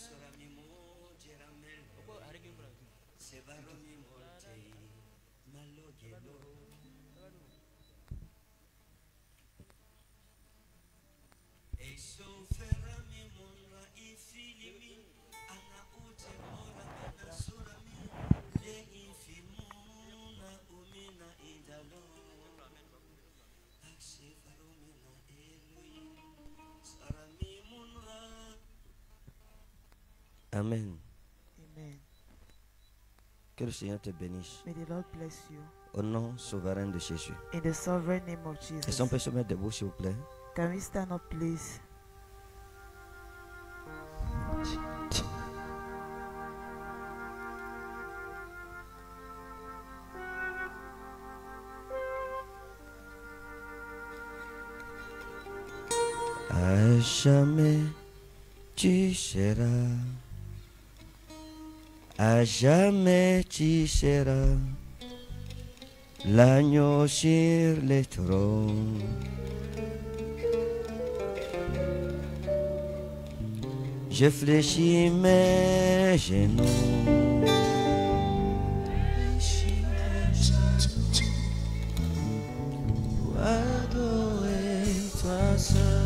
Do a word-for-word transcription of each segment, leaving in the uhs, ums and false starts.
Amen. Amen. Que le Seigneur te bénisse. May the Lord bless you. Au nom souverain de Jésus. In the sovereign name of Est-ce Jesus. qu'on peut se mettre debout, s'il vous plaît? Can we stand up, please? À jamais tu seras, à jamais tu seras l'agneau sur le trône. Je fléchis mes genoux, pour adorer toi seul.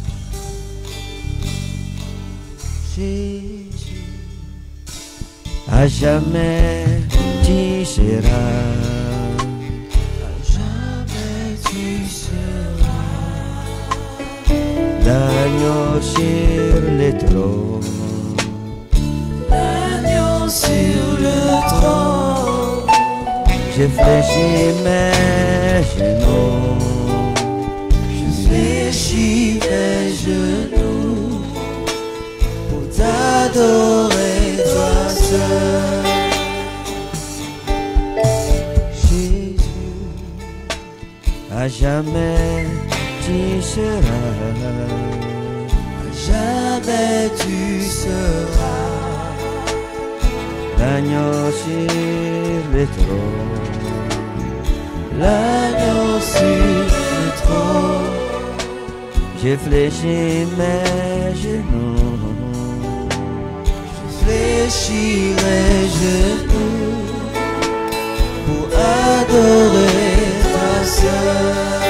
Jésus, à jamais tu seras, à jamais tu seras l'agneau sur le trône, l'agneau sur le trône. Je fléchis mes genoux, je fléchis mes genoux, t'adorer toi seul. Jésus, à jamais tu seras, à jamais tu seras l'agneau sur le trône, l'agneau sur le trône. Je fléchis mes genoux, fléchis mes genoux pour adorer ta sœur.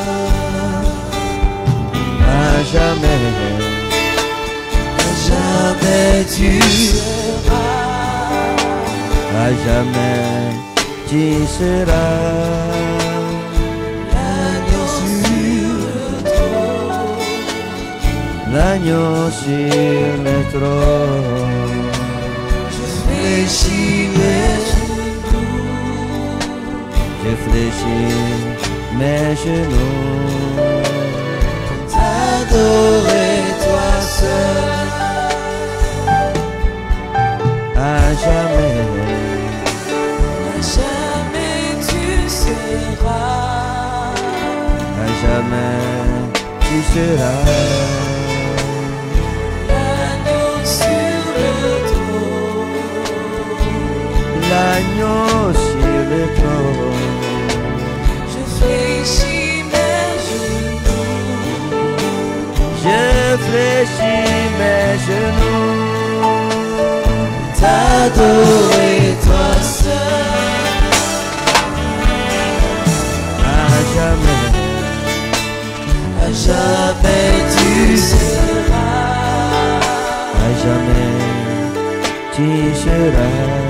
À jamais, à jamais tu seras, à jamais tu seras l'agneau sur le trône, l'agneau sur le trône. Fléchis mes genoux, je fléchis mes genoux, pour t'adorer toi seul. À jamais, à jamais tu seras, à jamais tu seras l'agneau sur le trône. Je fléchis mes genoux, je fléchis mes genoux, t'adorer toi seul. À jamais, à jamais tu seras, à jamais tu seras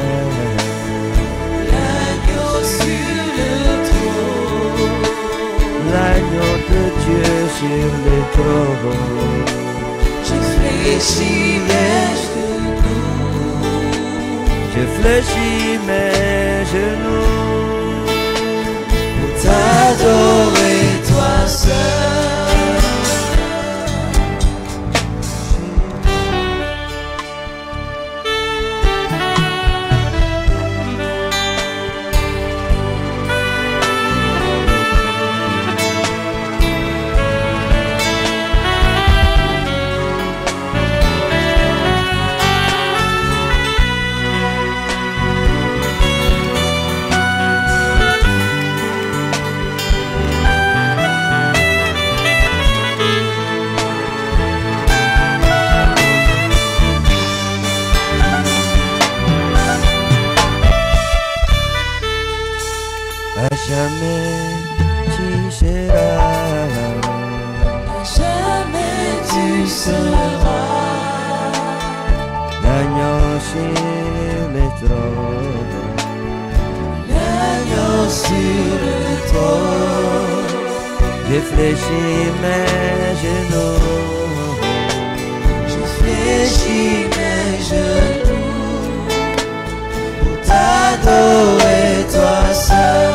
l'agneau de Dieu sur le trône. Je fléchis mes genoux, je fléchis mes genoux, pour t'adorer toi seul. sur le trône. L'agneau sur le trône. Je fléchis mes genoux. Je fléchis mes genoux pour t'adorer toi seul.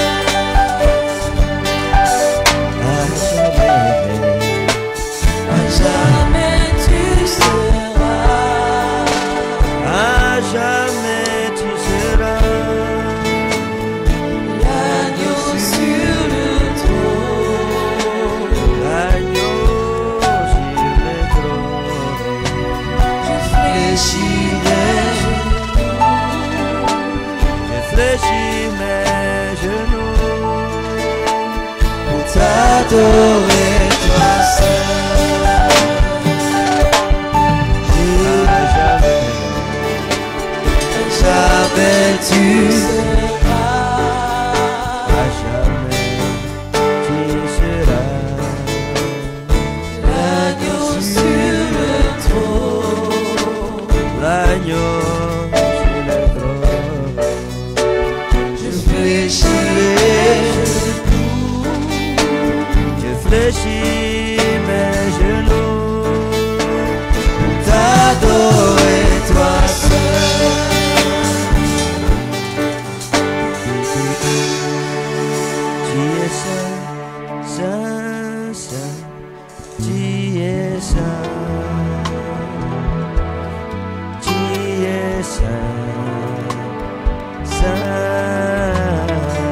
T'adorer toi seul. Jamais tu seras, à jamais tu seras l'agneau sur le trône. L'agneau sur le trône. Je fléchis fléchis mes genoux pour t'adorer toi seul. Tu es saint, saint, saint, tu es saint, tu es saint, saint,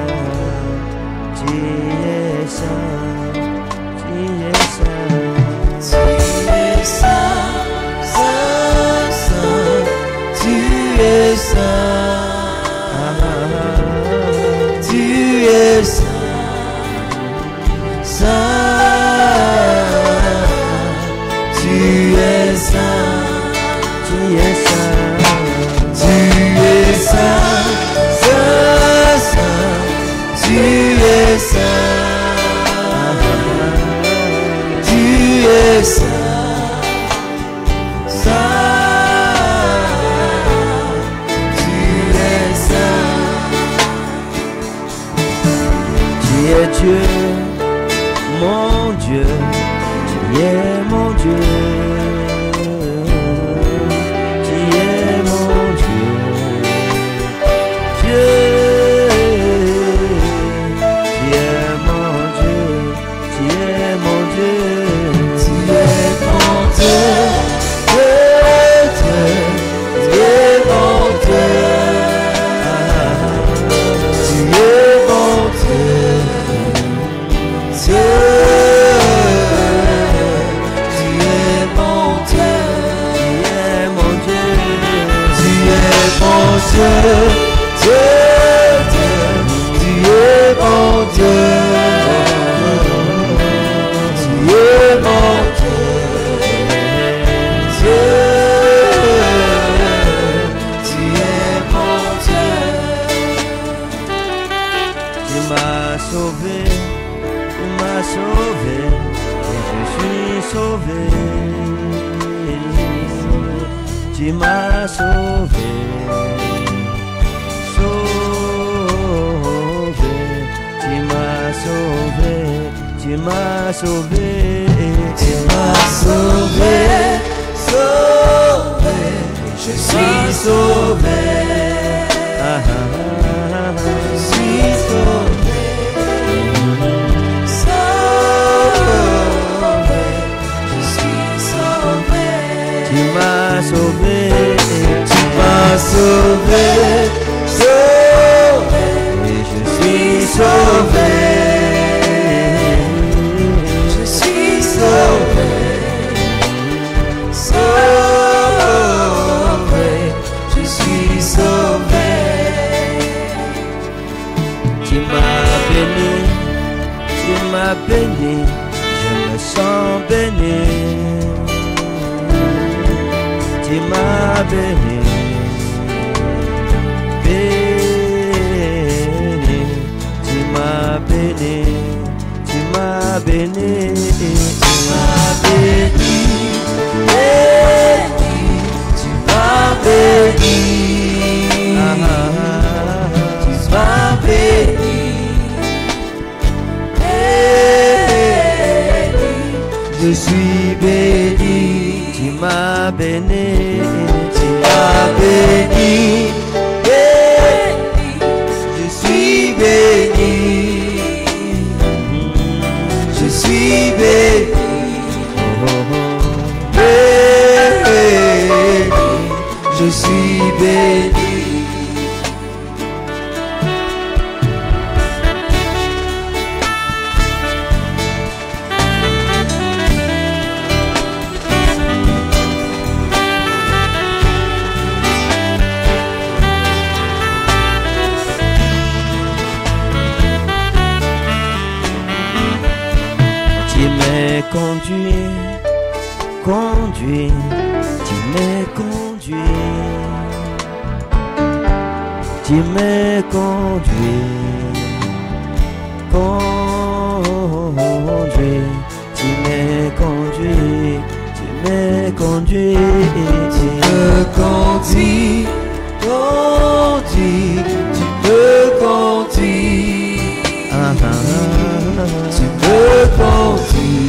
tu es saint. Tu es saint, saint, saint, tu es saint, tu es saint, saint, tu es saint, tu es saint, tu es saint, saint, saint, tu es saint. Tu es saint, saint, tu es saint. Tu es Dieu, mon Dieu, tu es mon Dieu, tu es mon Dieu, Dieu, tu es mon Dieu, tu es mon Dieu. Tu m'as sauvé, sauvé, tu m'as sauvé, tu m'as sauvé, tu m'as sauvé, sauvé, je suis sauvé, ah, ah, ah, ah. Je suis sauvé, sauvé, je suis sauvé, tu m'as sauvé, tu m'as sauvé, sauvé, et je suis sauvé, je suis sauvé, sauvé, je suis sauvé. Tu m'as béni, tu m'as béni, je me sens béni. Tu m'as béni, béni, tu m'as béni, tu m'as béni, tu m'as béni, béni, tu m'as béni. m'as béni, tu m'as béni, béni, je suis béni, je suis béni, béni, je suis béni. Conduit, conduit, tu m'es conduit, tu m'es conduit, conduit, tu m'es conduit, tu m'es conduit, tu me conduis, conduis, tu me conduis, ah, ah, ah, tu me conduis.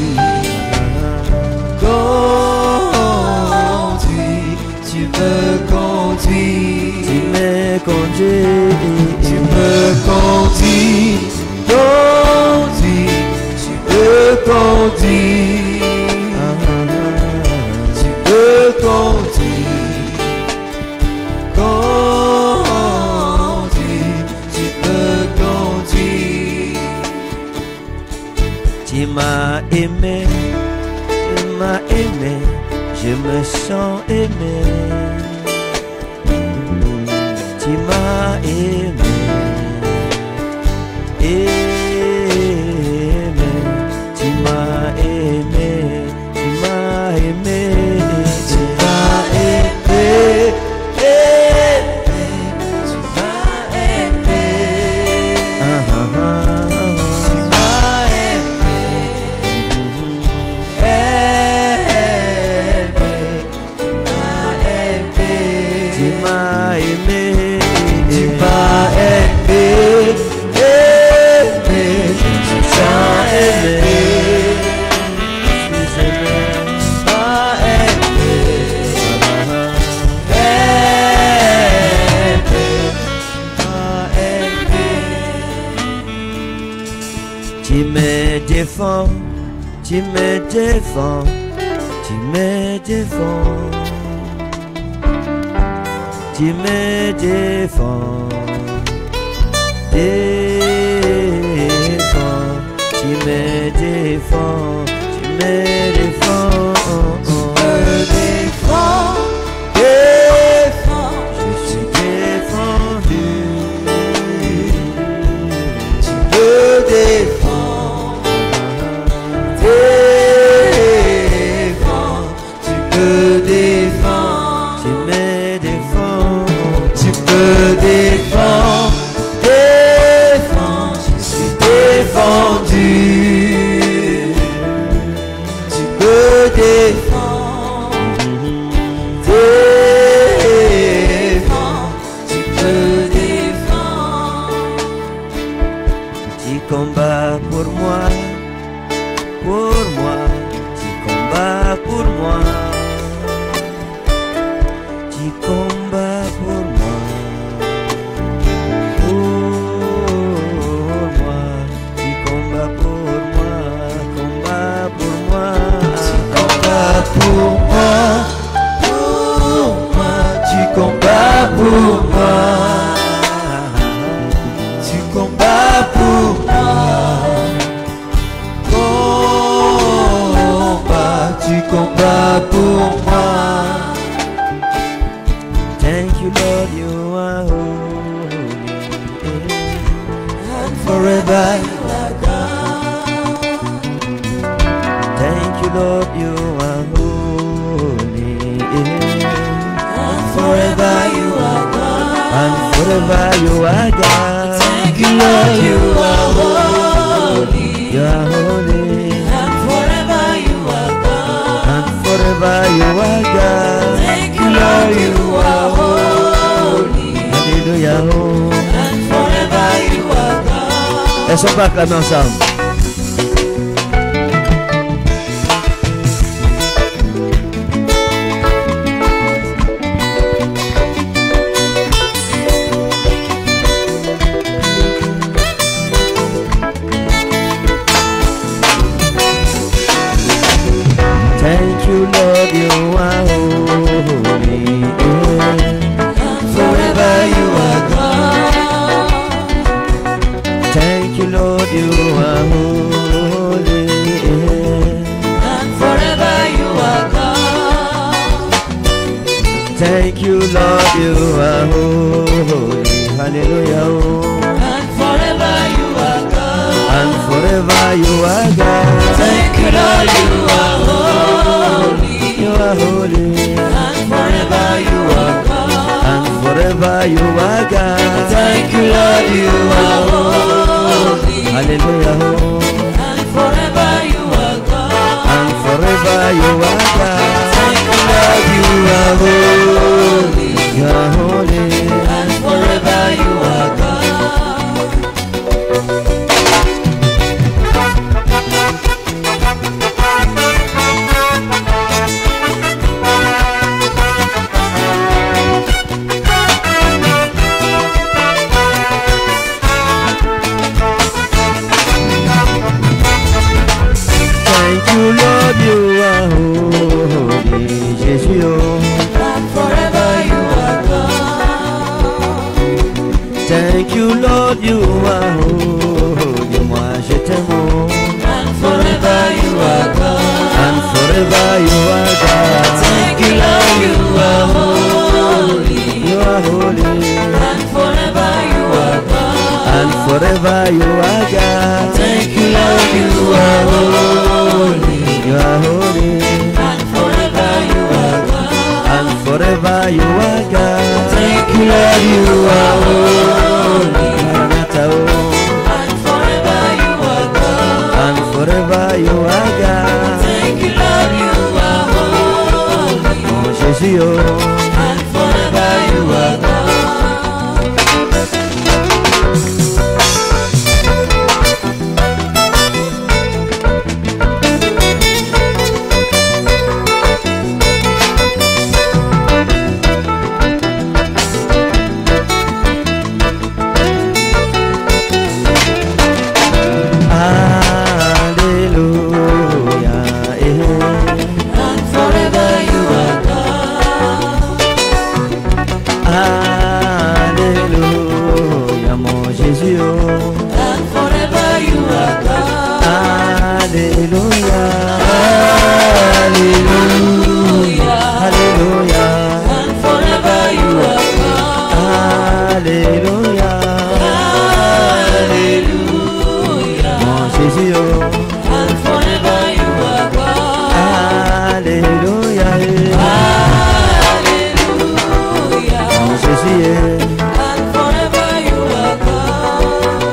Conduis, tu me conduis, tu m'es conduit, tu me conduis, conduis, tu me conduis, tu me conduis, conduis, tu me conduis. Tu m'as aimé, tu m'as aimé, je me sens aimé. Tu m'as aimé, aimé, tu m'as aimé, tu m'as aimé, tu m'as aimé, aimé, tu m'as aimé, ah, ah, ah, tu m'as aimé, tu m'as aimé, tu m'as aimé, aimé, je suis aimé, je suis aimé, m'as aimé, aimé, m'as aimé. tu me défends, tu me défends, tu me défends, tu me défends, défends, tu me défends, tu me défends, Tu me défends, défends, je suis défendu, tu me défends, défends, tu me défends, tu me défends, tu me défends, défends, je suis défendu, tu me défends, défends, tu me défends. tu combats pour moi, pour moi, tu combats pour moi, tu combats pour moi, pour moi, tu combats pour moi, combat pour moi, Combats pour moi, pour moi, tu combats pour moi, tu combats pour moi, combat, tu combats pour moi. Thank you Lord, you are holy, And forever you are God. thank you Lord, you are holy, And forever you are God. and forever you are God. Thank you, Lord, you are holy. You are holy, And forever you are God. and forever you are God. Thank you, Lord, you are holy. Alléluia. Oh. And forever you are God. Est-ce qu'on peut acclamer ensemble? you are holy. Forever you are God. Thank you, Lord, you are holy. And forever you are God. Thank you, Lord, you are holy. Hallelujah. And forever you are God. And forever you are God. Thank you, Lord, you are holy. You are holy. And forever you are God. And forever you are God. Thank you, Lord, you are holy. Hallelujah. And forever you are God. And forever you are God. Thank you, Lord, you are holy. You are holy. And forever you are God. Thank you, Lord, you are holy. Jesus, you. And forever you are God. Thank you, Lord, you are holy. Moi, je t'aime. And forever you are God. And forever you are God. Thank you, Lord, you are holy. You are holy. And forever you are God. And forever you are God. Thank you, Lord, you are holy. You are holy. And forever you are God. And forever you are God. Thank you, Lord, you are holy. Maranatha, oh. And forever you are God. And forever you are God. Thank you, Lord, you are holy. Oh, Jesus, oh. And forever you are God. Hallelujah, eh. And forever you are God. Alléluia, mon Jésus. oh. And forever you are God. Alléluia. Hallelujah. Alléluia. And forever you are God. Alléluia. Hallelujah. Mon Jésus. oh. And forever you are God. Alléluia. eh. Hallelujah. Mon Jésus. eh. And forever you are God.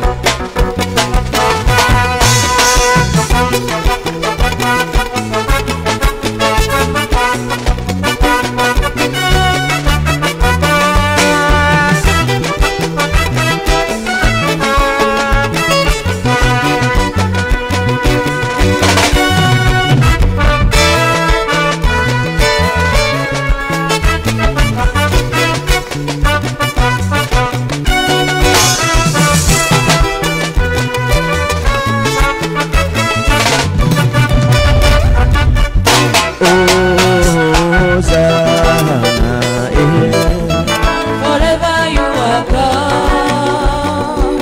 Hosanna, eh. Forever you are God.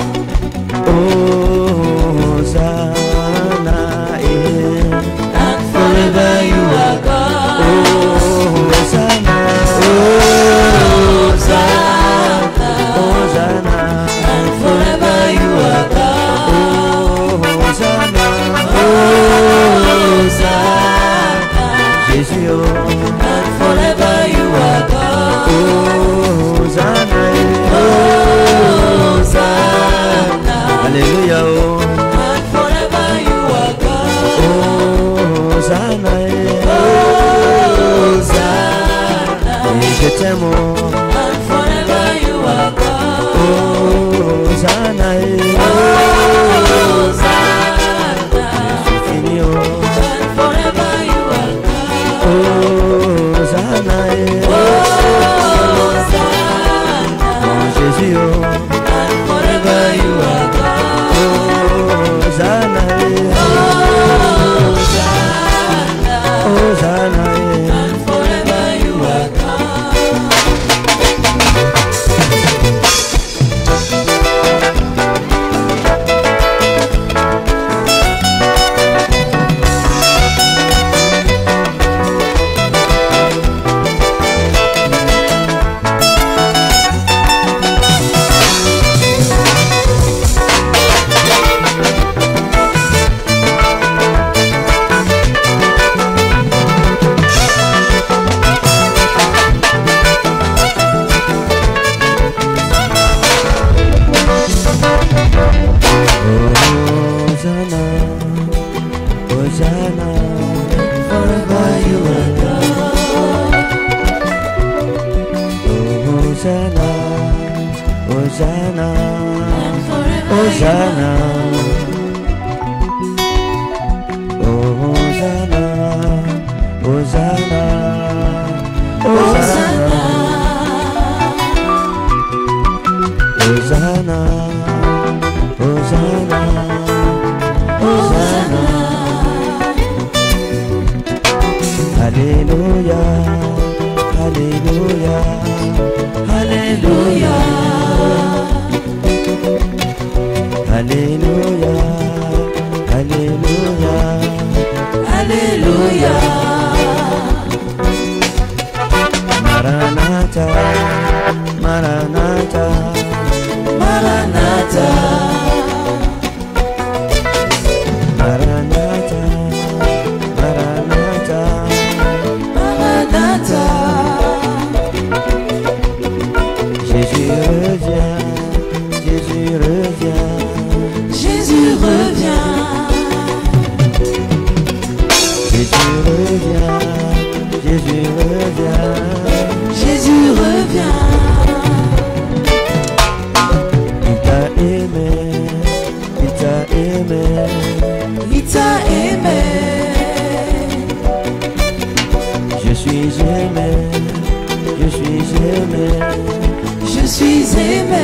Hosanna, eh. And forever you are God. Hosanna, Hosanna. Hosanna, And forever you are God. Hosanna, Hosanna. Jésus, oh. And forever you are God. Hosanna, eh. Hosanna. Alléluia, oh. And forever you are God. Hosanna, eh. Hosanna. Et je t'aime, oh. And forever you are God. Hosanna, eh. Hosanna. C'est fini, oh. And forever you are God. Hosanna, eh. Hosanna. Mon Jésus, oh. And forever you are God. Hosanna, eh. Hosanna. Hosanna, eh. And Hosanna, Hosanna, Hosanna, Hosanna, Hosanna, Hosanna, Hosanna, Hosanna, Alléluia, Alléluia, Alléluia, Alléluia, Alléluia, Alléluia. Maranatha, Maranatha, Maranatha, Maranatha, Maranatha, Maranatha. Jésus revient, Jésus revient, Jésus revient. Jésus revient, Jésus revient, Jésus revient. il t'a aimé, il t'a aimé, Il t'a aimé. je suis aimé, je suis aimé, Je suis aimé.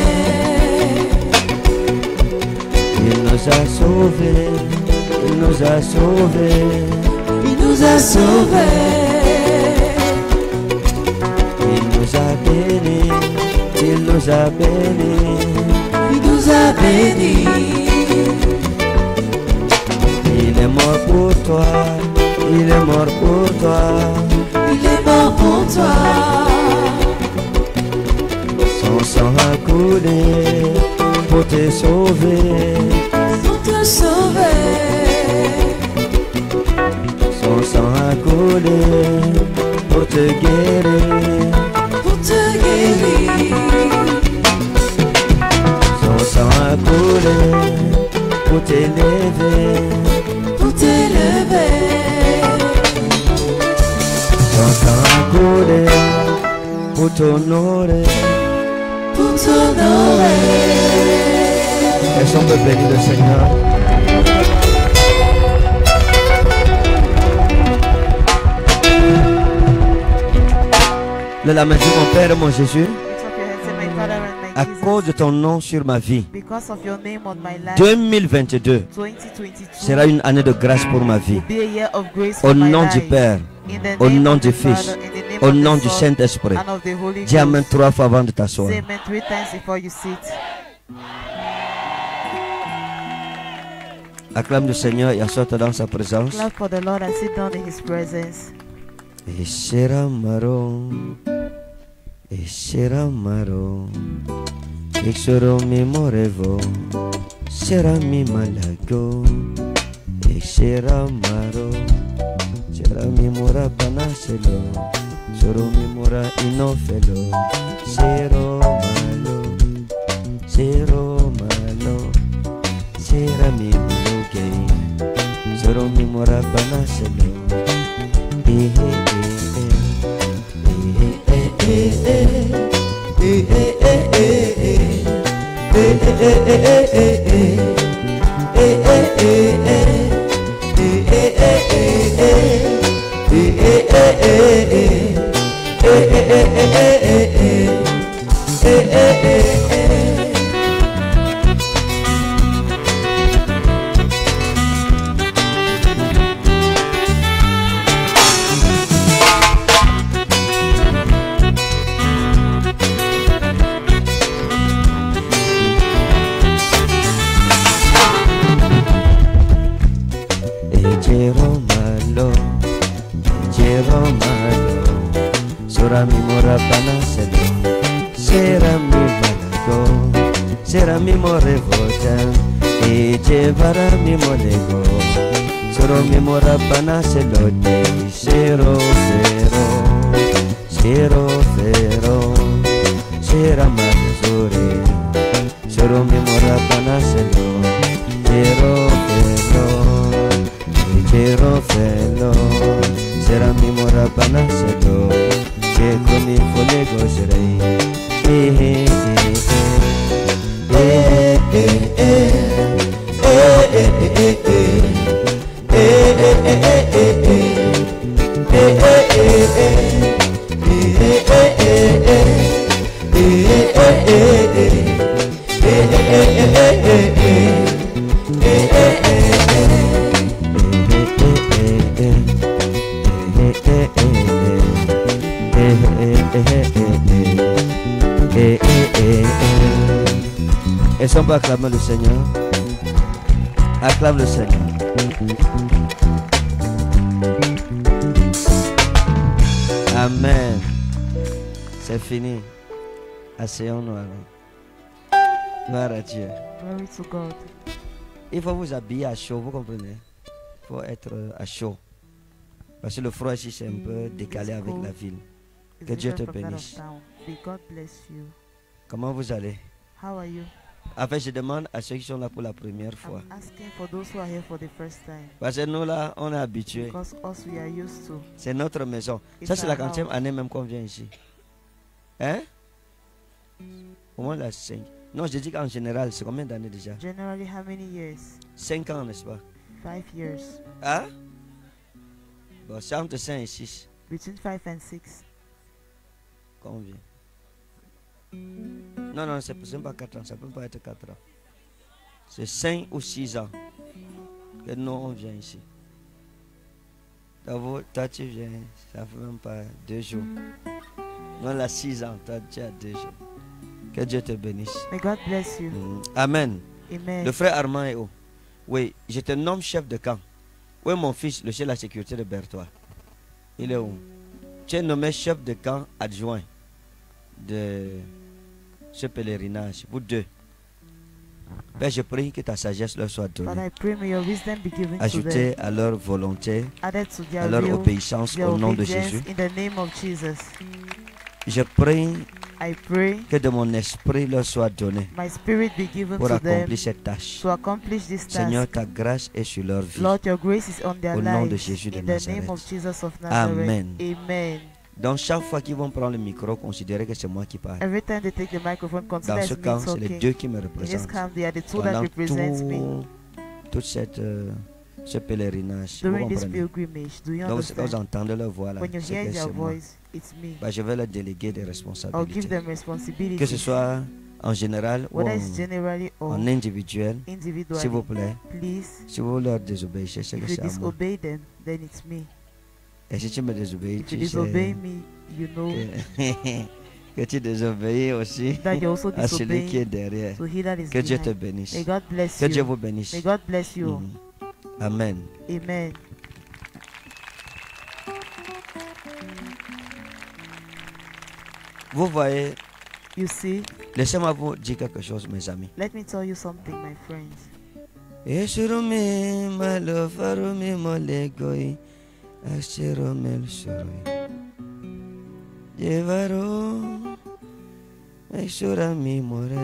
il nous a sauvés, il nous a sauvés, Il nous a sauvés. il nous a bénis, il nous a bénis, Il nous a bénis. il est mort pour toi, il est mort pour toi, Il est mort pour toi. son sang a coulé pour te sauver, Pour te sauver. son sang a coulé pour te guérir, Pour te guérir. son sang a coulé pour t'élever, Pour t'élever. son sang a coulé pour t'honorer. Pour t'honorer. Est-ce qu'on peut bénir le Seigneur? Le la main, mon Père et mon Jésus, Lift up your hands, say, my Father and my à Jesus, cause de ton nom sur ma vie, because of your name on my life, deux mille vingt-deux twenty twenty-two sera une année de grâce pour ma vie. will be a year of grace Au for my nom life. du Père, In the au name nom of du the Fils, Father, in the name au of the nom du Son, Saint-Esprit. and of the Holy Dis Amen Ghost. trois fois avant de t'asseoir. Say amen three times before you sit. Acclame le Seigneur et assois-toi dans sa présence. Clap for the Lord and sit down in His presence. Et sera maro, et sera maro, et sera mi morevo, sera mi malago, et sera maro, sera mi mora panaselo, sera mi mora inofelo, sera malo, sera malo, sera mi muge, sera mi mora panaselo. Eh, Jeromalo, Jeromalo, Sora mi mora panaselo, Sera mi malago, Sera mi more votan, E jevara mi molego, Soro mi mora panaselo, Sero, Sero, Sero, Sero, Sera mazore, Soro mi mora panaselo, Sero, Sero. Quiero fello, será mi mora panaselo, que con mi fuego seré. Eh, eh, eh. Est-ce qu'on peut acclamer le Seigneur? Acclame le Seigneur. Amen. C'est fini. Asseyons-nous alors. Gloire à Dieu. Glory to God. Il faut vous habiller à chaud, vous comprenez? Il faut être à chaud. Parce que le froid ici c'est un peu décalé avec la ville. Que Dieu te bénisse. May God bless you. Comment vous allez? How are you? En fait, je demande à ceux qui sont là pour la première fois. I'm asking for those who are here for the first time. Parce que nous là, on est habitués. Because us we are used to. C'est notre maison. It's Ça, c'est la our quantième house. année même qu'on vient ici. Hein? Au moins la cinq. Non, je dis qu'en général, c'est combien d'années déjà? Generally, how many years? cinq ans, n'est-ce pas? Five years. Hein? Bon, c'est entre cinq et six. Between five and six. Combien? Non, non, c'est même pas quatre ans. Ça peut pas être quatre ans. C'est cinq ou six ans que nous, on vient ici. D'abord, toi, tu viens, ça fait même pas deux jours. Non, là, six ans, toi, tu as deux jours. Que Dieu te bénisse. May God bless you. Mm. Amen. Amen. Le frère Armand est où? Oui, je te nomme chef de camp. Où est mon fils, le chef de la sécurité de Berthois? Il est où? Tu es nommé chef de camp adjoint de ce pèlerinage. Vous deux. Père, je prie que ta sagesse leur soit donnée. Father, I pray may your wisdom be given to them. Ajoutée à leur volonté, Added to their à leur will, obéissance their au nom de obedience Jésus. in the name of Jesus. Je prie I pray que de mon esprit leur soit donné my spirit be given pour to them accomplir cette tâche. to accomplish this Seigneur, task. ta grâce est sur leur vie. Lord, your grace is on their Au nom de lives. Jésus de In the Nazareth. name of Jesus of Nazareth. Amen. Amen. Donc chaque fois qu'ils vont prendre le micro, considérez que c'est moi qui parle. Every time they take the microphone, consider Dans it's ce me camp, c'est les talking. deux qui me In this représentent. camp, they are the two that Pendant represent me tout, toute cette, euh, ce pèlerinage. Vous during this comprenez? pilgrimage. Do you Donc quand vous understand? entendez leur voix là, When you c'est hear que their c'est moi. voice, it's me. Bah, je vais leur déléguer des I'll give responsabilités. them Que ce responsibilities, soit en général ou whether en, it's generally or en individuel, s'il individually. vous plaît. Please, Si vous leur désobéissez, c'est que if you c'est à moi. disobey them, then it's me. Et si tu me désobéis, If you tu disobey sais me, you know que, que tu désobéis aussi that you also à celui qui est disobey derrière. to he that is Que Dieu te behind. bénisse. May God bless Que Dieu you. vous bénisse. May God bless you. Mhm. Amen. Amen. Vous voyez, You see, laissez-moi vous dire quelque chose, mes amis. let me tell you something, my friends. Eshurumi malofarumi molegoi ashiromel shurui Jevaro Eshurami more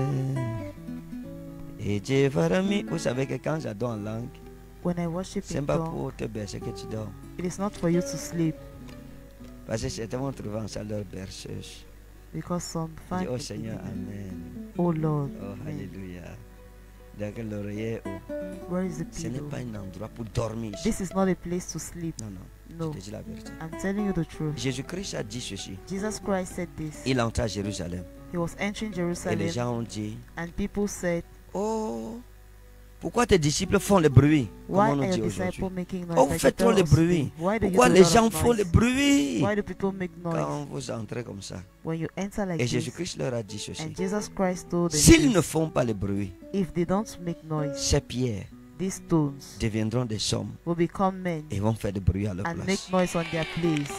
Et Jevarami, vous savez que quand j'adore en langue, When I worship c'est in pas tongue, pour te bercer que tu dors. it is not for you to sleep, Parce que certains vont trouver en salle leur berceuse. because some Je dis, find oh it in Seigneur, me. Amen. Oh Lord, Oh, amen. Alléluia. Donc l'oreiller, oh, Where is the ce n'est pillow? pas un endroit pour dormir ici. This is not a place to sleep. Non, non, No, je te dis la vérité. I'm telling you the truth. Jésus-Christ a dit ceci. Jesus Christ said this. Il entra à Jérusalem. He was entering Et Jerusalem, les gens ont dit, and people said, oh, pourquoi tes disciples font le bruit? why Comme on nous are dit your aujourd'hui. disciples making noise? Oh, vous like faites you trop tell le us bruit. today? Why do you Pourquoi do a les lot of gens font noise? le bruit? Why do people make noise? Quand vous entrez comme ça. When you enter like Et this, Jésus-Christ leur a dit ceci. and Jesus Christ told them, S'ils this, ne font pas le bruit, if they don't make noise, ces pierres these stones deviendront des hommes will become men et vont faire du bruit à leur and make place. noise on their place.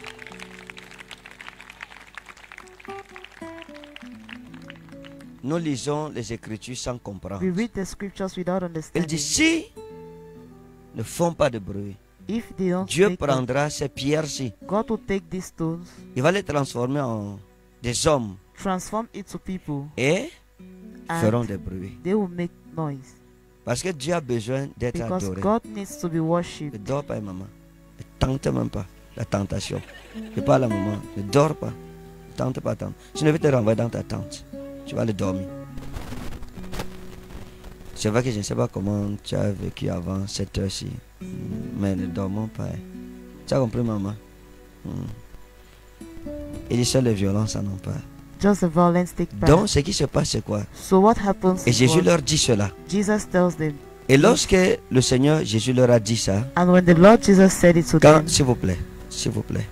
Nous lisons les Écritures sans comprendre. We read the scriptures without Il understanding. dit, si ne font pas de bruit, If they don't Dieu make noise, prendra ces pierres-ci. God will take these stones, Il va les transformer en des hommes transform it to people, et and feront des bruits. they will make noise. Parce que Dieu a besoin d'être Because adoré. God needs to be Ne worshipped. dors pas, maman. Ne tente même pas la tentation. Je parle à maman. Ne dors pas. Ne tente pas tant. Je ne vais te renvoyer dans ta tente. Tu vas aller dormir. C'est vrai que je ne sais pas comment tu as vécu avant cette heure-ci. Mm, Mais ne dormons pas. hein. Tu as compris, maman? Mm. Il dit seule les violences en ont pas. Just the violence take back. Donc, ce qui se passe, c'est quoi? So what happens Et is Jésus what leur dit cela. Jesus tells them. Et lorsque le Seigneur Jésus leur a dit ça, And when the Lord Jesus said it to quand, them, s'il vous plaît, s'il vous plaît,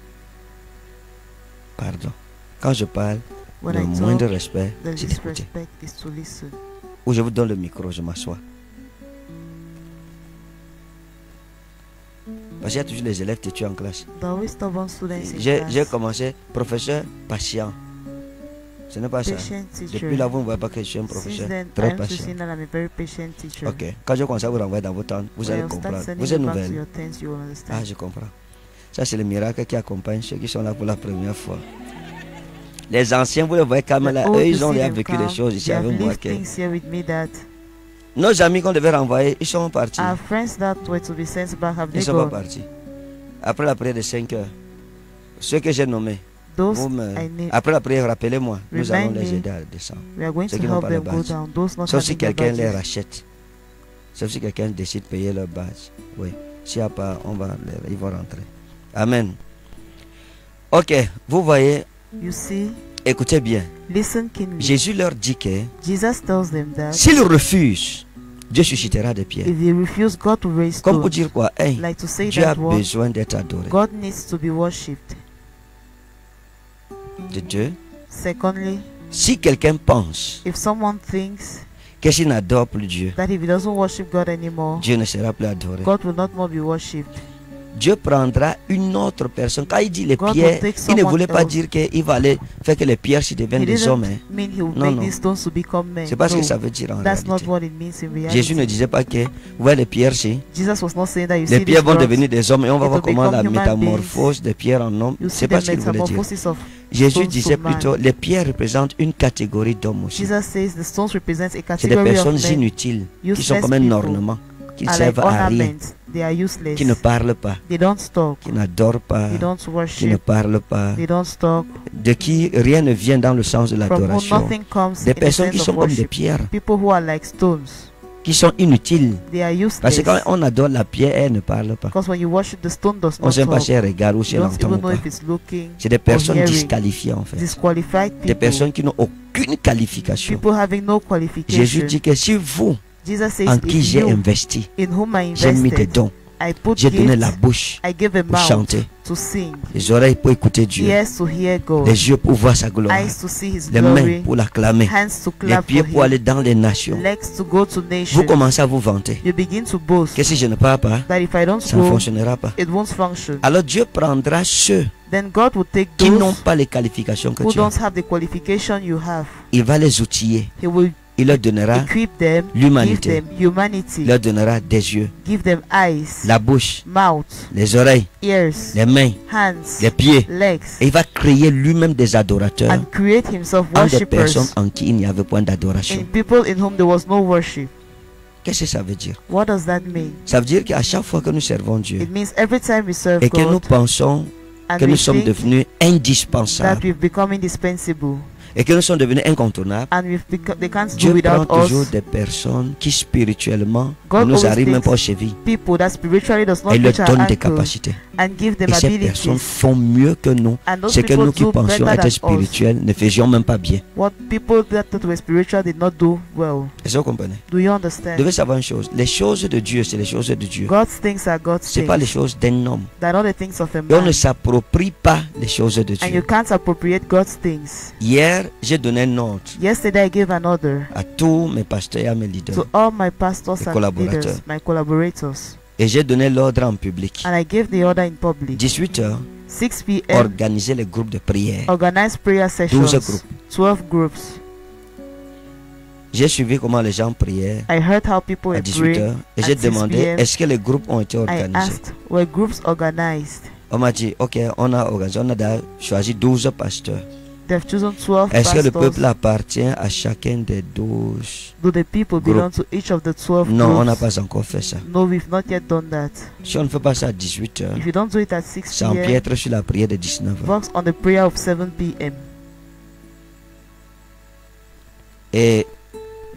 pardon, quand je parle, when le I moindre talk, respect, the c'est least d'écouter. respect is to listen. Ou je vous donne le micro, je m'assois. Parce qu'il y a toujours les élèves têtus en classe. There are always stubborn students in J'ai j'ai class. commencé, professeur patient. Ce n'est pas ça. Patient teacher. Depuis là, vous ne voyez pas que je suis un Since professeur then, très I am to patient. see that I'm a very patient teacher. Ok. Quand je commence à vous renvoyer dans vos temps, vous When allez I'll start comprendre. sending Vous êtes you back to nouvelle. your tense, you will understand. Ah, je comprends. Ça, c'est le miracle qui accompagne ceux qui sont là pour la première fois. Les anciens, vous les voyez quand même The là. old, Eux, you ils ont see déjà them vécu come, des choses ici they have avec moi. lived que- things here with me that Nos amis qu'on devait renvoyer, ils sont partis. our friends that were to be sent back have Ils they ne sont pas gone. partis. Après la prière de cinq heures, ceux que j'ai nommés, Those vous me- I need, après la prière, rappelez-moi, nous Remind allons les me. aider à descendre. we are going ceux to qui n'ont help pas them de go badge. down. Those not Sauf si having their quelqu'un les badges. rachète. Sauf si quelqu'un décide de payer leur badge. Oui. S'il n'y a pas, on va les- ils vont rentrer. Amen. Ok, vous voyez, You see, écoutez bien. listen keenly. Jésus leur dit que Jesus tells them that s'ils refusent, Dieu suscitera des pierres. if they refuse, God will raise Comme pour stones. dire quoi? Hey, Like to say Dieu a that what besoin d'être adoré. God needs to be worshipped. De Dieu. Secondly, Si quelqu'un pense if someone thinks que s'il n'adore plus Dieu, that if he doesn't worship God anymore, Dieu ne sera plus adoré. God will not more be worshipped. Dieu prendra une autre personne. Quand il dit les God will pierres, take il ne someone voulait pas else. dire qu'il va aller faire que les pierres se deviennent He des hommes. didn't hein. mean he will Non, make non. these stones to become men. C'est pas ce No, que ça veut dire en that's not réalité. what it means in reality. Jésus ne disait pas que, vous voyez les pierres, si, Jesus was not saying that you les see pierres these vont rocks, devenir des hommes et on va it voir will comment la become human métamorphose des pierres en hommes. you see C'est the pas ce qu'il voulait dire. metamorphosis of Jésus stones disait to man. plutôt, les pierres représentent une catégorie d'hommes aussi. Jesus says the stones represent a C'est des category of personnes men inutiles, qui sont useless comme un people, ornement, qui ne are like servent à rien, ornaments. They are useless. qui ne parlent pas, They don't talk. qui n'adorent pas, They don't qui ne worship. parlent pas, They don't talk. de qui rien ne vient dans le sens de From whom l'adoration. nothing comes Des in the personnes sense qui of sont comme des worship. pierres, People who are like stones. qui sont inutiles. They are Parce que useless. quand on adore la pierre, elle ne parle pas. Because when you worship, the stone does On ne not sait pas talk. si elle regarde ou si You elle don't entend ou even know pas. if it's looking. C'est des personnes hearing. disqualifiées en fait. Disqualified Des people. personnes qui n'ont aucune qualification. People having no qualification. Jésus dit que si vous, Jesus says, en qui if j'ai you, investi, in whom I j'ai mis des invested, dons, I put j'ai donné la gifts, bouche I give a pour mouth chanter, to sing, les oreilles pour écouter Dieu, ears to hear God, les yeux pour voir sa gloire, eyes to see His les mains glory, pour l'acclamer, hands to les clap pieds for pour aller Him, dans les nations. legs to go to Vous nations. commencez à vous vanter You begin to boast que si je ne pars pas, that if I don't ça ne go, fonctionnera pas. it won't function. Alors Dieu prendra ceux Then God will take qui n'ont those pas les qualifications que who tu as. don't have the qualification you have. Il va les outiller. He will Il leur donnera equip them, give l'humanité. them humanity, Il leur donnera des yeux, give them eyes, la bouche, mouth, les oreilles, ears, les mains, hands, les pieds. legs, Et il va créer lui-même des adorateurs and create himself en des personnes worshippers en qui il n'y avait point d'adoration. in people in whom there was no worship. Qu'est-ce que ça veut dire? What does that mean? Ça veut dire qu'à chaque fois que nous servons Dieu It means every time we serve et que nous God pensons and que we nous sommes think devenus that indispensables we've become indispensable et que nous sommes devenus incontournables, and we've become, they can't do Dieu prend without toujours us, des personnes qui spirituellement God ne nous always arrivent même takes pas aux chevilles people that spiritually does not et leur reach our donne des ankle capacités. and give them Et ces personnes abilities. font mieux que nous. And those C'est que people nous qui do pensions better être than us. spirituels ne faisions même pas bien. What people that thought were spiritual did not do well. Est-ce que vous comprenez? Do you Vous understand? devez savoir une chose. Les choses de Dieu, c'est les choses de Dieu. God's things are God's Ce n'est things. pas les choses d'un homme. They're not the things of a Et on ne man. s'approprie pas les choses de And you Dieu. can't appropriate God's things. Hier, j'ai donné un ordre Yesterday I gave an order à tous mes pasteurs et à mes leaders. to all my pastors Les and collaborateurs. leaders, my collaborators. Et j'ai donné l'ordre en public. And I gave the order in public. dix-huit heures, six p m organiser les groupes de prière. organized prayer sessions. douze groupes. twelve groups. J'ai suivi comment les gens priaient I heard how people à were dix-huit praying. heures. Et at j'ai six demandé, p m est-ce que les groupes ont été I organisés? asked, were groups organized? On m'a dit, ok, on a organisé, on a déjà choisi douze pasteurs. They've chosen twelve Est-ce que le pastors. peuple appartient à chacun des douze? Do the people belong to each of the twelve Non, on groups? n'a pas encore fait ça. No, we've not yet done that. Si on ne fait pas ça à dix-huit heures, If you don't do it at six ça p m, empiètre sur la prière de dix-neuf heures. works on the prayer of seven p m Et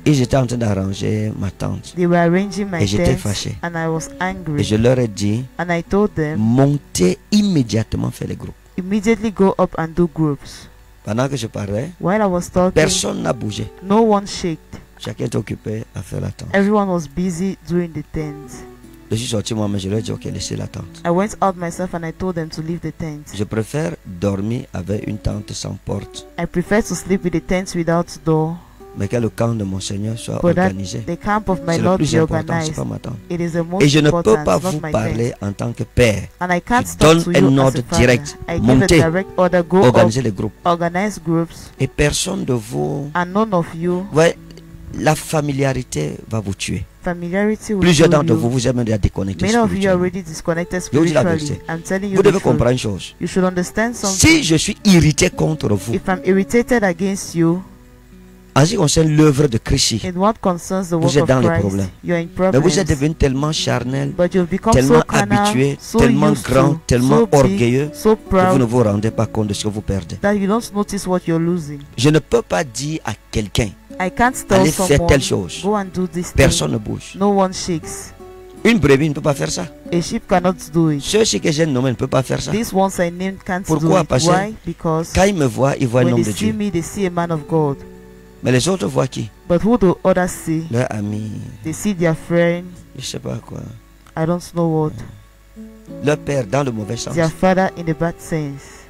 Ils étaient en train d'arranger ma tente. They were arranging my Et j'étais tent, fâché. and I was Et angry. je leur ai dit, And I told them, montez immédiatement faire les groupes. immediately go up and do groups. Pendant que je parlais, While I was talking, personne n'a bougé. no one shaked. Chacun était occupé à faire la tente. Everyone was busy doing the tent. Je suis sorti moi-même, je leur ai dit, ok, laissez la tente. I went out myself and I told them to leave the tent. Je préfère dormir avec une tente sans porte, I prefer to sleep with the tent without door, mais que le camp de mon Seigneur soit but that organisé. the camp of my C'est le Lord plus be important, c'est organized. pas ma tente. It is the most Et je ne important, peux pas not vous my parler tent. en tant que père. And I can't Je talk donne to un you as ordre a father. direct. I give Montez. a direct order, go up, Organisez les groupes. organize groups, Et personne de vous... and none of you, Ouais, la familiarité va vous tuer. familiarity will Plusieurs kill d'entre vous, you. vous êtes même déjà déconnectés Many of you are spirituellement. already disconnected Je vous dis la spiritually. vérité. I'm telling you Vous the devez truth. comprendre une chose. You should understand something. Si je suis irrité contre vous, If I'm irritated against you, en ce qui concerne l'œuvre de Christ, in what concerns the Vous work êtes of dans les Christ, problèmes. you're in mais problems. vous êtes devenu tellement charnel, But you've become tellement so carnal, habitué, so tellement used grand, to, tellement so big, orgueilleux, so que vous ne proud vous rendez pas compte de ce que vous perdez. that you don't notice what you're losing. Je ne peux pas dire à quelqu'un, I can't tell allez faire someone, telle chose. go and do this thing. Personne ne bouge. No one shakes. Une brebis ne peut pas faire ça. A sheep cannot do it. Ceux-ci que j'ai nommés ne peuvent pas faire ça. These ones I named can't Pourquoi? do it. Parce que Why? Because Quand ils me voient, ils voient un when homme they de see Dieu. me, they see a man of God. Mais les autres voient qui? But who do others see? Leur ami, They see their friend, je sais pas quoi. I don't know what, Leur père dans le mauvais sens. their father in the bad sense.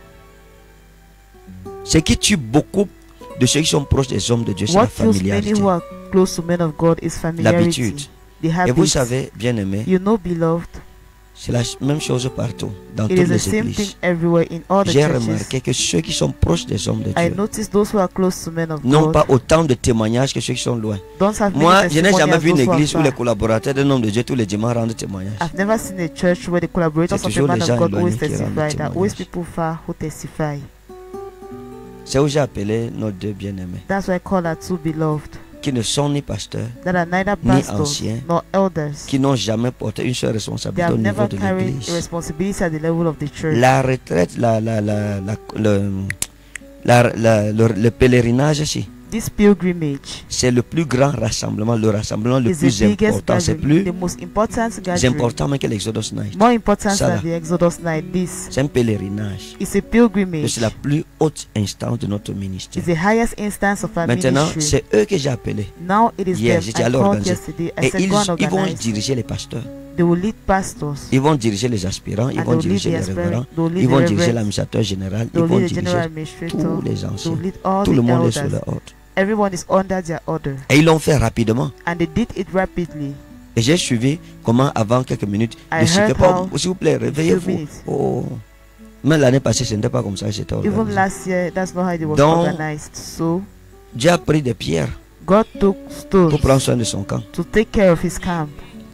Ce qui tue beaucoup de ceux qui sont proches des hommes de Dieu, c'est la What kills many familiarité. who are close to men of God is familiarity. L'habitude. The Et vous habits. savez, bien aimé, You know, beloved, c'est la même chose partout, dans it toutes is the les same thing églises. everywhere in all the J'ai churches. remarqué que ceux qui sont proches des hommes de I Dieu notice those who are close to men of n'ont God pas autant de témoignages que ceux qui sont loin. don't have many Moi, je n'ai testimony jamais as vu une those who are église où far. les collaborateurs d'un homme de Dieu tous les dimanches rendent témoignage. I've never seen a church where the collaborators C'est of a toujours man les of gens God always éloignés qui rendent testify. There are always témoignage. people far who testify. C'est où j'ai appelé nos deux bien-aimés, That's why I call our two beloved, qui ne sont ni pasteurs, that are neither Ni pastors anciens, nor elders. qui n'ont jamais porté une seule They responsabilité have au niveau never de carried a l'église. responsibility at the level of the church. La retraite, la, la, la, la- le, la- la- le, le pèlerinage ici, This pilgrimage c'est le plus grand rassemblement, le rassemblement le is the plus biggest important. C'est gathering, plus the most important gathering, important même que l'Exodus Night. more important Ça, là. than the Exodus night. This C'est un pèlerinage. is a Et pilgrimage. c'est la plus haute instance de notre ministère. It's the highest instance of our Maintenant, ministry. c'est eux que j'ai appelés. Now it is Hier, them. j'étais I allé called organiser. yesterday. I Et said ils, go and ils vont organize. diriger les pasteurs. They will lead pastors. Ils vont diriger les aspirants. Ils And vont they will lead diriger the les aspirant. révérends. They will lead Ils the vont diriger reverends. l'administrateur général. They Ils will vont lead the general diriger administrator. tous les They anciens. will lead all Tout the le monde est sous elders. leur ordre. Everyone is under their order. Et ils l'ont fait rapidement. And they did it rapidly. Et j'ai suivi comment, avant quelques minutes, I le cycle, heard pas, how s'il vous plaît, réveillez-vous. minutes. Oh. Mais l'année passée, ce n'était pas comme ça, c'était Even organisé. last year, that's not how it was Donc, organized. So Dieu a pris des pierres God took stones pour prendre soin de son camp. to take care of his camp.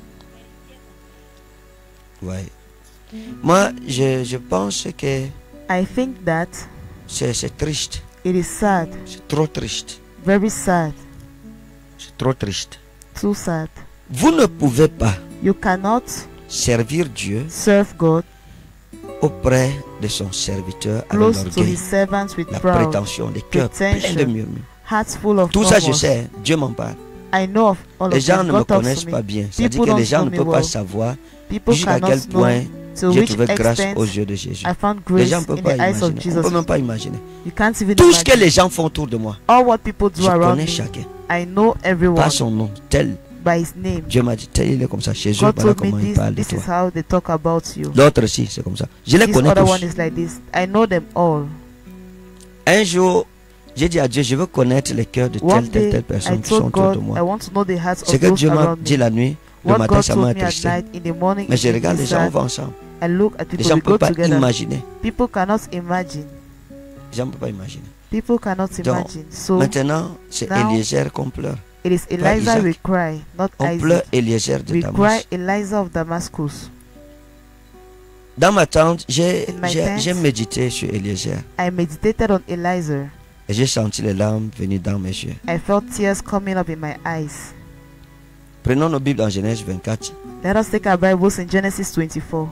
Ouais. Moi, je, je pense que I think that c'est c'est triste. it is sad, C'est trop triste. very sad, C'est trop triste. too sad. Vous ne pouvez pas You cannot servir Dieu serve God auprès de son serviteur avec close to l'orgueil, his servants with la proud, prétention, des cœurs pleins de pretension, murmures. hearts full of Tout ça, je murmurs. sais, Dieu m'en parle. I know of all Les of gens them. ne me God talks connaissent to pas me. bien. C'est-à-dire People que les don't gens know ne me peuvent pas well. savoir People jusqu'à cannot quel know point to j'ai which trouvé grâce extent aux yeux de Jésus. I found Les grace gens ne peuvent in pas the eyes of imaginer. On Jesus. ne peut même pas imaginer. You can't even Tout ce que imagine. les gens font autour de moi, All what people do je around connais me, chacun. I know everyone Pas son nom, tel. by his name. Dieu m'a dit, tel il est comme ça. Jésus, God voilà told me comment il this, parle de this toi. is how they talk about you. L'autre aussi, c'est comme ça. Je les This connais other one tous. is like this. I know them all. Un jour, j'ai dit à Dieu, je veux connaître les cœurs de One telle, telle, day, telle I personne qui sont told autour God, de I moi. want to know the hearts Ce of que those Dieu m'a around dit me. la nuit, le What matin, God ça told m'a me at attristé. night, in the morning, Mais it je made regarde me les gens, on sad. va ensemble. I look at Les people, gens we ne peuvent go pas together. imaginer. People cannot imagine. Les gens ne peuvent pas imaginer. People cannot Donc, imagine. So Maintenant, c'est now, Eliezer qu'on pleure. it is pas Eliza Isaac. we cry, not On pleure Isaac. Eliezer de We Damas. cry Eliza of Damascus. Dans ma tente, j'ai In my j'ai- tent. j'ai médité sur Eliezer. I meditated on Eliza. Et j'ai senti les larmes venir dans mes yeux. I felt tears coming up in my eyes. Prenons nos Bibles en Genèse vingt-quatre. Let us take our Bibles in Genesis twenty-four.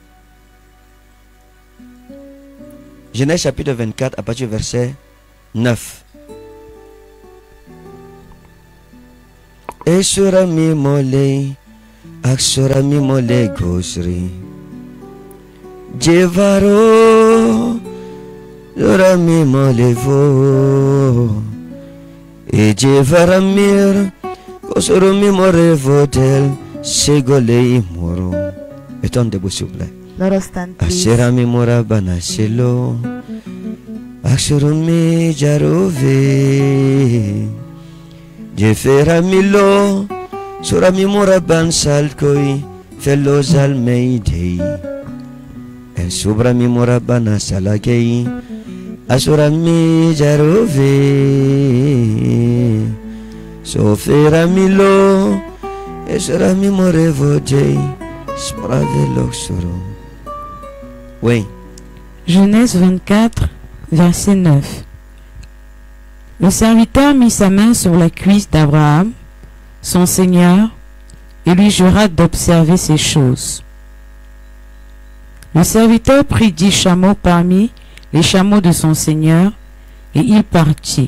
Genèse chapitre vingt-quatre à partir du verset neuf. surami mole, ak surami mole gosri. Jevaro, surami mole vo. Et jevaramir, kosurumi more votel, segole imoro. Mettons debout s'il vous plaît. Let us stand, please. Asherami mora banashelo, aksurumi jarove. Jeferamilo, surami mora ban salkoi, felos almeidei. En subrami mora banasalakei, asurami jarove. Soferamilo, esurami more vodei, spravelok suro. Oui. Genèse vingt-quatre, verset neuf. Le serviteur mit sa main sur la cuisse d'Abraham, son seigneur, et lui jura d'observer ces choses. Le serviteur prit dix chameaux parmi les chameaux de son seigneur, et il partit.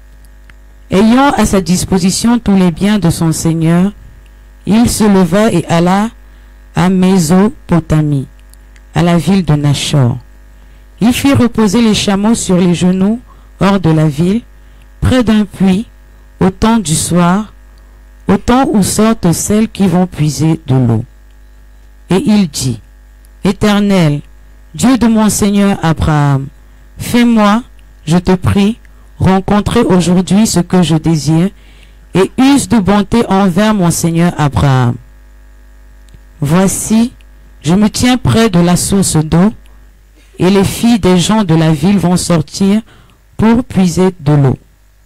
Ayant à sa disposition tous les biens de son seigneur, il se leva et alla à Mésopotamie, à la ville de Nachor. Il fit reposer les chameaux sur les genoux hors de la ville, près d'un puits, au temps du soir, au temps où sortent celles qui vont puiser de l'eau. Et il dit, Éternel, Dieu de mon Seigneur Abraham, fais-moi, je te prie, rencontrer aujourd'hui ce que je désire, et use de bonté envers mon Seigneur Abraham. Voici, je me tiens près de la source d'eau, et les filles des gens de la ville vont sortir pour puiser de l'eau.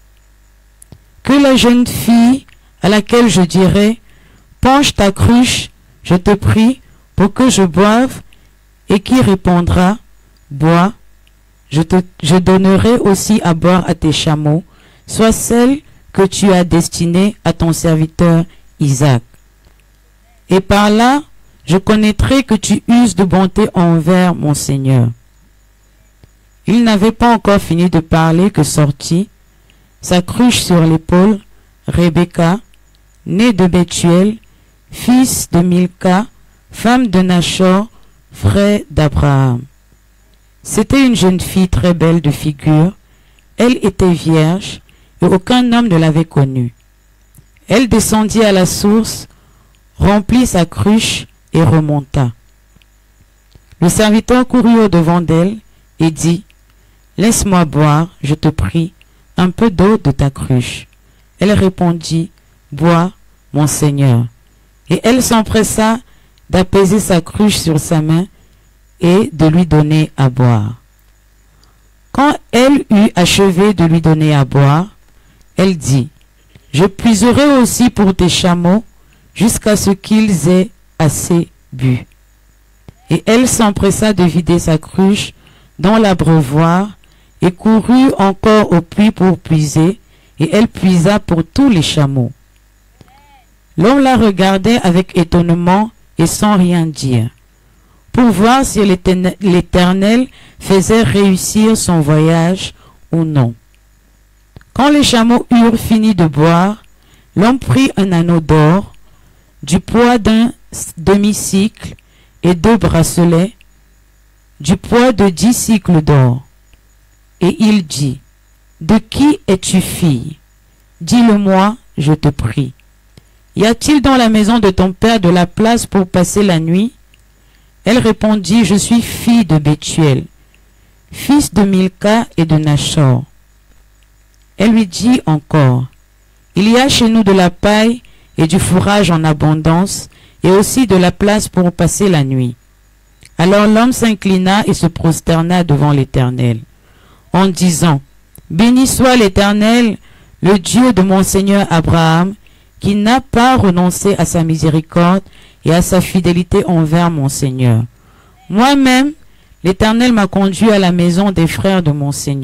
Que la jeune fille à laquelle je dirai, penche ta cruche, je te prie, pour que je boive, et qui répondra, bois, je, te, je donnerai aussi à boire à tes chameaux, soit celle que tu as destinée à ton serviteur Isaac. Et par là, je connaîtrai que tu uses de bonté envers mon Seigneur. Il n'avait pas encore fini de parler que sortit, sa cruche sur l'épaule, Rebecca, née de Bethuel, fils de Milca, femme de Nachor, frère d'Abraham. C'était une jeune fille très belle de figure, elle était vierge, et aucun homme ne l'avait connue. Elle descendit à la source, remplit sa cruche et remonta. Le serviteur courut au-devant d'elle et dit, « Laisse-moi boire, je te prie, un peu d'eau de ta cruche. » Elle répondit, « Bois, mon Seigneur. » Et elle s'empressa d'apaiser sa cruche sur sa main et de lui donner à boire. Quand elle eut achevé de lui donner à boire, elle dit, « Je puiserai aussi pour tes chameaux jusqu'à ce qu'ils aient assez bu. » Et elle s'empressa de vider sa cruche dans l'abreuvoir et courut encore au puits pour puiser, et elle puisa pour tous les chameaux. L'homme la regardait avec étonnement et sans rien dire, pour voir si l'Éternel faisait réussir son voyage ou non. Quand les chameaux eurent fini de boire, l'homme prit un anneau d'or, du poids d'un demi-cycle, et deux bracelets, du poids de dix cycles d'or. Et il dit, « De qui es-tu fille? Dis-le-moi, je te prie. Y a-t-il dans la maison de ton père de la place pour passer la nuit? » Elle répondit, « Je suis fille de Bethuel, fils de Milca et de Nachor. » Elle lui dit encore, « Il y a chez nous de la paille et du fourrage en abondance, et aussi de la place pour passer la nuit. » Alors l'homme s'inclina et se prosterna devant l'Éternel, en disant, « Béni soit l'Éternel, le Dieu de mon Seigneur Abraham, qui n'a pas renoncé à sa miséricorde et à sa fidélité envers mon Seigneur. Moi-même, l'Éternel m'a conduit à la maison des frères de mon Seigneur. »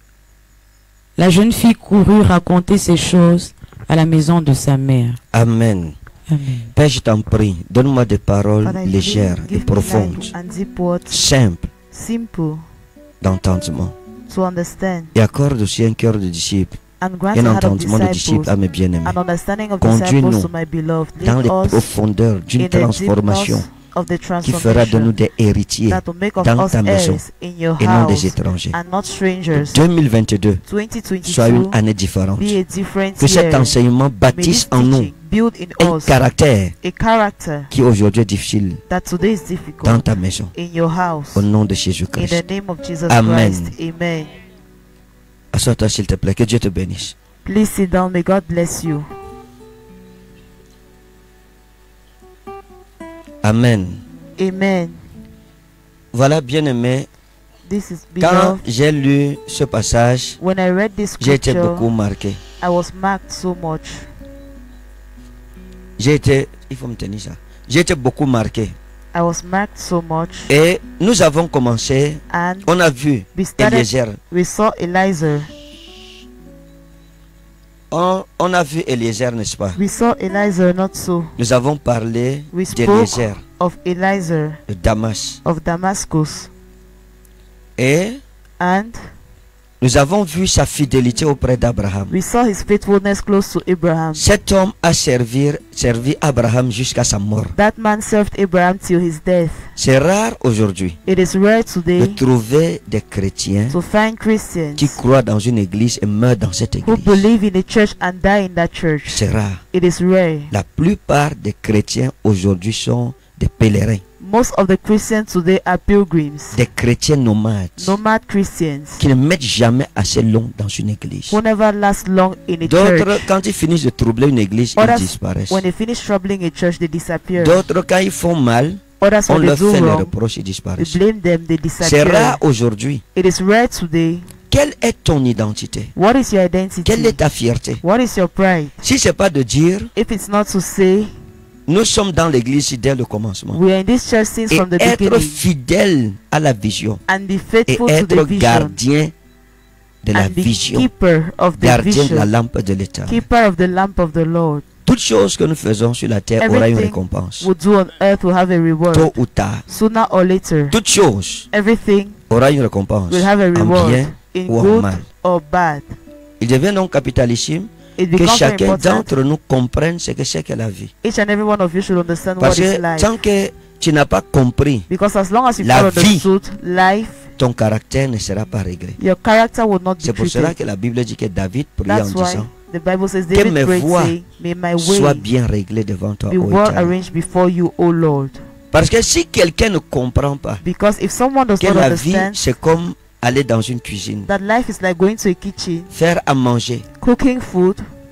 La jeune fille courut raconter ces choses à la maison de sa mère. Amen. Amen. Père, je t'en prie, donne-moi des paroles Father, I légères give- et give me profondes, light and deep words, simples simple d'entendement. to understand, Et accorde aussi un cœur de disciple and grant un a heart of entendement de disciple disciples, à mes bien-aimés. an understanding of Conduis-nous disciples to my beloved. Dans Lead les us profondeurs d'une in the transformation deepness of the qui fera de nous transformation des héritiers that will make of dans us ta maison heirs in your et non des house étrangers. and not strangers. deux mille vingt-deux twenty soit une twenty-two année différente. be a different Que cet year. enseignement May this bâtisse en nous teaching build in un us caractère a character qui aujourd'hui est difficile that today is dans difficult ta maison. in your house. Au nom de In Jésus-Christ. the name of Jesus Amen. Christ. Amen. Assois-toi s'il te plaît. Que Dieu te bénisse. Please sit down. May God bless you. Amen. Amen. Voilà, bien-aimé. This is Quand beloved. j'ai lu ce passage, When I read this j'ai été scripture, beaucoup marqué. I was marked so much. J'ai été, il faut me tenir ça. J'ai été beaucoup marqué. I was marked so much. Et nous avons commencé, And on a vu we started, Eliezer. we saw Eliezer. On, on a vu Eliezer, n'est-ce pas? We saw Eliezer, not so. Nous avons parlé We spoke d'Eliezer, of Eliezer de Damas. of Damascus. Et And nous avons vu sa fidélité auprès d'Abraham. we saw his faithfulness close to Abraham. Cet homme a servi, servi Abraham jusqu'à sa mort. That man served Abraham till his death. C'est rare aujourd'hui It is rare de today trouver des chrétiens to find Christians qui croient dans une église et meurent dans cette who église. believe in a church and die in that church. C'est rare. It is rare. La plupart des chrétiens aujourd'hui sont des pèlerins, Most of the Christians today are pilgrims, des chrétiens nomades nomad Christians, qui ne mettent jamais assez long dans une église. who never last long in a D'autres, church. quand ils finissent de troubler une église, ils Others, disparaissent. when they finish troubling a church, they disappear. D'autres, quand ils font mal, Others, on when they leur do fait les wrong, reproches, ils we disparaissent. blame them, they C'est disappear. rare aujourd'hui. It is rare today. Quelle est ton identité? What is your identity? Quelle est ta fierté? What is your pride? Si c'est pas de dire, If it's not to say, nous sommes dans l'église dès le commencement. we are in this church since Et from the être beginning, fidèle à la vision and be et faithful to être the vision, gardien de la and be vision, keeper of the gardien de la vision, lampe de l'État. keeper of the lamp of the Lord. Toute chose que nous faisons sur la terre aura une Everything récompense. we do on earth will have a Tôt reward. ou tard, Sooner or later, toute chose everything aura une récompense, will have a en reward, bien in ou en good mal. or bad. Il devient donc capitalissime It que becomes very chacun important. d'entre nous comprenne ce que c'est que la vie. Each and every one of you should understand what Parce is que life. tant que tu n'as pas compris, Because as long as you la follow vie, the truth, life, ton caractère ne sera pas réglé. your character will not be C'est pour cela treated. que la Bible dit que David priait en That's why disant, the Bible says, que David mes prayed, voies saying, may my sois way bien réglé devant toi, be ô well Éternel. arranged before you, O Lord. Parce que si quelqu'un ne comprend pas Because if someone does que not la vie, understand c'est comme aller dans une cuisine, that life is like going to a kitchen, faire à manger, cooking food,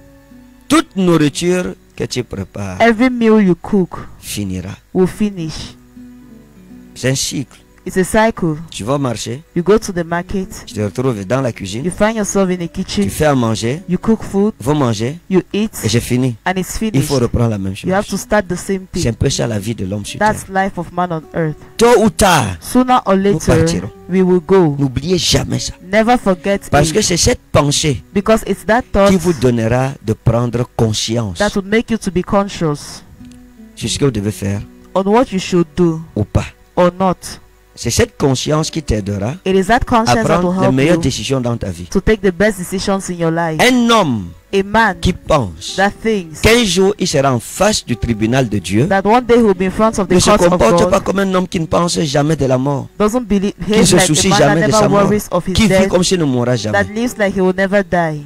toute nourriture que tu prépares every meal you cook finira. will finish. C'est un cycle. It's a cycle. Tu vas marcher, You go to the market, tu te retrouves dans la you cuisine, find yourself in a tu kitchen, fais à manger, you cook food, vous mangez, you eat, et j'ai fini. and it's Il finished. faut reprendre la même chose. You have to start the same C'est thing. un peu ça la vie de l'homme sur terre. That's life of man on earth. Tôt ou tard, Sooner or later, partirons. we will go. n'oubliez jamais ça. Never forget Parce que it. c'est cette pensée Because it's that thought qui vous donnera de prendre conscience that would make you to be conscious sur ce que vous devez faire on what you should do ou pas. or not. C'est cette conscience qui t'aidera It is that à conscience that will prendre les help meilleures you décisions dans ta vie. to take the best decisions in your life. Un homme A man qui pense that thinks qu'un jour il sera en face du tribunal de Dieu that one day he will be in front of the ne se court of comporte pas God comme un homme qui ne pense jamais de la mort, doesn't believe qui ne behaves se like soucie a man jamais that de sa never mort, worries of his qui vit death, comme s'il ne mourra that jamais. lives like he will never die.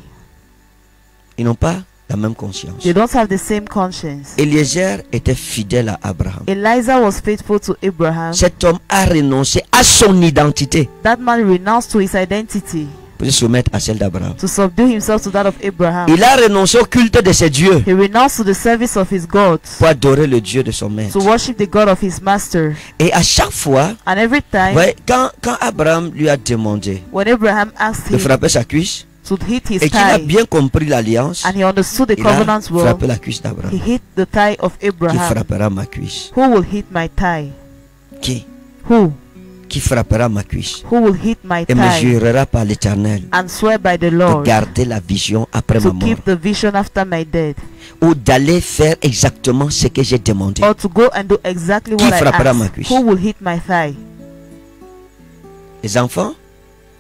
Ils n'ont pas la même conscience. They don't have the same conscience. Eliezer était fidèle à Abraham. Elijah was faithful to Abraham. Cet homme a renoncé à son identité That man renounced to his identity pour se soumettre à celle d'Abraham. to subdue himself to that of Abraham. Il a renoncé au culte de ses dieux He renounced to the service of his gods pour adorer le Dieu de son maître. to worship the God of his master. Et à chaque fois, And every time ouais, quand, quand Abraham lui a demandé when Abraham asked de him frapper sa cuisse to hit his et qu'il a thigh bien compris l'alliance, and he understood the il a covenant well, frappé la cuisse he d'Abraham. hit the thigh of Qui Abraham. frappera ma cuisse? Who will hit my thigh? Qui? Who? Qui frappera ma cuisse? Who will hit my Et me thigh jurera par l'Éternel and swear by the de Lord garder la vision après ma to mort, keep the vision after my death, ou d'aller faire exactement ce que j'ai demandé. or to go and do exactly Qui what I frappera ma asked? cuisse? Who will hit my thigh? Les enfants,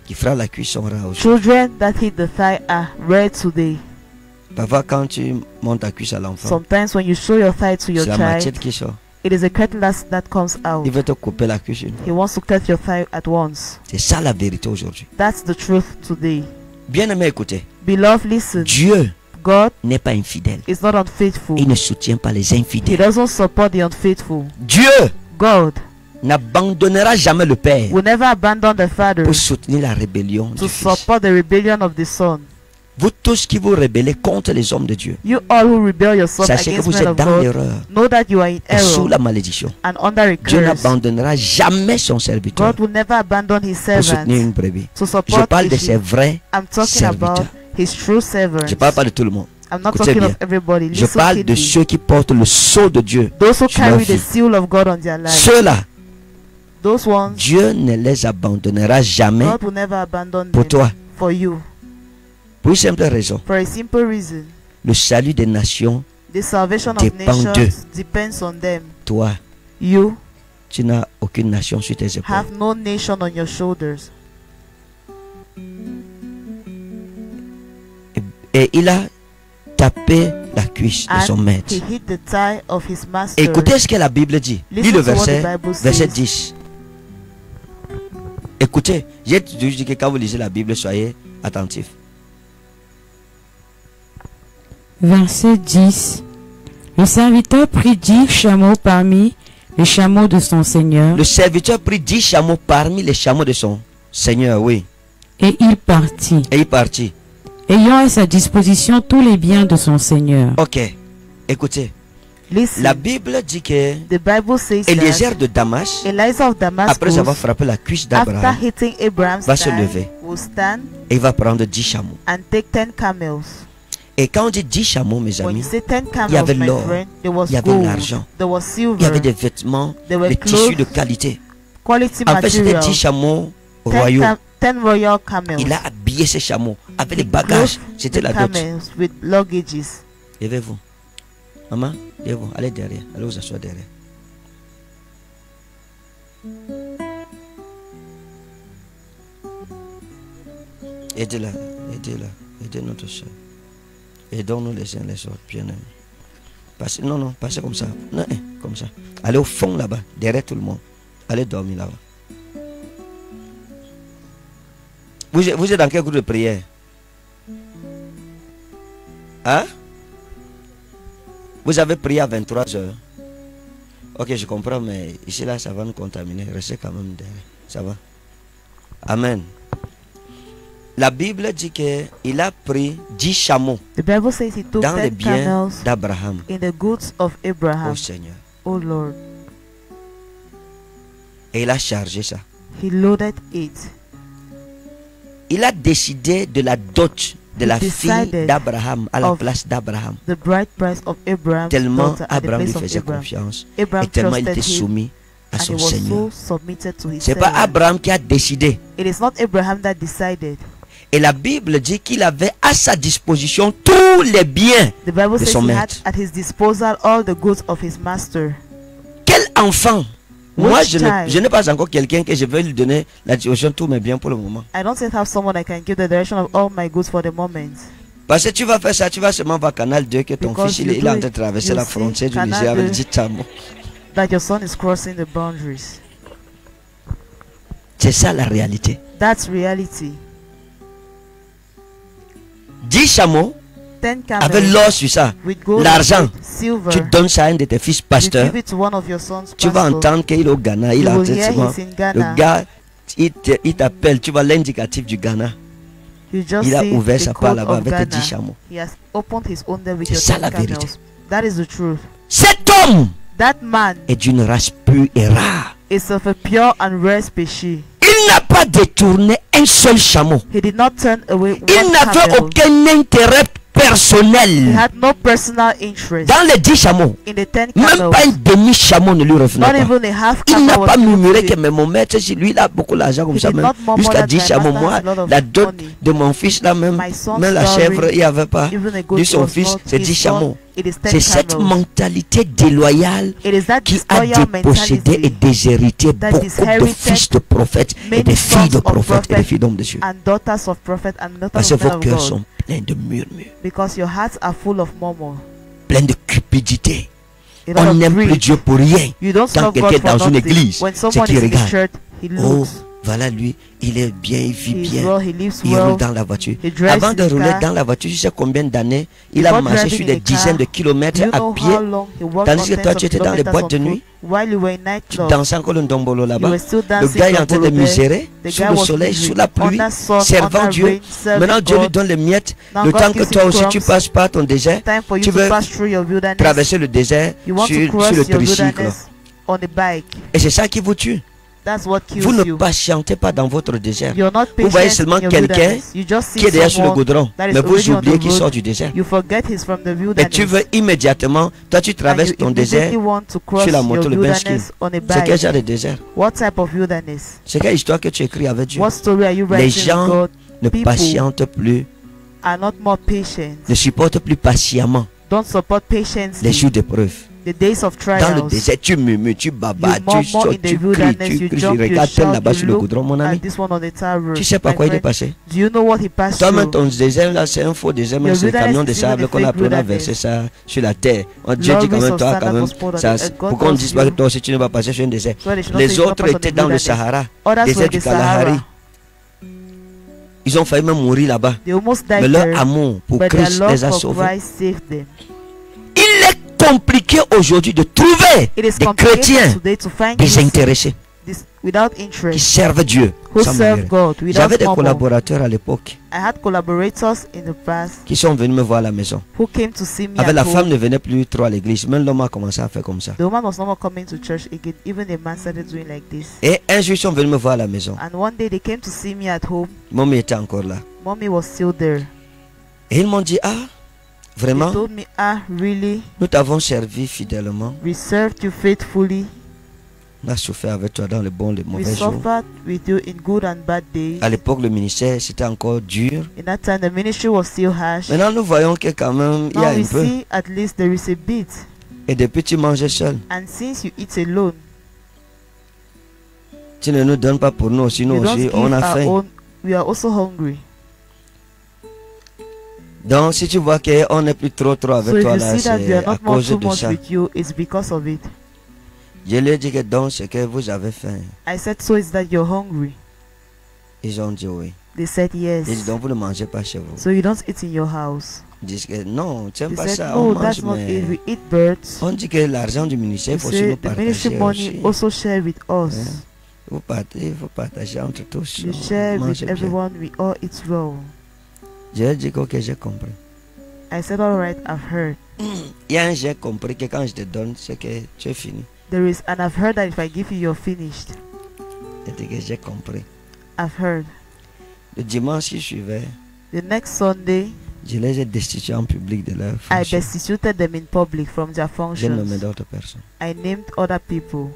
qui fera la cuisson rare aujourd'hui. Children that hit the thigh are rare today. Parfois, quand tu montes ta cuisse à l'enfant, Sometimes when you show your thigh to your c'est la child, machette qui sort. it is a cutlass that comes out. Il veut te couper la cuisse. He wants to cut your thigh at once. C'est ça la vérité aujourd'hui. That's the truth today. Bien-aimé, écoutez. Beloved, listen. Dieu God n'est pas infidèle. is not unfaithful. Il ne soutient pas les He infidèles. doesn't support the unfaithful. Dieu God n'abandonnera jamais le Père will never abandon the Father pour soutenir la rébellion to du Fils. support the rebellion of the Son. Vous tous qui vous rébellez contre les hommes de Dieu, You all who rebel yourself sachez que against vous men êtes of dans God, l'erreur know that you are in et sous error la malédiction. and under a Dieu curse. n'abandonnera jamais son serviteur God will never abandon his pour soutenir servants une brebis. to Je support parle de his ses sheep. vrais I'm talking serviteurs. about his true servants. Je ne parle pas de tout le monde. I'm not Écoutez talking bien. of everybody. Je Listen parle de keenly. ceux qui portent le sceau de Dieu. Those who sur leur carry the vie. seal of God on their lives. Ceux-là, Those ones, Dieu ne les abandonnera jamais God will never abandon pour them toi. for you. Pour une simple raison. For a simple reason. Le salut des nations, The salvation of Dépend nations d'eux. depends on them. toi, You tu n'as aucune nation sur tes épaules. have no nation on your shoulders. Et il a tapé la cuisse de son And maître. he hit the thigh of his master. Écoutez ce que la Bible dit. Lis Listen le to what verset, the Bible verset says. dix. Écoutez, j'ai toujours dit que quand vous lisez la Bible, soyez attentifs. Verset dix. Le serviteur prit dix chameaux parmi les chameaux de son seigneur Le serviteur prit dix chameaux parmi les chameaux de son Seigneur, oui. et il partit, Et il partit. ayant à sa disposition tous les biens de son seigneur. Ok. Écoutez, Listen, la Bible dit que the Bible says Eliezer that de Damas, Eliza of Damascus, après avoir frappé la cuisse after d'Abraham, hitting Abraham's va se thigh, lever. will stand et il va prendre dix chameaux. and take ten camels. Et quand on dit dix chameaux, mes When amis, you say ten il y avait camels, my l'or, friend, there was il y avait gold, l'argent, there was il y avait silver, des vêtements, there were des tissus de clothes, qualité. quality En fait, c'était material, dix chameaux ten, royaux. cam ten royal camels. Il a habillé ces chameaux avec les He bagages. clothed C'était the la dot. camels with luggages. Levez-vous. Maman, levez-vous. Allez derrière. Allez vous asseoir derrière. Aidez-la. Aidez-la. Aidez notre soeur. Aidons-nous les uns les autres, bien aimés. Passez, non, non, passez comme ça. Non, hein, comme ça. Allez au fond là-bas, derrière tout le monde. Allez dormir là-bas. Vous, êtes- vous êtes dans quel groupe de prière? Hein? Vous avez prié à vingt-trois heures. Ok, je comprends, mais ici là, ça va nous contaminer. Restez quand même derrière. Ça va? Amen. La Bible dit qu'il a pris dix chameaux The Bible says he took dans les ten biens camels d'Abraham in the goods of Abraham. au Seigneur. Oh Lord, Et il a chargé ça. he loaded it. Il a décidé de la dot de He la fille decided d'Abraham à la of place d'Abraham. The bride price of Abraham, Tellement daughter at the Abraham lui place of faisait Abraham. confiance. Abraham Et tellement il trusted était him, soumis à and he son was Seigneur. so submitted to his C'est pas servant. Abraham qui a décidé. It is not Abraham that decided. Et la Bible dit qu'il avait à sa disposition tous les biens. The Bible de says son he had maître. at his disposal all the goods of his master. Quel enfant? Moi, Which je ne- child? je n'ai pas encore quelqu'un que je vais lui donner la disposition de tous mes biens pour le moment. I don't yet have someone I can give the direction of all my goods for the moment. Parce que tu vas faire ça, tu vas seulement voir Canal deux que ton Because fils il, you est- il do est en it, train de traverser you la see frontière du Canal Niger avec deux. dix chameaux. That your son is crossing the boundaries. C'est ça la réalité. That's reality. dix chameaux Ten avec camels l'or sur ça. with gold, l'argent. and silver. Tu donnes ça à un de tes fils You pasteurs. give it to one of your sons. Tu vas pastor. entendre qu'il est au Ghana. Il You a will hear souvent. he's in Le Ghana. gars, il te- il t'appelle. Tu vois l'indicatif du Ghana. You just Il a see ouvert the sa part code là-bas of avec tes Ghana. dix chameaux. He has opened his own there with C'est your ça ten la vérité. camels. That is the truth. Cet homme That man est d'une race pure et rare. is of a pure and rare species. Il n'a pas détourné un seul chameau. He did not turn away one Il n'avait camel. aucun intérêt He personnel. had no personal interest Dans les dix chameaux, in the ten même camels. pas un demi-chameau ne lui Not revenait pas. even a half Il camel n'a was pas given murmuré to que him. mais mon maître, si lui il a beaucoup d'argent comme He ça, did même not murmur jusqu'à that dix my chameaux, master moi, has a lot of la dot money. de mon fils là même, My son's même la dowry, chèvre, il n'y avait pas. Even a goat Lui, son was fils, not c'est his dix son. chameaux. It is ten C'est cette camels. mentalité déloyale It is that qui a disloyal dépossédé et mentality déshérité that beaucoup de disinherited fils de prophètes et many de filles de sons of prophètes et de prophets filles d'hommes de Dieu. and daughters of prophet and daughters Parce que of men vos of cœurs God. sont pleins de murmures, Because your hearts are full of murmur. pleins de cupidité. A lot On of n'aime plus greed. Dieu pour rien. You don't Quand serve God quelqu'un est for dans une nothing. église, When c'est someone qu'il is in the regarde. church, he Oh, looks. voilà lui, il est bien, il vit He is bien. well, he lives Il well. roule dans la voiture. He drives Avant de in the rouler car. dans la voiture, tu sais combien d'années il a Before marché driving sur in des a dizaines de car, kilomètres Do you à know pied, how long he walked tandis on que toi tens tu of étais dans les kilometers boîtes on de foot nuit, while you were in tu nightclub? dansais encore le ndombolo You là-bas. were still Le dancing gars est en train de Ndombolo there. misérer The sous guy le was soleil, miserable sous la pluie, under sun, servant under Dieu. rain, serving Maintenant Dieu lui God. donne les miettes. Now Le God temps que gives toi him aussi tu crumbs. passes par ton désert, Time for you tu to veux pass through your wilderness. traverser le désert You want to sur, cross sur le your tricycle. wilderness on a bike. Et c'est ça qui vous tue. That's what kills Vous ne you. patientez pas dans votre désert. You're not Vous voyez patient seulement in your quelqu'un wilderness. You just qui est see derrière sur le someone goudron. that is Mais vous already on oubliez the qu'il road. sort du désert. You forget he's from the Et wilderness. tu veux immédiatement, toi tu And traverses you ton désert. immediately want to cross sur la your moto, le wilderness Benchkin. on a C'est quel bike. genre de désert? What type of wilderness? C'est quelle histoire que tu écris avec Dieu? What story are you Les writing with gens God? ne people patientent plus, Are not more patient. ne supportent plus patiemment Don't support patience. les jours d'épreuve. The days of Dans le trials. désert, tu murmures, tu babas, You tu murmur sautes, in the tu cries, wilderness, tu you cries. jump, you Regarde tel shout, là-bas you sur le look goudron, mon at ami. this one on the tar road. Tu sais pas My quoi il est friend, passé? do you know what he passed Toi-même, through? ton désert là, c'est un faux désert, mais Your c'est le camion de wilderness is even sable a qu'on a fake pris, on a wilderness. versé ça sur la terre. On Dieu Lord, dit quand we même, saw toi, quand Satan même, was poured on ça, it, and God pourquoi on ne tells dit pas que you- toi aussi tu ne vas passer sur un désert? So they should not Les say you autres don't pass on étaient the dans le wilderness. Sahara, Others désert were du the Sahara. Kalahari. Ils ont failli même mourir là-bas. They almost died Mais leur there, amour pour but their Christ love les a for sauvés. Christ saved them. Il est compliqué aujourd'hui de trouver It is des complicated chrétiens today to find Christians désintéressés this, without qui interest, servent Dieu. who sans serve malgré. God without J'avais des murmur. collaborateurs à l'époque I had collaborators in the past qui sont venus me voir à la maison. who came to see me Avec at la home. femme ne venait plus trop à l'église. Même l'homme a commencé à faire comme ça. The woman was no more coming to church again. Even the man started doing like this. Et un jour, ils sont venus me voir à la maison. And one day they came to see me at home. Mommy était encore là. Mommy was still there. Et ils m'ont dit, ah, They vraiment, told me, ah, really? nous t'avons servi fidèlement. We served you faithfully. On a souffert avec toi dans les bons et les We mauvais jours. suffered with you in good and bad days. À l'époque, le ministère, c'était encore dur. In that time, the ministry was still harsh. Maintenant, nous voyons que quand même, il y a Now we un peu. see at least there is a bit. Et depuis, tu manges seul. And since you eat alone, Tu ne nous donnes pas pour nous aussi. Nous you don't aussi, give on a our faim. own. We are also hungry. Donc, si tu vois qu'on n'est plus trop trop So avec if toi you là, see that we c'est are à not more cause too de much ça. with you, it's because of it. Je leur ai dit que donc, c'est que vous avez faim. I said, so is that you're hungry? Ils ont dit oui. They said yes. J'ai dit donc, vous ne mangez pas chez vous. So you don't eat in your house. Ils disent que non, tu n'aimes They pas said, ça. On no, mange, that's not mais it. We eat birds. on dit que l'argent du ministère, il They faut aussi nous say the ministry partager money aussi. also share with us. Hein? Vous partagez, vous partagez entre tous. You on share mange with bien. everyone. We all eat well. J'ai dit que ok, j'ai compris. I said, all right, I've heard. Il y a un j'ai compris que quand je te donne, c'est que tu es fini. There is, and I've heard that if I give you, you're finished. J'ai dit que j'ai compris. I've heard. Le dimanche qui suivait, The next Sunday, je les ai destitués en public de leur I fonction. destituted them in public from their J'ai nommé functions. d'autres personnes. I named other people.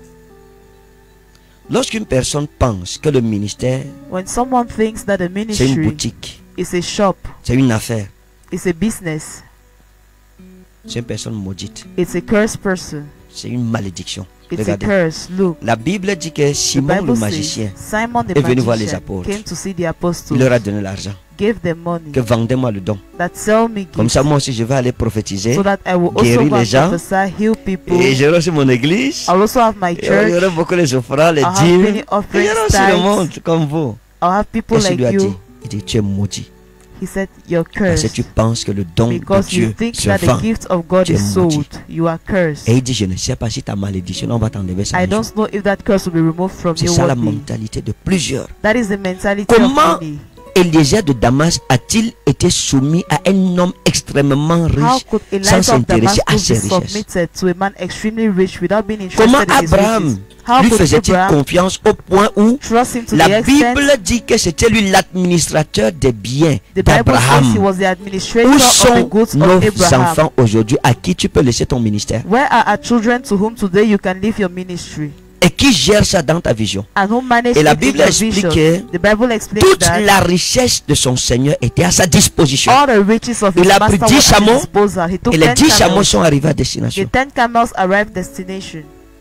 Lorsqu'une personne pense que le ministère, When someone thinks that a c'est une ministry boutique, is a shop, c'est une affaire, it's a business, c'est une personne maudite, it's a cursed person, c'est une malédiction. it's Regardez. a curse. Look, La Bible dit que the Simon le Bible magicien says Simon the est venu voir les magician apôtres. came to see the Il apostles, leur a donné l'argent. gave them money, Que vendez-moi le don. that sell me Comme gifts, ça, moi aussi, je vais aller prophétiser. so that I will guérir also go les and gens. prophesy, heal people. Et j'aurai aussi mon église. I'll also have my Et il y church. aura beaucoup les offrandes, les I'll have dîmes. many Et il offerings, y aura aussi le tithes. monde comme vous. I'll have people Qu'est-ce qu'il like lui a dit? you. Il dit, tu es maudit. He said, you're Parce que cursed tu penses que le don de because you Dieu think se that vend. the gift of God Tu is es maudit. sold. You are cursed. Et il dit, je ne sais pas si ta malédiction, on va t'enlever ça. I un jour. don't know if that curse will be removed from C'est you ça la one day. mentalité de plusieurs. That is the mentality Comment of many. Eliezer de Damas a-t-il été soumis à un homme extrêmement How riche could sans Elijah of s'intéresser à Damascus ses be richesses? submitted to a man extremely rich without being interested Comment in his Abraham riches? How lui could faisait-il Abraham confiance au point où trust him to the la extent Bible dit que c'était lui l'administrateur des biens the Bible says he d'Abraham? was the administrator Où of the sont goods nos of Abraham? enfants aujourd'hui à qui tu peux laisser ton ministère? Where are our children to whom today you can leave your ministry? et qui gère ça dans ta vision. and who managed Et la it in Bible your explique vision. que The Bible explains toute that la richesse de son Seigneur était à sa disposition. all the riches of his Il a master pris dix were at chameaux, his disposal. He took Et les ten dix chameaux camels. sont arrivés à The destination. ten camels arrived destination.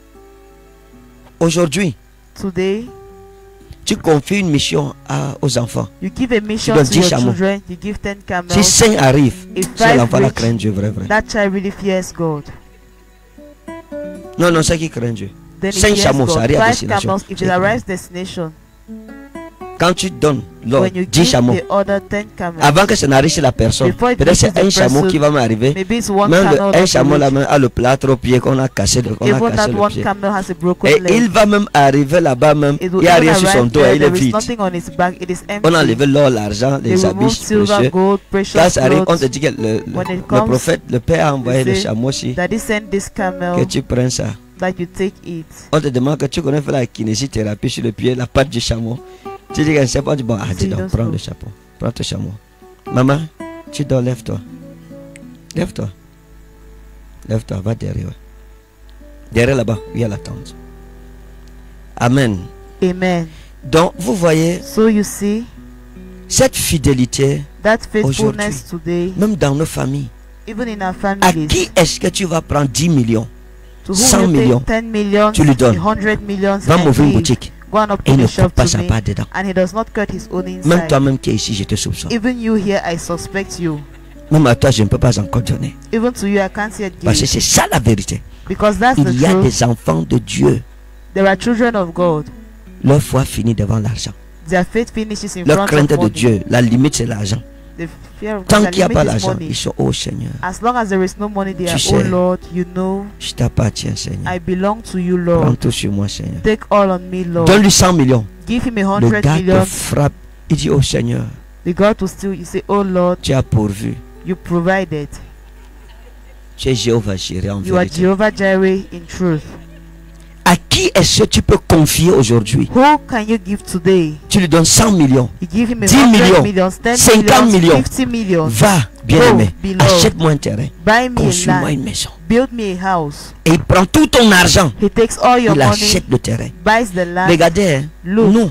Aujourd'hui, Today, tu confies une mission à- aux enfants. you give a mission donnes to dix your chameaux. children. You give ten Si camels. cinq arrivent, If c'est five l'enfant là reach, craint Dieu, vrai, vrai. that child really fears God. Non, non, c'est qui craint Dieu. Then he Cinq fears chameaux, ça God. arrive à Five destination. camels, if C'est it vrai. arrives destination, Quand tu donnes l'ordre, when you dix give chameaux, the other ten camels, avant que ça n'arrive chez la personne, Before it peut-être c'est reaches the un chameau person, qui va m'arriver. maybe it's one Même le- camel un that chameau will là reach. même a le plâtre au pied qu'on a cassé, le- qu'on a Even cassé that le one pied. camel has a broken Et leg. il va même arriver là-bas même, It il will n'y a even rien sur son arrive dos, there, il est there is vide. nothing on his back, it is On a empty. enlevé l'or, l'argent, They les remove habits silver, précieux. gold, Quand precious ça arrive, on te clothes. dit que le, le- When it le comes, prophète, le Père a envoyé you le say chameau aussi, That he sent this que camel, tu prennes ça. that you take it. On te demande que tu connais faire la kinésithérapie sur le pied, la patte du chameau. Tu dis que c'est pas du bon. Ah, dis See, donc, those prends people. le chapeau. Prends ton chameau. Maman, tu dors, lève-toi. Lève-toi. Lève-toi, va derrière. Derrière là-bas, il y a la tente. Amen. Amen. Donc, vous voyez, So you see, cette fidélité, that faithfulness today, même dans nos familles, even in our à families, qui est-ce que tu vas prendre dix millions, to cent whom you millions, take ten millions, tu lui donnes. hundred millions, va and m'ouvrir une give, boutique go and et open il ne a shop coupe pas to sa me, part dedans. and he does not cut his own Même inside. toi-même qui es ici, je te soupçonne. Even you here, I suspect you. Même à toi, je ne peux pas encore donner. Even to you, I can't yet Parce que give. c'est ça la vérité. Because that's the Il y a truth. des enfants de Dieu. There are children of God. Leur foi finit devant l'argent. Their faith finishes in Leur front crainte of de money. Dieu, la limite c'est l'argent. The fear of Tant God, the qu'il n'y a limit pas is l'argent, money. ils sont, oh Seigneur, As long as there is no money, they Tu are, sais. oh Lord, you know, je t'appartiens Seigneur. I belong to you, Prends Lord. tout sur moi Seigneur. Take all on me, Lord. Donne-lui cent millions. Give him a Le hundred gars te million. frappe. Il dit, oh Seigneur, The God will still, you say, oh Lord, tu as pourvu. you provided. Tu es Jéhovah Jireh en You are vérité. Jehovah Jireh in truth. À qui est-ce que tu peux confier aujourd'hui? Who can you give today? Tu lui donnes cent millions. You give him a dix hundred millions, millions, ten cinquante millions, millions. fifty millions. Va, bien-aimé, Go, beloved. achète-moi un terrain. Buy me a Construis-moi land. une maison. Build me a house. Et il prend tout ton argent. He takes all your Il money, achète le terrain. buys the land. Regardez, hein, Look, nous,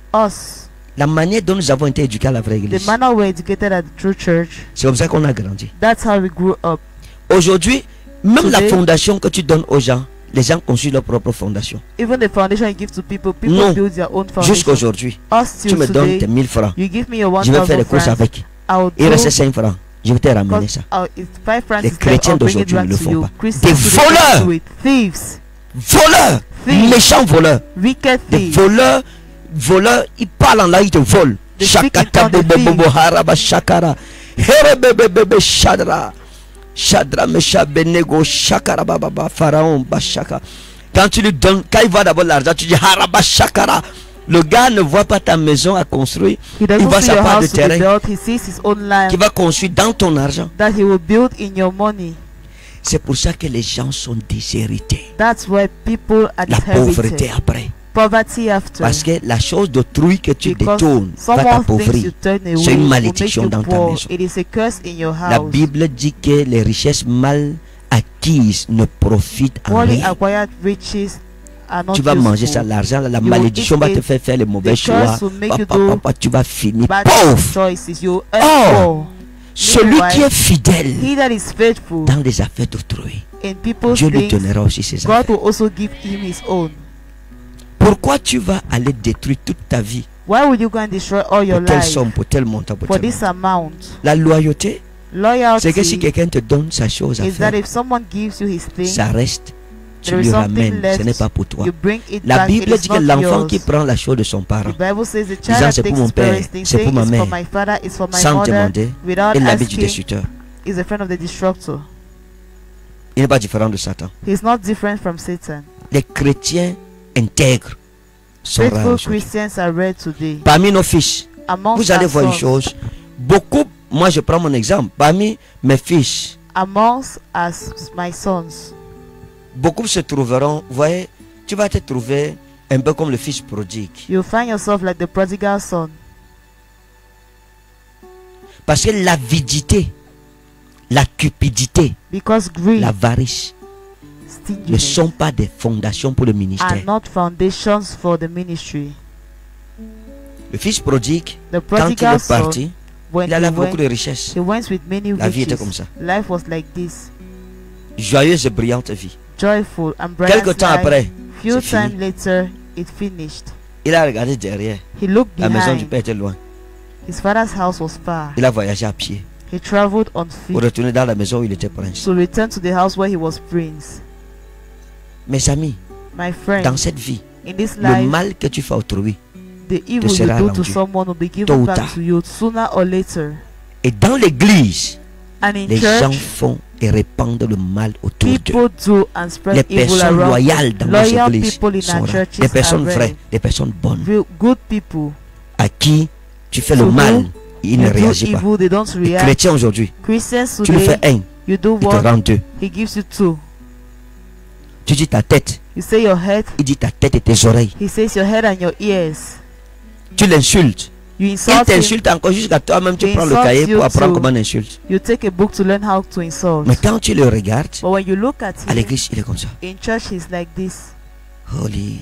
us, la manière dont nous avons été éduqués à la vraie the église, manner we're educated at the true church, c'est comme ça qu'on a grandi. that's how we grew up. Aujourd'hui, même la Today- fondation que tu donnes aux gens, les gens construisent leur propre fondation. Even the foundation you give to people, people Non. build their own foundation. Jusqu'à aujourd'hui, Us tu till me donnes tes today, mille francs. you give me your one Je vais faire des thousand courses francs. avec. I'll Il go, reste cinq francs. Je vais te ramener because ça. I'll- it's five francs Les is there, chrétiens I'll bring it d'aujourd'hui back ne le to font you. pas. Christians Des today don't voleurs! do it. Thieves, Voleurs! Thieves. Méchants voleurs! wicked Des thieves. voleurs, voleurs, ils parlent en là, ils te volent. They speak in Shakata tongues, bobo they bobo haraba shakara. Here bebe bebe shadra. Shadra mesha benego shakara baba ba pharaon bashaka. Quand tu lui donnes, quand il voit d'abord l'argent, tu dis haraba shakara. Le gars ne voit pas ta maison à construire, He doesn't il voit see sa your part de house to be terrain built. He sees his own land qui va construire dans ton argent. that he will build in your money. C'est pour ça que les gens sont déshérités. That's why people are La pauvreté inherited. après. Poverty after. Parce que la chose d'autrui que tu Because détournes va someone thinks t'appauvrir. you turn away C'est une will malédiction make you dans ta poor. maison. It is a curse in your La house. Bible dit que les richesses mal acquises ne profitent en Poorly rien. acquired riches are not Tu vas manger useful. ça, l'argent, la You will malédiction eat va te it. faire faire les mauvais The choix. curse will make you Papa, do papa, tu vas finir Bad pauvre. choices. You earn Oh. poor. Celui Meanwhile, qui est fidèle He that is faithful dans les affaires d'autrui, in people's Dieu lui things, donnera aussi ses God affaires. will also give him his own. Pourquoi tu vas aller détruire toute ta vie Why would you go and destroy all your pour telle life somme, pour tel montant, pour for tel this montant? amount? La loyauté, c'est que si Loyalty quelqu'un te donne sa chose à is that faire, if someone gives you his thing, ça reste, tu there is lui something ramènes, ce left, n'est pas pour toi. you bring it La back. Bible It is dit que not l'enfant yours. qui prend la chose de son parent, The Bible says the disant, child that c'est takes pour mon his père, parents' thing, c'est saying pour ma it's mère, for my father, it's for my sans mother, demander, without est l'habit du asking, destructeur. is a friend of the destructor. Il n'est pas différent de Satan. He's not different from Satan. Les chrétiens intègres sont rares Faithful aujourd'hui. Christians are rare today. Parmi nos fils, Amongst vous allez our voir une sons, chose. Beaucoup, moi je prends mon exemple, parmi mes fils, amongst us, my sons, beaucoup se trouveront, vous voyez, tu vas te trouver un peu comme le fils prodigue. you'll find yourself like the prodigal son. Parce que l'avidité, la cupidité, Because greed, l'avarice ne stinginess sont pas des fondations pour le are ministère. not foundations for the ministry. Le fils prodigue, The quand il prodigal est son, parti, when il he avait went, beaucoup de richesses. he went with many La vie était riches. comme ça. Life was like this, Joyeuse et brillante vie. joyful and bright. Quelque temps après, Few c'est fini. time later, it finished. Il a regardé derrière. He looked La maison du behind. père était loin. His father's house was far. Il a voyagé à pied He traveled on pour feet retourner dans la maison où il était prince. to return to the house where he was prince. Mes amis, My friend, dans cette vie, in this le life, mal que tu fais à autrui, the evil you sera do to rendu, someone will be tôt ou given back tard. to you sooner or later. et dans l'église, And in les gens church, font et répandent le mal autour d'eux. people do and spread Les evil personnes around. loyales dans nos Loyal églises people in sont our là. churches Des personnes are vraies, rare. des personnes bonnes, Real good people. à qui tu fais le To mal, whom ils ne You do réagissent pas. evil, they don't Les react. chrétiens aujourd'hui, Christians tu lui fais today, un, you do il te one, rend deux. he gives you two. Tu dis ta tête, You say your head, il dit ta tête et tes oreilles. he says your head and your ears. Tu l'insultes. You Il insult him, t'insulte encore jusqu'à toi-même, tu He prends le insults cahier you pour apprendre too. comment on insulte. you take a book to learn how to insult. Mais quand tu le regardes, But when you look at à him, l'église, il est comme ça. in church he's like this. Holy.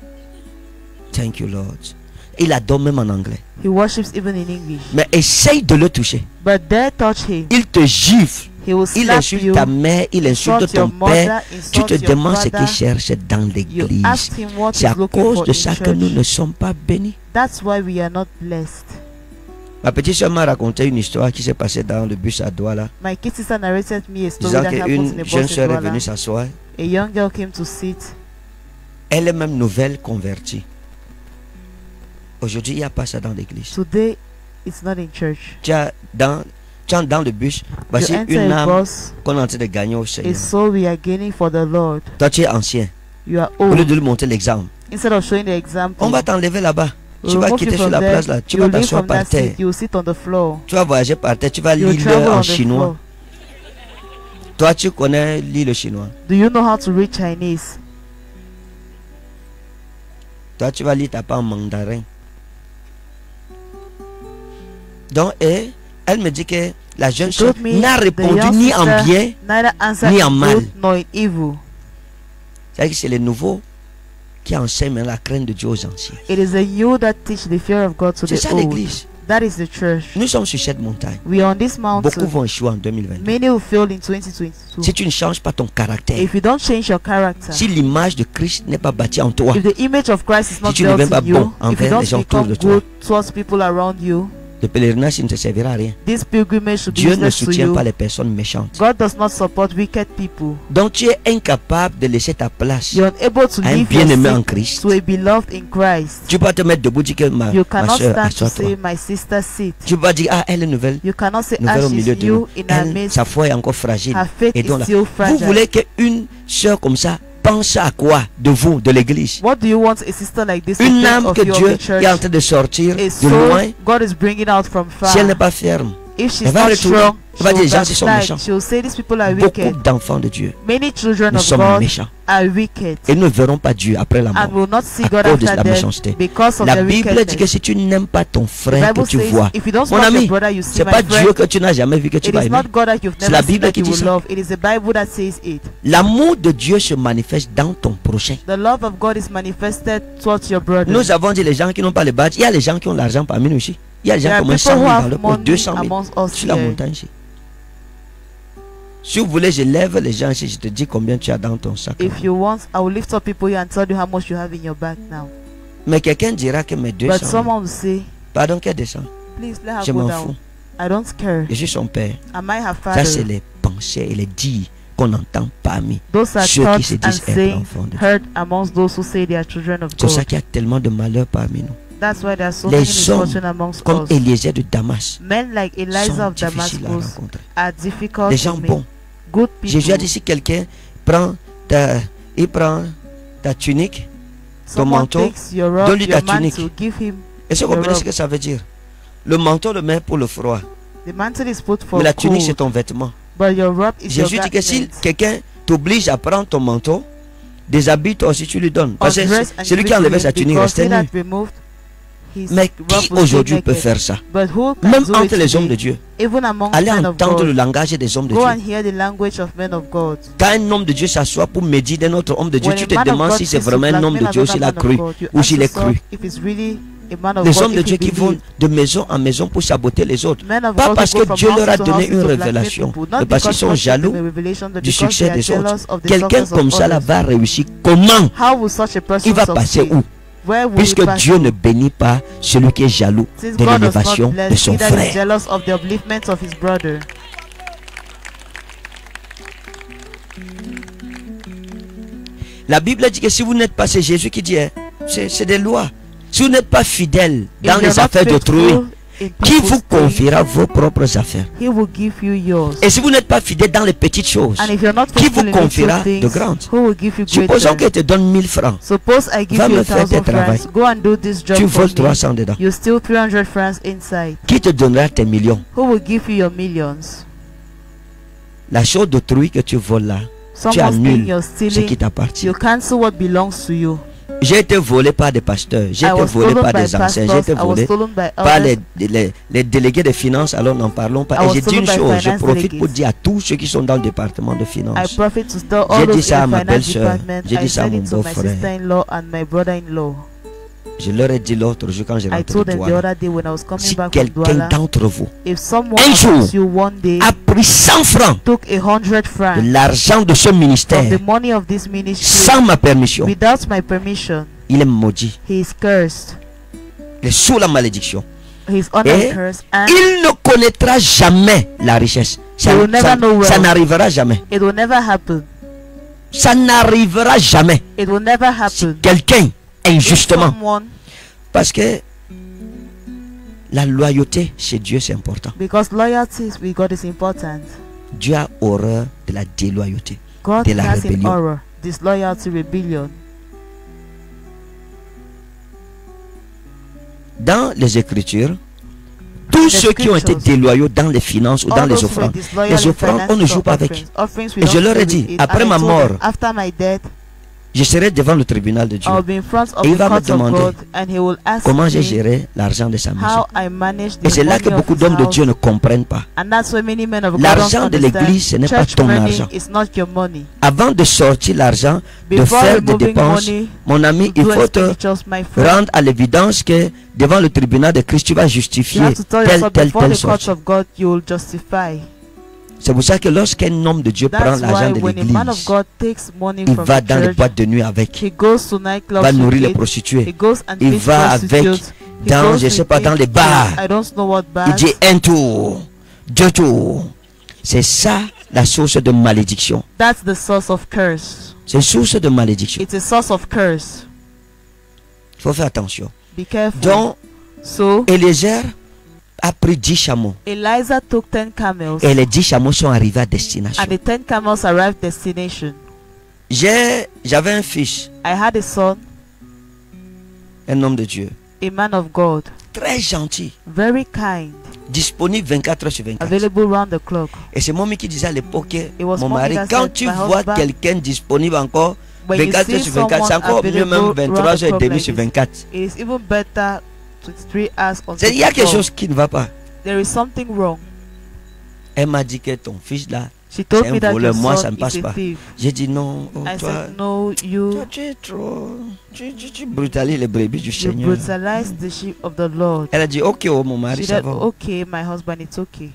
Thank you, Lord. Il adore même en anglais. He worships even in English. Mais essaye de le toucher. But dare touch him, Il te gifle. he will Il slap insulte you, ta mère, il insulte insult your ton père. mother, Tu te insult your demandes ce qu'il father. cherche dans You l'église. ask him what C'est he's à looking cause for de in ça que church. nous ne sommes pas bénis. That's why we are not blessed. Ma petite soeur m'a raconté une histoire qui s'est passée dans le bus à Douala. My kid sister narrated me a story Disant that happened in qu'une a jeune bus in soeur est Douala. venue s'asseoir. A young girl came to sit. Elle est même nouvelle convertie. Aujourd'hui, il n'y a pas ça dans l'église. Today, it's not in church. Tu as dans, tu as dans le bus, voici you enter une a âme bus, qu'on est en train de gagner au a Seigneur. soul we are gaining for the Lord. Toi, tu es ancien. You are Au lieu old. de lui montrer l'exemple, Instead of showing the example, on va t'enlever là-bas. we'll Tu vas remove quitter you sur from la there. place là. Tu You vas leave t'asseoir from par that terre. seat. You sit on the floor. Tu vas voyager par terre. Tu vas You lire travel en on the chinois. floor. Toi, tu connais lire le chinois. Do you know how to read Chinese? Toi, tu vas lire ta part en mandarin. Donc, et elle me dit que la jeune She soeur told me n'a the répondu young ni en sister bien, neither answered ni in en mal. good nor in evil. c'est-à-dire que c'est les nouveaux qui enseignent maintenant la crainte de Dieu aux anciens. It is the you that teach the fear of God to C'est the ça old. l'église. That is the church. Nous sommes sur cette montagne. We are on this Beaucoup mountain. vont échouer en deux mille vingt-deux. Many will fail in twenty twenty-two. Si tu ne changes pas ton caractère, If you don't change your character, si l'image de Christ n'est pas bâtie en toi, if the image of Christ is not tu ne built deviens pas in you, bon if you envers don't les gens autour become de toi, good towards people around you, le pèlerinage il ne te servira à rien. this pilgrimage should be Dieu ne useless to soutient you. pas les personnes méchantes. God does not support wicked people. Donc tu es incapable de laisser ta place You're unable to à un leave your bien-aimé en seat Christ. to a beloved in Christ. Tu peux pas te mettre debout dire que ma, You ma cannot soeur, stand to assois-toi. say, my sister, sit. Tu peux pas dire, ah, elle est nouvelle, You cannot say, nouvelle ah, au milieu she's de nous. new in our Elle, midst. sa foi est encore fragile. Her faith Et is donc là, still vous fragile. voulez qu'une soeur comme ça pense à quoi de vous, de l'église? What do you want a sister like this to Une think âme of que you of Dieu the church? est en train de sortir A de soul loin, God is bringing out from far. si elle n'est pas ferme, If she's elle va not retourner. strong, Elle va dire, les gens, she'll ils sont backslide. méchants. She'll say these people are beaucoup wicked. d'enfants de Dieu, Many children nous of sommes God méchants. are wicked Et nous ne verrons pas Dieu après la and mort. will not see À God cause de after la death méchanceté. because of La their Bible dit que wickedness. si tu n'aimes pas ton The frère que Bible tu says, vois, if you don't mon love your ami, brother, you see c'est my pas Dieu friend. que tu n'as jamais vu que tu It vas is aimer. not God that you've C'est la never seen Bible that qui you dit will ça. love. It is the Bible that says it. L'amour de Dieu se manifeste dans ton prochain. The love of God is manifested towards your brother. Nous avons dit les gens qui n'ont pas le badge. Il y a les gens qui ont l'argent parmi nous aussi. Il y a les gens There qui are ont people cent who mille dans have le poche, money deux cent mille amongst us sur la here. montagne ici. Si vous voulez, je lève les gens ici. Je te dis combien tu as dans ton sac. If you want, I will lift up people here and tell you how much you have in your bag now. Mais quelqu'un dira que mes deux But cents. someone will say, Pardon, qu'elle descend. please let her Je go m'en down. fous. I don't care. Je suis son père. I might have Ça, c'est father. les pensées et les dires qu'on entend parmi Those are ceux qui se thoughts and disent être sayings enfants de Dieu. heard amongst those who say they are children of C'est pour ça God. qu'il y a tellement de malheurs parmi nous. That's why there are so Les many hommes misfortune amongst Comme us. Eliezer de Damas Men like Eliza sont of difficiles à Damascus rencontrer. are difficult Des to gens meet. bons. Good people. Jésus a dit si quelqu'un prend ta, il prend ta tunique, Someone manteau, takes your robe, donne-lui your ta tunique. mantle, give him. est-ce que vous Your comprenez ce robe. que ça veut dire? Le manteau le met pour le froid, The mantle is put for mais la tunique c'est cold, ton vêtement. but your robe is your Jésus dit que si garment. quelqu'un t'oblige à prendre ton manteau, déshabille toi aussi tu lui donnes. Parce que Undress and celui give qui a it to enlevé him, sa tunique because restait he that nu. removed His Mais rough qui will stay aujourd'hui peut naked. faire ça? But who can Même do entre it les hommes de today? Dieu. Even among Allez men of entendre le God. langage des hommes de Go Dieu. and hear the language of men of God. Quand un homme de Dieu s'assoit pour méditer d'un autre homme de Dieu, When tu a te man of demandes God si c'est sits to vraiment un homme de blackmail Dieu ou s'il a another man cru of God, you ou ask s'il est yourself cru. if it's really a man of Les God, hommes de if Dieu he qui vont believe. de maison en maison pour saboter les autres. Men of Pas God parce who que go from Dieu leur a house to donné house une to blackmail révélation, people, mais not parce qu'ils because sont God gave jaloux them a revelation, but du because succès they are des jealous autres. of the Quelqu'un success comme of ça là others. va réussir. Comment? How will such a person Il va passer succeed? où? Where will Puisque he pass Dieu to? ne bénit pas celui qui est jaloux Since de God does l'élévation not de bless, son he that is frère. jealous of the upliftment of his brother. La Bible dit que si vous n'êtes pas, c'est Jésus qui dit, hein, c'est c'est des lois. Si vous n'êtes pas fidèle dans If les you're not affaires d'autrui, faithful in qui people's vous things, confiera vos propres affaires? he will give you yours. Et si vous n'êtes pas fidèle dans les petites choses, And if you're not qui faithful vous in confiera little de things, grandes? who will give you Supposons greater? qu'il te donne mille francs. Suppose I give Va you me a faire tes thousand travail. francs. Go and do this job Tu for voles me. trois cents dedans. You steal three hundred francs inside. Qui te donnera tes millions? Who will give you your millions? La chose d'autrui que tu voles là, tu Someone's thing annules you're ce qui stealing. t'appartient. You cancel what belongs to you. J'ai été volé par des pasteurs, j'ai I été was volé stolen par by des anciens, j'ai pastors. été I was volé stolen by par les, elders. les, les délégués des finances, alors n'en parlons I pas. Et was j'ai dit stolen une by chose, je finance profite pour delegates. dire à tous ceux qui sont dans le département de I finances, profit to tell J'ai all dit those ça à in ma finance belle-sœur. department. J'ai dit I ça à said mon it to my beau-frère. sister-in-law and my brother-in-law. je leur ai dit l'autre jour quand j'ai I rentré told de them the Douala, other day when I was coming si back from quelqu'un Douala, d'entre vous if someone un jour amongst you one day a pris cent francs took a hundred de francs l'argent de ce from ministère the money of this ministry sans ma permission, without my permission, il est maudit, he is cursed. il est sous la malédiction. He is under Et curse, and Il ne connaîtra jamais la richesse. Ça, He will never ça- know wealth. ça n'arrivera jamais. it will never happen. Ça n'arrivera jamais. It will never Si happen. quelqu'un, If injustement, someone, parce que la loyauté chez Dieu c'est important. because loyalty with God is important. Dieu a horreur de la déloyauté. God De la has in rébellion. horror disloyalty, rebellion. Dans les Écritures, tous The ceux qui ont été scriptures. déloyaux dans les finances ou dans All les those who were offrandes, disloyal les in offrandes, on ne finances joue or pas avec. offerings. Offerings we Et je don't leur ai play dit, with it. après And I ma told mort, them, after my death, je serai devant le tribunal de Dieu. I'll be in front of Et il the va me court of demander God, and He will ask comment j'ai me géré l'argent de sa maison. how I manage the Et c'est là que money of beaucoup His d'hommes de house. Dieu ne comprennent pas. And that's why many men of God L'argent don't de understand. l'église, ce n'est pas Church ton money argent. is not your money. Avant de sortir l'argent, de Before faire des removing dépenses, money, mon ami, to il do faut te expenditures, my friend, rendre à l'évidence que devant le tribunal de Christ, tu vas you justifier have to tell telle, yourself telle, before telle the court sortie. of God, you will justify. C'est pour ça que lorsqu'un homme de Dieu prend That's l'argent why de when a man of l'église, God takes money il from va the dans les church, boîtes de nuit avec, he goes to nightclubs va nourrir with les it, he prostituées, goes and il feeds va avec prostitutes, he dans, goes je sais with pas, dans it les bars. to- I don't know what Il bars. dit un tour, deux tours. C'est ça la source de malédiction. That's the source of curse. C'est source de malédiction. It's a source of curse. Il faut faire attention. Be careful. Donc, So Eliezer a pris dix chameaux. Eliza took ten camels, Et les dix chameaux sont arrivés à destination. and the ten camels arrived destination. J'ai, j'avais un fils, I had a son, un homme de Dieu, a man of God, très gentil, very kind, disponible vingt-quatre heures sur vingt-quatre. available round the clock. Et c'est moi qui disais à l'époque, It was mon mommy mari, that quand said, tu "My vois husband, quelqu'un disponible encore When you vingt-quatre heures see sur vingt-quatre, c'est someone encore mieux même available round vingt-trois the heures clock trente like sur this, vingt-quatre. it is even better twenty-three hours on C'est- Il y a quelque twenty-four. chose qui ne va pas. There is something wrong. Elle m'a dit que ton fils là, She told c'est me un that voleur. your Moi, son ça ne passe is a pas. thief. J'ai dit non, oh, I toi, said, no, toi, you, tu es trop, tu, tu, tu brutalises les brebis du you Seigneur. brutalize the sheep of the Lord. Elle a dit ok, oh mon mari, She ça said, va. okay, my husband, it's okay.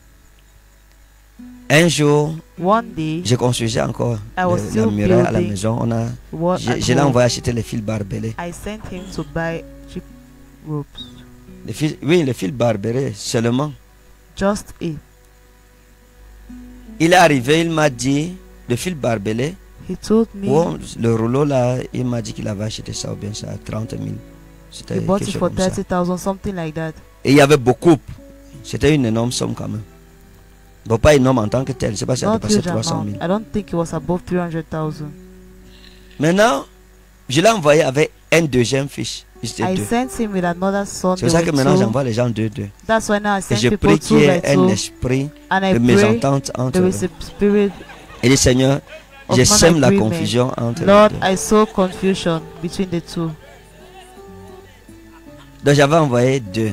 Un jour, One day, je construisais encore I was le- la still muraille à la building maison. On a, what je, at je l'ai home. envoyé acheter les fils barbelés. I sent him to buy cheap ropes. Les fils, oui, les fils barbelés seulement. Just it. Il est arrivé, il m'a dit, le fil barbelé, He told me oh, le rouleau là, il m'a dit qu'il avait acheté ça ou bien ça à trente mille. C'était he bought quelque it chose for comme ça. thirty thousand, something like that. Et il y avait beaucoup. C'était une énorme somme quand même. Bon, pas énorme en tant que tel, c'est pas ça a Not dépassé huge trois cent amount. mille. I don't think it was above three hundred thousand. Maintenant, je l'ai envoyé avec un deuxième fils. Ils étaient I deux. sent him with another son. C'est pour There ça que were maintenant two. j'envoie les gens deux deux. That's why now I Et send je people prie two qu'il y ait by un two. esprit And I de pray mésentente entre there eux. is a spirit Et le Seigneur, of je sème la non-agreement. confusion entre Lord, les deux. I saw confusion between the two. Donc j'avais envoyé deux.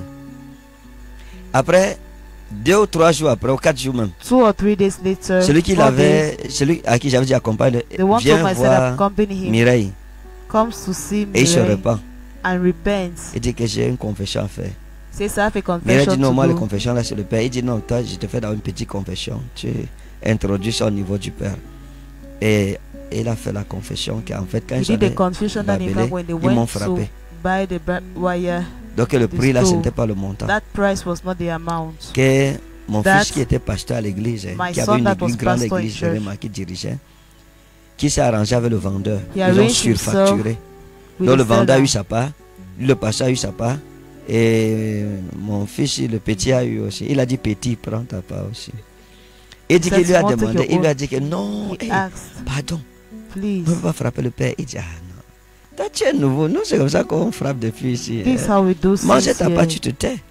Après, deux ou trois jours après, ou quatre jours même, Two or three days later, celui qui four l'avait, days, celui à qui j'avais dit accompagne, the one vient whom I said voir accompany him Mireille comes to see et il se Mireille repent. and repents. Il dit que j'ai une confession à faire. Says I have a Mireille confession dit non, to moi la do. confession là c'est le Père. Il dit non, toi je te fais dans une petite confession. Tu introduis ça au niveau du Père. Et il a fait la confession qu'en fait quand He ils did the allaient confusion that in barbelé, fact when they ils m'ont went to frappé. buy the barbed wire, Donc le prix là ce stole. n'était pas le montant. that price was not the amount. Que mon That fils qui était pasteur à l'église, hein, my qui avait son une, that église, was grande pastor in église, church. vraiment, qui dirigeait, qui s'est arrangé avec le vendeur. He Ils ont arranged surfacturé. with Donc the le vendeur a seller. eu sa part, le pasteur a eu sa part, et mon fils, le petit, a eu aussi. Il a dit petit, prends ta part aussi. Il dit He qu'il said, lui a "Small, take demandé, your il lui a own." dit que non, He hey, asked, pardon, please, on ne peut pas frapper le père. Il dit, ah non, toi tu es nouveau, nous c'est comme ça qu'on frappe depuis ici. this is hein. how we do Mange things ta here. part, tu te tais.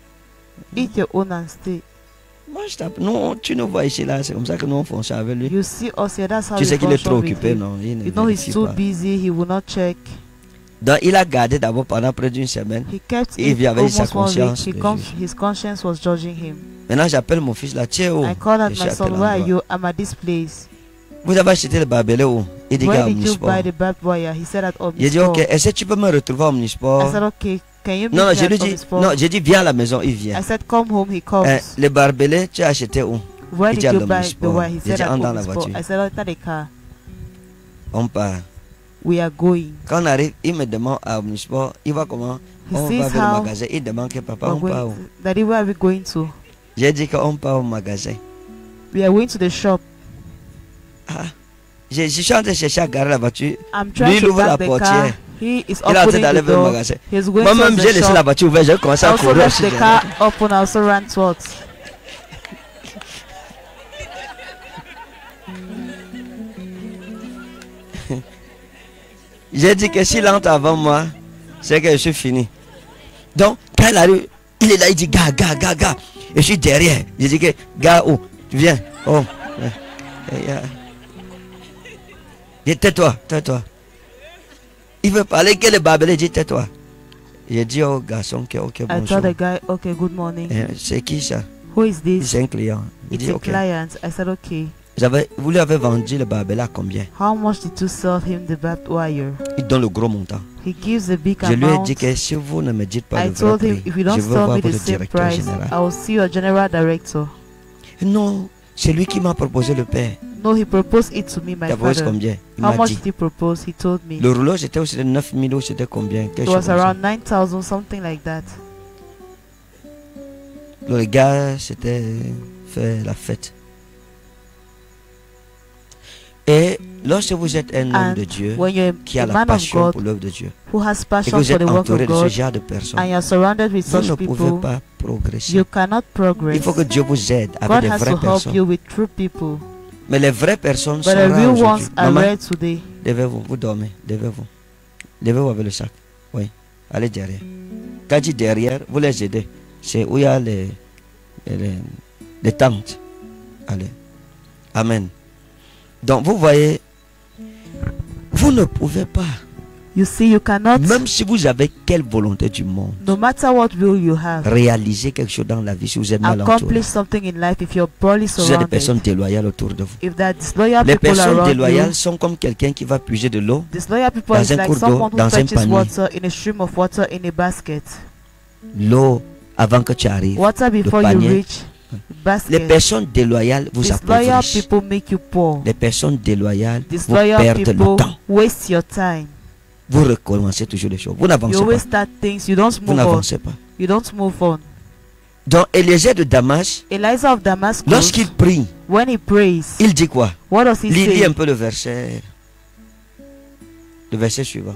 Eat your own and stay. Mange ta part. Nous, tu nous vois ici là, c'est comme ça que nous on fonctionne avec lui. You see us here, that's how Tu we sais qu'il est function trop with occupé, him. non? Il ne You know he's vérifie too pas. busy, he will not check. Donc il a gardé d'abord pendant près d'une semaine. He kept Et il it vit avec sa almost one week. conscience, He le con- juge. his conscience was judging him. Maintenant j'appelle mon fils là, tiens où? I called out Je my suis à son, tel where are endroit. you? I'm at this place. Vous avez acheté le barbelé où? Il dit Where qu'à did you Omnisport. buy the barbed wire? He said at Il dit Omnisport. ok, est-ce que tu peux me retrouver à I Omnisport? said, okay, can you meet Non, non, me je at lui dis, Omnisport? non, j'ai dit viens à la maison, il vient. I said, come home, he comes. Eh, le barbelé, tu as acheté où? Where il did dit à you buy the l'Omnisport. wire? He Il said dit at entre dans la Omnisport. voiture. I said, enter the car. On part. We are going. Quand on arrive, il me demande à Omnisport, il va comment? He On sees va vers le how magasin. Il demande que papa, we're on part going où? to, Daddy, where are we going to? J'ai dit qu'on part au magasin. We are going to the shop. Ah, je, je suis en train de chercher à garer la voiture. I'm Lui, trying il to ouvre la back the car. portière. He is Il est en train opening d'aller the vers le door. magasin. He's going Moi-même, towards j'ai the laissé shop. la voiture ouverte. J'ai commencé I à also courir. left the car open. I also ran towards. J'ai dit que s'il entre avant moi, c'est que je suis fini. Donc, quand il arrive, il est là, il dit gars, gars, gars, gars. Et je suis derrière. J'ai dit que gars, où? Tu viens. Oh. Et, euh, il dit tais-toi, tais-toi. Il veut parler, quel est barbelé? Il dit tais-toi. J'ai dit au garçon que ok, I bonjour. told the guy, okay, good morning. Eh, c'est qui ça? Who is this? C'est un client. Il It's dit a ok. client. I said, okay. Vous, avez, vous lui avez vendu le barbelé à combien? How much did you sell him the barbed wire? Il donne le gros montant. He gives a big Je lui ai amount. dit que si vous ne me dites pas I le vrai told him, prix, if you je don't veux sell voir me the votre same directeur price, général. I will see your general director. Non, c'est lui qui m'a proposé le père. No, he proposed it to me, my Tu as proposé father. combien? Il How m'a much dit. did he propose? He told me. Le rouleau c'était aussi de neuf mille ou c'était combien? Quelque It chose was comme ça. around nine thousand, something like that. Le gars s'était fait la fête. Et lorsque vous êtes un homme And de Dieu when you're qui a a la man of passion God pour l'œuvre de Dieu who has et que passion vous for êtes the work entouré of de ce God genre de personnes, and you're surrounded with vous such ne pouvez people, pas progresser. you cannot progress. Il faut que Dieu vous aide avec God les has vraies to help personnes. you with true people. Mais les vraies personnes sont But the rares real ones aujourd'hui. are Maman, rare today. levez-vous, vous dormez, levez-vous. Levez-vous avec le sac. Oui, allez derrière. Quand je dis derrière, vous les aidez. C'est où il y a les, les, les tentes. Allez. Amen. Donc vous voyez, vous ne pouvez pas, You see, you cannot, même si vous avez quelle volonté du monde, no matter what will you have, réaliser quelque chose dans la vie si vous êtes mal entouré. accomplish something in life if you're poorly Si vous avez des surrounded. personnes déloyales autour de vous. If there are disloyal Les people personnes around déloyales you, sont comme quelqu'un qui va puiser de l'eau disloyal people dans is un like cours d'eau, someone who dans un fetches panier. water in a stream of water in a basket. l'eau avant que tu arrives. Water before you panier. reach the Les basket. personnes déloyales vous Disloyal appauvrissent. people make you poor. Les personnes déloyales vous Disloyal perdent le people temps. waste your time. Vous recommencez toujours les choses. Vous You n'avancez always pas. start things, you don't Vous move on. n'avancez pas. You don't move on. Donc Élisée de Damas, Elijah of Damascus, lorsqu'il prie, when he prays, il dit quoi? what does he Lis, lis say? un peu le verset. Le verset suivant.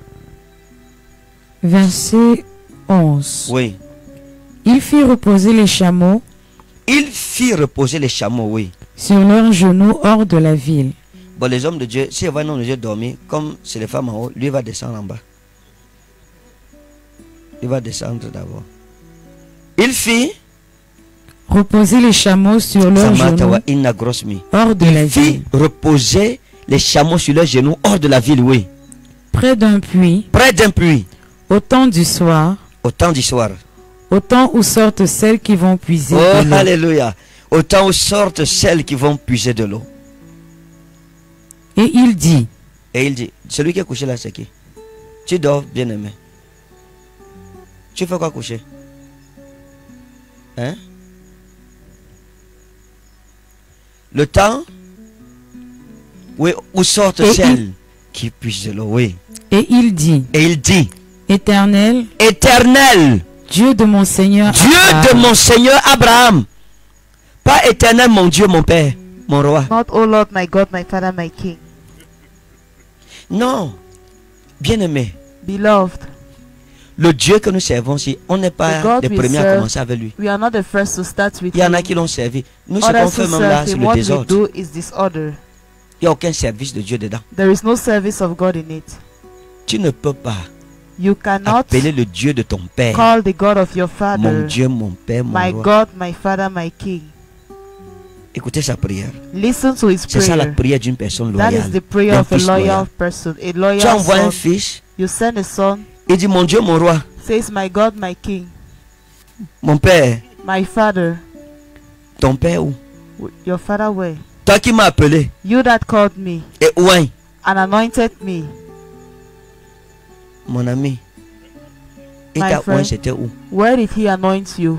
Verset onze. Oui. Il fit reposer les chameaux Il fit reposer les chameaux, oui. sur leurs genoux hors de la ville. Bon, les hommes de Dieu, s'ils voient un homme de Dieu dormir, comme c'est les femmes en haut, lui va descendre en bas. Il va descendre d'abord. Il fit Reposer les chameaux sur leurs genoux Samatawa inna grosmi. hors de la Il fit ville. reposer les chameaux sur leurs genoux hors de la ville, oui. Près d'un puits, Près d'un puits. au temps du soir, Au temps du soir. Au temps où sortent celles qui vont puiser Oh, de l'eau. alléluia. Au temps où sortent celles qui vont puiser de l'eau. Et il dit, Et il dit, celui qui est couché là, c'est qui? Tu dors, bien-aimé. Tu fais quoi coucher? Hein? Le temps oui, où sortent Et celles il- qui puisent de l'eau, oui. et il dit, Et il dit, Éternel, Éternel, Dieu de mon Seigneur, Dieu de Abraham, mon Seigneur Abraham. Pas éternel, mon Dieu, mon Père, mon roi. Not, O Lord, my God, my Father, my King. Non, bien-aimé, Beloved, le Dieu que nous servons, si on n'est The pas God les we premiers à serve, commencer avec lui. we are not the first to start with Il y en a him. qui l'ont servi. Nous, ce Others qu'on who fait même là, serve c'est him, le what we désordre. do is disorder. Il n'y a aucun service de Dieu dedans. There is no service of God in it. Tu ne peux pas You cannot appeler le Dieu de ton Père, call the God of your mon Father, Dieu, mon Père, mon my roi. God, my Father, my King. Écoutez sa prière. Listen to his C'est ça la prayer. prière d'une personne That is loyale. the prayer d'un of a fils loyal loyal. person, a Tu loyal envoies un son. fils, You send a son, il dit, mon Dieu, mon roi, says, my God, my King, mon Père, my Father. ton Père où? W- Your Father where? Toi qui m'as appelé, You that called me et ouin, and anointed me. mon ami. Et My ta ouin, friend. c'était où? Where did he anoint you?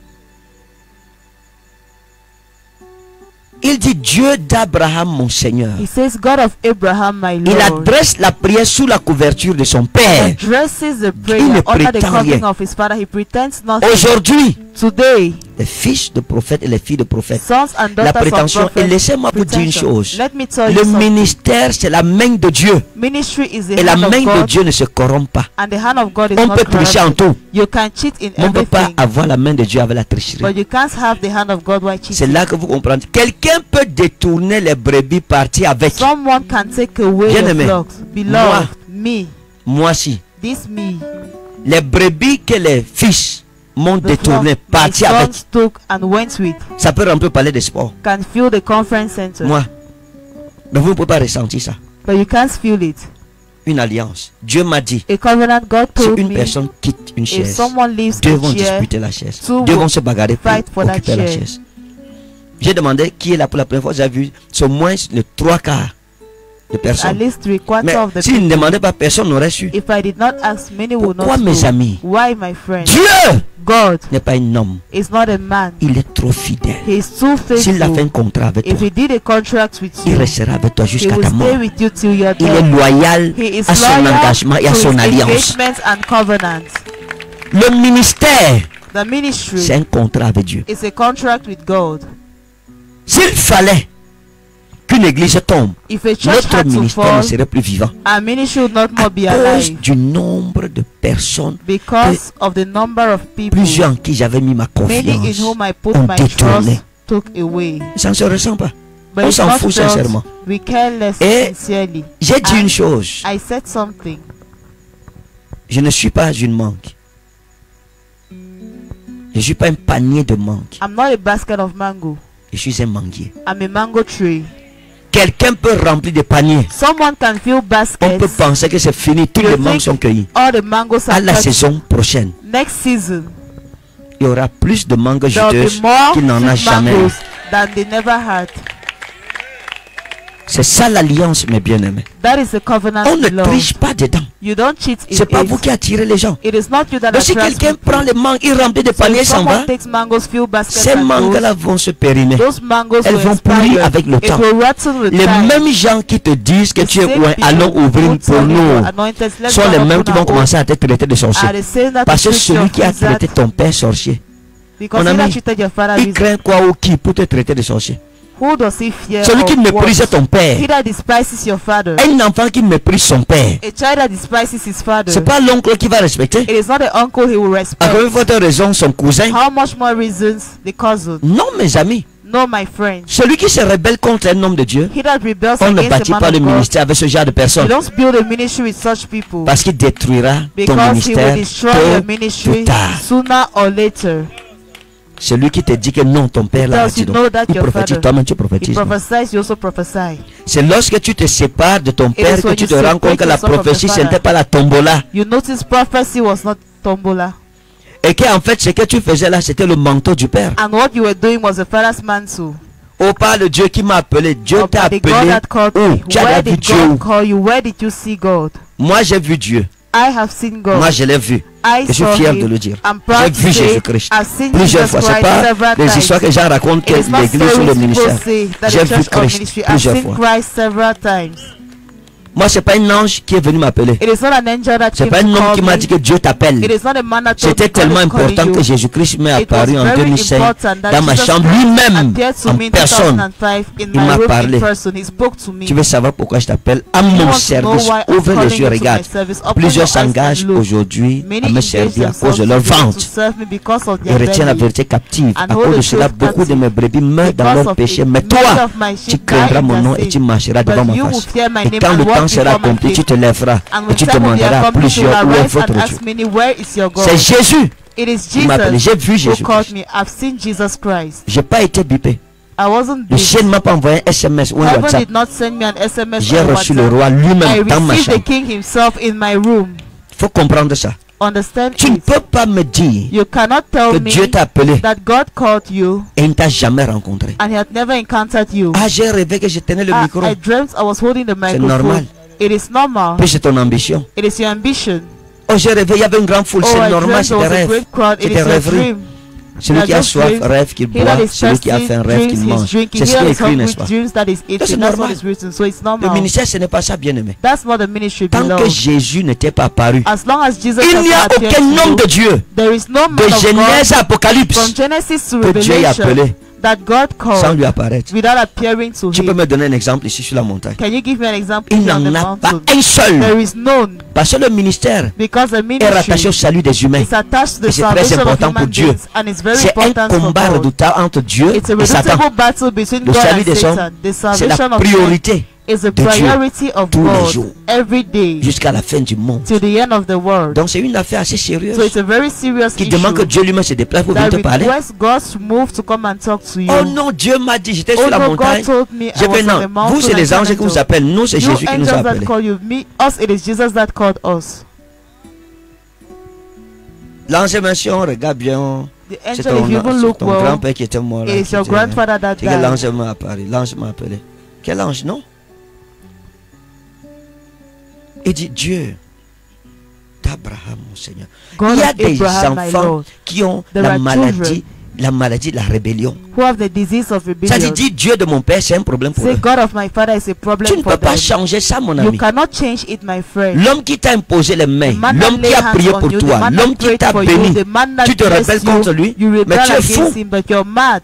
Il dit, Dieu d'Abraham, mon Seigneur. He says, God of Abraham, my Il Lord. adresse la prière sous la couverture de son Père. Addresses the Il prayer ne under the prétend covering rien. of his father. He pretends nothing. Aujourd'hui, Today, les fils de prophètes et les filles de prophètes, sons and la daughters of prétention, et prophets, laissez-moi vous dire une pretension. chose. Let me tell Le you something. ministère, c'est la main de Dieu. Ministry is the Et la hand main of de God, Dieu ne se corrompt pas. and the hand of God is On not peut tricher en corrupted. tout. You can cheat in Mais on ne peut pas everything, avoir la main de Dieu avec la tricherie. but you can't have the hand of God while C'est cheating. là que vous comprenez. Quelqu'un peut détourner les brebis, partir avec. Someone can take away Bien your aimé. flocks. Beloved, me, Moi si. this me, Les brebis que les fils m'ont the détourné, flock my parti avec. sons took and went with, Ça peut un peu parler de sport. can fill the conference center, Moi. Mais vous ne pouvez pas ressentir ça. but you can't feel it. Une alliance. Dieu m'a dit, A covenant, God si told une me, personne quitte une if chaise, someone leaves deux a vont chair, disputer la chaise. two Deux will vont se bagarrer pour fight for that occuper la chair. chaise. J'ai demandé qui est là pour la première fois. J'ai vu au moins le trois quarts de at personnes. least three Mais quarters of the s'il ne people. demandait pas, personne n'aurait su. If I did not ask, many would Pourquoi, not mes know. amis? Why, my friend? Dieu God n'est pas un homme. is not a man. Il est trop fidèle. He is too S'il a fait un faithful. contrat avec If toi, he did a contract with il you, restera avec toi he jusqu'à will ta mort. stay with you till you're Il est dead. loyal He is à son loyal engagement et à to son his alliance. engagements and covenants. Le ministère, The ministry c'est un contrat avec Dieu. is a contract with God. S'il fallait qu'une église tombe, If a church notre had to ministère fall, ne serait plus vivant. our ministry would not À more be cause alive du nombre de personnes, because of the number of people, plusieurs en qui j'avais mis ma many in confiance, whom I put ont my détourné. trust, took away. Ça ne se ressent pas. But On it's s'en not fout felt. sincèrement. We care less Et sincerely. J'ai dit I- une chose, I said something. je ne suis pas une mangue. Je ne suis pas un panier de mangue. I'm not a basket of mango. Je suis un manguier. I'm a mango tree. Quelqu'un peut remplir des paniers. Someone can fill On peut baskets. penser que c'est fini, tous You les mangues think sont cueillis. all the mangoes À are la cut. saison prochaine, Next season, il y aura plus de mangues there will juteuses be more qu'il n'en a sweet jamais eu. mangoes than they never had. C'est ça l'alliance, mes bien-aimés. That is the covenant On ne beloved. triche pas dedans. You don't cheat in C'est pas it. vous qui attirez les gens. It is not you that Donc si attracts quelqu'un people. prend les mangues, il remplit des So paniers, if s'en va. someone takes mangoes, fill baskets Ces and goes, mangues-là vont se périmer. those mangoes Elles will vont pourrir expire. avec le It temps. will rotten with Les time. mêmes gens qui te disent que The tu es same loin, people allons ouvrir who pour tell you nous, you're anointed, let's sont go les and mêmes open qui vont our commencer à te traiter de sorcier. own. Are the same that Parce que will treat celui you qui a of wizard, traité ton père sorcier, because mon he that ami, treated your father il wizard. craint quoi ou qui pour te traiter de sorcier? Who does he fear? Celui qui or méprise what? ton père. He that despises your father. Un enfant qui méprise son père, A child that despises his father. c'est pas l'oncle qui va respecter. It is not the uncle he will respect. Encore une fois, tu as raison, son cousin. How much more reasons the cousin? Non, mes amis. No, my friend. Celui qui se rebelle contre un homme de Dieu, He that rebels on ne against the bâtit man pas of le God, ministère avec ce genre de you personnes. don't build a ministry with such people. Parce qu'il détruira ton Because he will ministère destroy tôt your ou ministry tard. sooner or later. Celui qui te dit que non, ton père là, Because you dis know donc. that Il your prophétise, father, toi-même tu He prophétises. prophesies, you also prophesy. C'est lorsque tu te sépares de ton is père que when tu you te rends compte separate que la yourself from prophétie the ce n'était father. pas la tombola. You notice prophecy was not tombola. Et qu'en fait, ce que tu faisais là, c'était le manteau du Père. And what you were doing was the Father's mantle. Oh, par le Dieu qui m'a appelé. Dieu Or t'a by the appelé. God that called Où? me. Tu as Where vu did Dieu God où? call you? Where did you see God? Moi, j'ai vu Dieu. I have seen God. Moi, je l'ai vu. I Je suis saw fier him. de le dire. I'm J'ai proud to vu say Jésus-Christ. I've seen Plusieurs Jesus fois. C'est Christ pas several les times. histoires que j'en raconte que It is not l'église ou le stories ministère. people say that J'ai the vu church or Christ ministry. I've plusieurs seen fois. Christ several times. Moi, c'est pas un ange qui est venu m'appeler. It is not an angel that C'est came pas to un homme call qui m'a me. dit que Dieu t'appelle. It is not a man that told C'était me God tellement is calling important you. que Jésus-Christ m'est It was apparu en very deux mille cinq important that dans ma Jesus chambre Christ lui-même, appeared to en me in personne. two thousand five in Il my m'a room parlé. in person. He spoke to me. Tu veux savoir pourquoi je t'appelle? À You mon want to know service. why I'm Ouvre les calling yeux, you to my regarde. service. Open Plusieurs your eyes and s'engagent look. aujourd'hui à Many me engage servir à cause themselves de leur today to vente. serve me because of Et their retiens la belly. vérité captive. And À hold cause the de cela, truth beaucoup de captive. mes brebis meurent dans Because leur of péché. it, Mais many toi, of my tu sheep craindras die in mon their nom et sin. tu marcheras But devant ma you will face. fear my Et name quand and le walk temps sera before my accompli, feet. tu te lèveras And et when tu time will be demanderas à accomplished, you will plusieurs où est arise and votre ask Dieu. many, where is your God? C'est Jésus It is qui m'a appelé. Jesus J'ai vu who Jésus. called me. I've seen Jesus Christ. J'ai pas été bipé. I wasn't Le beat. ciel ne m'a pas envoyé un S M S ou un Heaven WhatsApp. did not send me an S M S J'ai or reçu le WhatsApp. roi I lui-même dans ma received the chambre. king himself in my room. Il faut comprendre ça. Understand Tu ne it. peux pas me dire You cannot que tell me Dieu t'a appelé that God called you et il ne t'a jamais rencontré. and he had never encountered you. Ah, j'ai rêvé que je tenais le I, micro. I dreamt I was holding the C'est microphone. normal. It is normal. Puis c'est ton ambition. It is your ambition. Oh, j'ai rêvé, il y avait une grande foule. Oh, C'est I normal, dreamt c'est there des was a rêves. great crowd. It C'est is des your rêveries. dream. Celui They qui are a just soif dreams. rêve qu'il He that boit. is Celui qui a thirsty fait un rêve drinks qu'il his mange. drink. C'est He ce that qui est is écrit, hungry n'est-ce pas? dreams that is c'est eating. That's normal. what is written. So it's Le normal. ministère, ce n'est pas ça, bien aimé. That's what the ministry Tant que belongs. Jésus n'était pas apparu, As long as Jesus il has n'y a not appeared aucun to homme you, de Dieu, there is no de man of Genèse God à Apocalypse, from Genesis to que Dieu ait Revelation appelé that God sans called lui apparaître. without appearing to Tu peux him. me donner un exemple ici sur la montagne? Can you give me an example Il here on the n'en a pas mountain? un seul. There is none, Parce que le ministère because the est rattaché au ministry salut des humains. is attached to the Et c'est très salvation of important pour human Dieu. beings and it's very C'est un important for combat God. redoutable entre Dieu It's a et Satan. redoutable battle between Le God salut and des hommes, Satan. The c'est la salvation of God priorité is the de Dieu priority of tous les God jours. every day jusqu'à la fin du monde. till the end of the world. Donc c'est une affaire assez So sérieuse it's a very serious qui demande que issue Dieu lui-même se déplace pour venir that te parler. requests God to move to come and talk to you. Oh non, Dieu m'a dit, j'étais Oh sur la no, God montagne. told me I J'ai was fait on non, the mountain. vous c'est and les an anges qui vous angel. appellent, nous c'est You Jésus qui nous a angels that appelés. call you, me, us it is Jesus that called us. L'ange mention, regarde bien. The C'est angel, ton, if you even c'est look ton well, grand-père qui était mort là. it is qui your était- grandfather that C'est que died. l'ange m'a apparu, l'ange m'a appelé. Quel ange, non? Il dit Dieu d'Abraham, mon Seigneur. God Il y a of des Abraham, my enfants Lord, qui ont There la are maladie, children la maladie de la rébellion. who have the disease of Ça rebellion. dit, Dieu de mon père, c'est un problème pour Say eux. God of my father is a problem Tu ne for peux pas them. changer ça, mon You ami. cannot change it, my friend. L'homme qui t'a imposé les mains, The man l'homme that qui lay a prié hands pour on you, toi, the man l'homme that qui prayed t'a for you, béni, the man that tu te blessed rebelles you, contre lui, you mais rebel tu es against fou. him, but you're mad.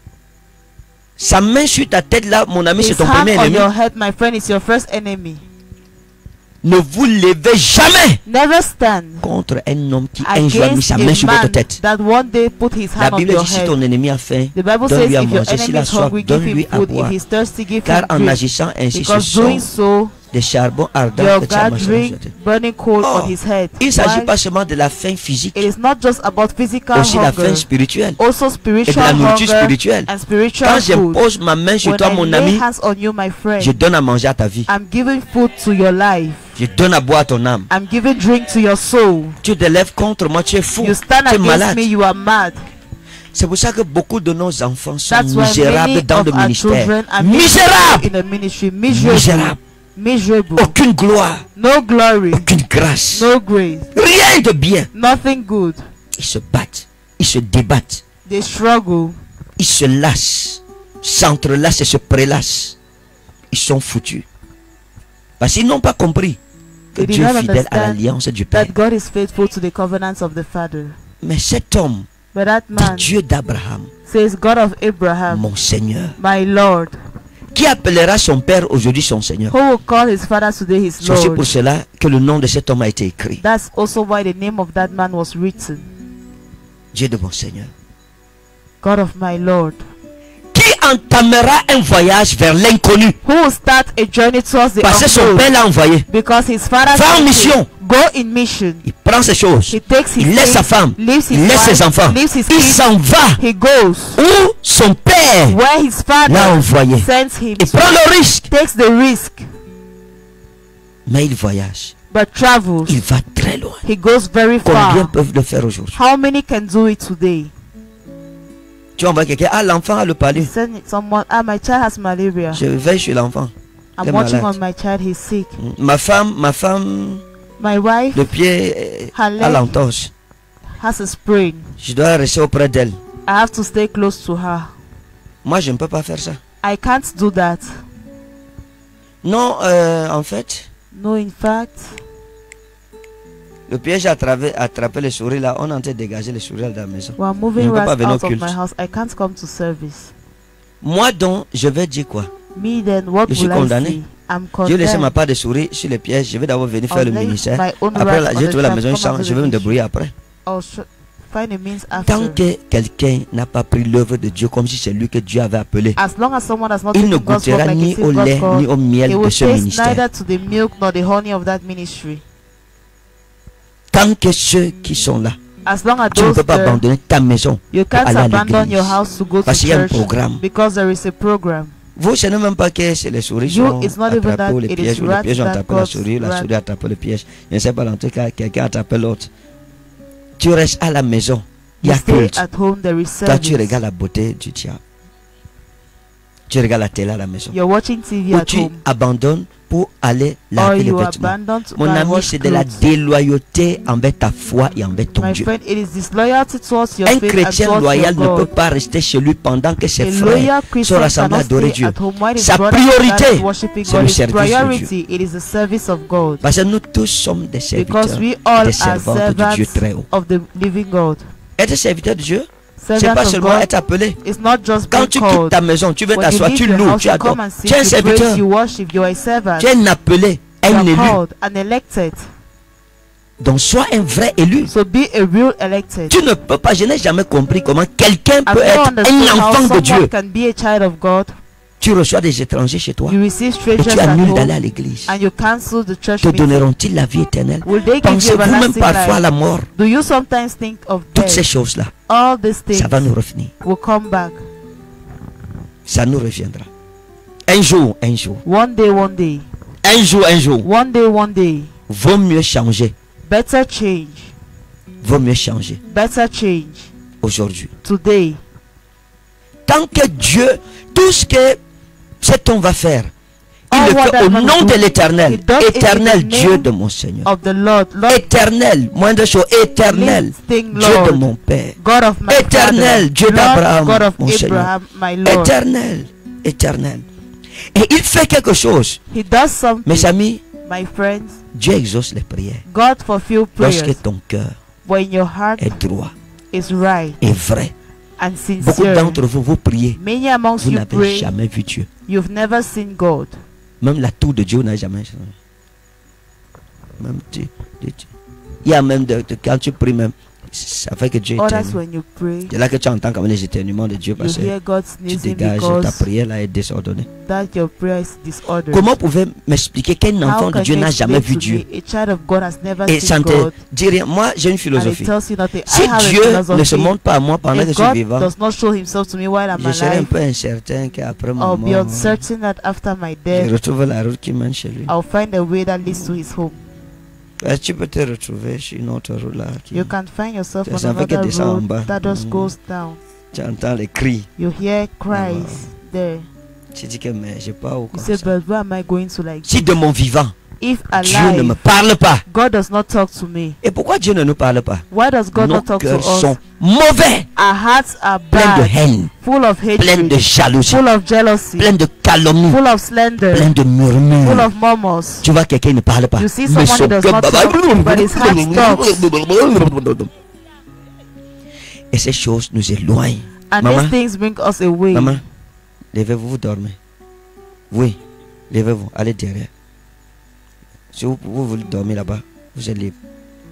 Sa main sur ta tête là, mon ami, c'est His ton hand premier on ennemi. your head, my friend, is your first enemy. Ne vous levez jamais Never stand contre un homme qui un jour a mis against sa main a sur votre man tête. that one day put his La hand on Bible your dit si head. ton ennemi a faim, The Bible says donne-lui à if your manger. S'il enemy a is soif, hungry, give donne-lui him à food. boire. If he's thirsty, give Car him en drink. agissant ainsi, ce Because doing sont so, des charbons ardents you're que tu as gathering mangés. burning coal Oh, on his head. Il ne s'agit Why? pas seulement de la faim physique, It is not just about physical aussi la faim hunger, spirituelle also et de spiritual la nourriture hunger spirituelle. and spiritual Quand food. j'impose ma main sur When toi, I mon lay ami, hands on you, my friend, je donne à manger à ta vie. I'm giving food to your life. Je donne à boire à ton âme. I'm giving drink to your soul. Tu te lèves contre moi, tu es fou, You stand tu es against malade. me, you are mad. C'est pour ça que beaucoup de nos enfants sont That's why misérables many dans of le our ministère. children are Misérables! in the ministry. Miserable. Misérables. Miserable. Aucune gloire, No glory. aucune grâce, No grace. rien de bien. Nothing good. Ils se battent, ils se débattent, They struggle. ils se lassent, s'entrelacent et se prélassent. Ils sont foutus. Parce qu'ils n'ont pas compris que They did Dieu not est fidèle à understand l'alliance du Père. that God is faithful to the covenants of the Father. Mais cet homme, But that dit man Dieu d'Abraham, says, God of Abraham, mon Seigneur, my Lord, qui appellera son Père aujourd'hui son Seigneur. who will call his father today his C'est aussi Lord. pour cela que le nom de cet homme a été écrit. That's also why the name of that man was written. Dieu de mon Seigneur. God of my Lord, Qui entamera un voyage vers l'inconnu. who will start a journey towards the Parce que son unknown, Père l'a envoyé. because his father Va en said, mission. go in mission. Il prend ses choses. He takes his Il laisse sa things, femme. leaves his Il laisse wife, ses enfants. leaves his Il kids. s'en va He goes où son Père where his l'a father envoyé. sends him Il to. prend le risque. Takes the risk, Mais il voyage. but travels. il va très loin. He goes very Combien far. peuvent le faire aujourd'hui? How many can do it today? Tu envoies quelqu'un, ah l'enfant a le palu. Send someone, ah, my child has malaria. Je veille sur l'enfant. I'm T'es watching malade. on my child, he's sick. Ma femme, ma femme, My wife le pied euh, Her à leg. l'entorse. has a sprain. Je dois rester auprès d'elle. I have to stay close to her. Moi, je ne peux pas faire ça. I can't do that. Non, euh, en fait, No, in fact, le piège a attrapé, attrapé les souris là. On est en train de dégager les souris de la maison. while Je moving ne peux pas rats venir au out of culte. my house, I can't come to service. Moi donc, je vais dire quoi? Me then, what Je suis will I condamné. say? I'm J'ai laissé ma condemned. part de souris sur les pièges. Je vais d'abord venir faire I'll le lay ministère. my own Après, rats là, on j'ai the trouvé la trap, maison, come je change, and do je vais the me mission. débrouiller après. I'll sh- find a means Tant after. que quelqu'un n'a pas pris l'œuvre de Dieu comme si c'est lui que Dieu avait appelé, As long as someone has not il ne taken God's work goûtera like ni it au is God's lait ni call, au miel he de will ce taste ministère. neither to the milk nor the honey of that ministry. Tant que ceux qui sont là, As long as tu ne those peux pas there, abandonner ta maison you pour can't aller à abandon l'église. your house to go to Parce qu'il y a un church programme. because there is a program. Vous, ce n'est même pas que c'est les souris qui You, sont it's not even attrapées that, ou les it is pièges, ou les rats pièges ont that attrapé la got souris, ou la rat. souris a attrapé le piège. Je ne sais pas, en tout cas, quelqu'un a attrapé l'autre. Tu restes à la maison, il y You a stay culte. at home, there is Toi, tu service. regardes la beauté du diable. Tu regardes la télé à la maison. You're watching T V Ou at tu home. abandonnes pour aller Or laver les you vêtements. abandon to Mon go and ami, wash c'est de la clothes. déloyauté envers ta foi et envers ton My Dieu. friend, it is disloyalty towards your Un faith and chrétien towards loyal your ne peut God. pas rester chez lui pendant que ses A frères loyal sont Christian rassemblés à cannot adorer stay Dieu. at home while his Sa brothers and priorité, sisters worshiping c'est God. le His service de priority, it is the service of God. Parce que nous tous sommes des Because serviteurs, we all des are servantes du Dieu servants très haut. of the living God. Être serviteur de Dieu, c'est Servant pas of seulement God être appelé. is not just Quand being tu quittes called. ta maison, tu veux When you t'asseoir, tu leave your loues, house, tu you adores. come and sing, Tu es un you praise, serviteur, you worship, you are a servant. tu es un appelé, You un are élu. called and elected. Donc sois un vrai élu. So be a real elected. Tu ne peux pas, je n'ai jamais compris comment quelqu'un I've peut never être understood un how enfant de someone Dieu. can be a child of God. Tu reçois des étrangers chez toi You receive et strangers tu at annules d'aller home à l'église. and you cancel the church Te meeting. donneront-ils la vie éternelle? Will they give you Pensez-vous même everlasting parfois à life? la mort? Do you sometimes think of Toutes ces death? choses-là, All these things ça va nous revenir. will come back. Ça nous reviendra. Un jour, un jour, One day, one day. un jour, un jour, One day, one day. vaut mieux changer. Better change. Vaut mieux changer Better change. aujourd'hui. Today. Tant que Dieu, tout ce que cet homme va faire, il All le what fait that au man nom do, de l'éternel. he does it in Éternel the Dieu name de mon Seigneur. Of the Lord. Lord, Éternel, moindre chose, éternel Thing, Dieu de Lord. mon Père. God of my Éternel, father. Dieu Lord, d'Abraham, God of mon Seigneur. Abraham, my Lord. Éternel, éternel. Et il fait quelque chose. He does something. Mes amis, My friends, Dieu exauce les prières God fulfill prayers lorsque ton cœur when your heart est droit is right et vrai. and Beaucoup sincere. d'entre vous, vous priez, Many amongst vous you n'avez pray, jamais vu Dieu. you've never seen God. Même la tour de Dieu, vous n'avez jamais vu. Même Dieu, Dieu, Dieu. Il y a même, de, de- quand tu pries même, ça fait que Dieu Others, éternue. when you pray, C'est là que tu entends comme les éternuements de Dieu you parce que hear God tu sneezing dégages, ta because prière là est désordonnée. that your prayer is disordered. Comment pouvez-vous m'expliquer qu'un enfant How de can Dieu you n'a jamais explain vu to Dieu? me, a child of God has never Et ça seen ne te God, dit rien. Moi, j'ai une and it philosophie. tells you nothing. Si I have Dieu a ne se philosophy. montre pas à moi pendant que If je suis God vivant, does not show himself to me while I'm je serai un alive, peu incertain qu'après mon I'll be mort, uncertain that after my je death, retrouve la route qui mène chez lui. I'll find a way that leads to his home. Euh, Tu peux te retrouver sur une autre route là. Qui, You can find yourself Ça on fait que another descend en road bas. that just Mm. goes down. tu entends les cris. You hear cries there. Tu dis que mais j'ai pas où You comme say, ça. but where am I going to like Si de mon vivant, If Dieu ne me alive, parle pas. God does not talk to me. Et pourquoi Dieu ne nous parle pas? Why does God Nos not talk to cœurs us? sont mauvais, Our hearts are pleins de bad, haine, full of pleins hatred, de jalousie, full of jealousy, pleins de calomnie, full of slander, pleins de full murmures. of murmurs. Tu vois quelqu'un ne parle pas. You see Mais someone son who does cœur- not talk, but his heart talks. Et ces choses nous éloignent. And Maman, these things bring us away. Maman, levez-vous, vous dormez. Oui, levez-vous, allez derrière. Si vous, vous voulez dormir là-bas, vous êtes libre.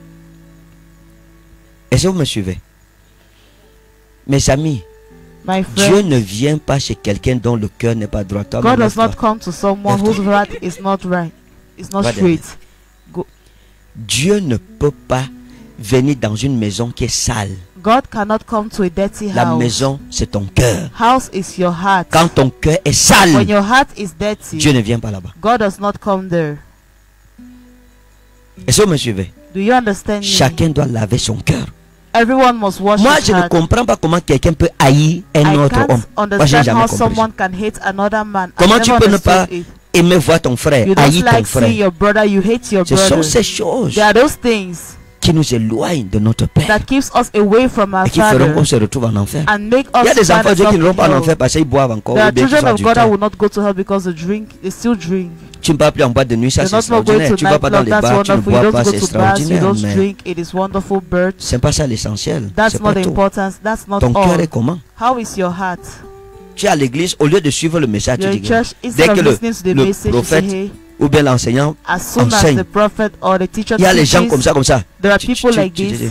Est-ce que vous me suivez? Mes amis, My Dieu friend, ne vient pas chez quelqu'un dont le cœur n'est pas droit. Toi, God maman, does not toi. come to someone Lève-toi. whose heart is not right, is not Va straight. Dieu ne peut pas venir dans une maison qui est sale. God cannot come to a dirty La house. maison, c'est ton cœur. House is your heart. Quand ton cœur est sale, When your heart is dirty, Dieu ne vient pas là-bas. God does not come there. Est-ce que vous me suivez? Do you understand me? Chacun doit laver son cœur. Everyone must wash Moi, his je ne heart. comprends pas comment quelqu'un peut haïr un I autre can't homme. Moi, j'ai understand jamais how compris. someone can hate another man. I Comment tu never peux ne pas understood it. aimer voir ton frère, You don't haïr ton like seeing frère? your brother, you hate your Ce sont brother. ces choses There are those things qui nous éloignent de notre Père that keeps us away from our et qui feront Father qu'on se retrouve en enfer. and make Il y a us des find enfants de Dieu qui ourselves n'iront pas en in enfer hell. parce qu'ils boivent encore There ou are bien qu'ils children sont of God that adultères. will not go to hell because they drink, they still drink. Tu ne vas plus en boîte de nuit, ça They're c'est not not going extraordinaire. to Tu ne vas pas dans nightclub, les that's bars, tu ne wonderful. You bois don't pas, go c'est to bars, you extraordinaire. don't Mais drink, it is wonderful, but c'est pas ça l'essentiel. that's C'est not pas the tout. importance, that's not Ton cœur all. est comment? How is your heart? Tu es à l'église, au lieu de suivre le message, You're tu in dis church, dès instead que of le, listening to the le message, you say, prophète hey, ou bien l'enseignant as soon as enseigne, the prophet or the teacher il y a les gens teaches, comme ça, comme ça. there are Tu- tu- people tu- like tu te this. dis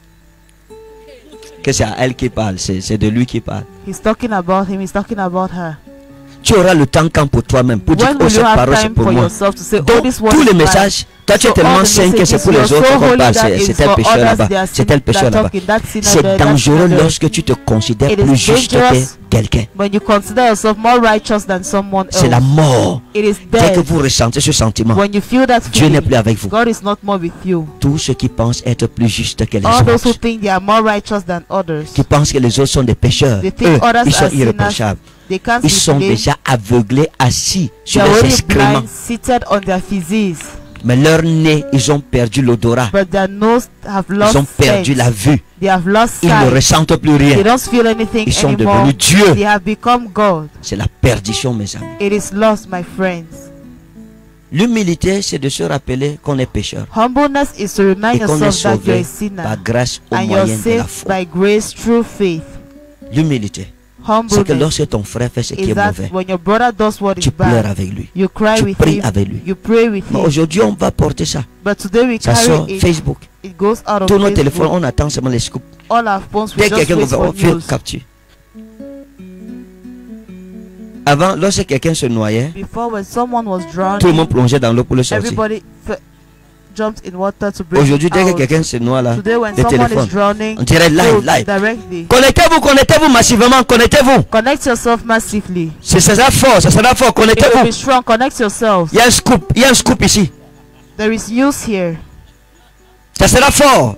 que c'est à elle qui parle, c'est c'est de lui qui parle. He's talking about him, he's talking about her. Tu auras le temps quand pour toi-même pour dire When oh will you cette have parole c'est time pour for moi. yourself to say, oh, Donc this one tous is les mine. messages, toi tu es So tellement all the saint que c'est messages, pour les you're autres so qu'on holy parle, that c'est it's c'est tel for pécheur others, là-bas, they are c'est sin- tel pécheur they're là-bas. talking, that sinner C'est there, that dangereux sinner there. lorsque tu te considères It is plus juste que dangerous quelqu'un. when you consider yourself more righteous than someone else. C'est la mort. It is Dès que death. vous ressentez ce sentiment, When you feel that Dieu n'est feeling, plus avec vous. God is not more with you. Tous ceux qui pensent être plus justes que les All those who autres, think they are more righteous than others, qui pensent que les autres sont des pécheurs, they think eux, others ils sont are sinners. irréprochables. They can't Ils be sont blamed. déjà aveuglés, assis They sur are les already excréments. blind, seated on their physiques, Mais leur nez, ils ont perdu l'odorat. but their nose have Ils lost ont perdu sense. la vue. They have lost Ils ne sight. ressentent plus They rien. don't feel anything Ils sont anymore. devenus Dieu. They have become God. C'est la perdition, mes amis. It is lost, my friends. L'humilité, c'est de se rappeler qu'on est pécheur Humbleness is to remind et qu'on est yourself that you're a sauvé sinner par grâce au and you're moyen de la saved foi. by grace through faith. L'humilité, c'est que Humbleness lorsque ton frère fait ce qui is est that mauvais, when your brother does what is tu pleures bad, avec lui. you cry Tu with pries him, avec lui. you pray with Mais him. aujourd'hui, on va porter ça. But today we Ça sort carry it. Facebook. It goes out of Tous nos téléphones, Facebook. on attend seulement les scoops. All our phones, we Dès que just quelqu'un wait nous fait, for on fait news. capture. Avant, lorsque quelqu'un se noyait, Before, when someone was tout le monde drowning, plongeait dans l'eau pour le sortir. everybody f- jumped in water to bring Aujourd'hui, it dès que out. quelqu'un se noie là, Today, when le someone téléphone, is drowning, on dirait live, go live. directly. Connectez-vous, connectez-vous massivement, connectez-vous. Connect yourself massively. C'est ça sera fort, ça sera fort, It will be connectez-vous. strong. Connect yourself. Il y a un scoop, il y a un scoop ici. There is use here. Ça sera fort.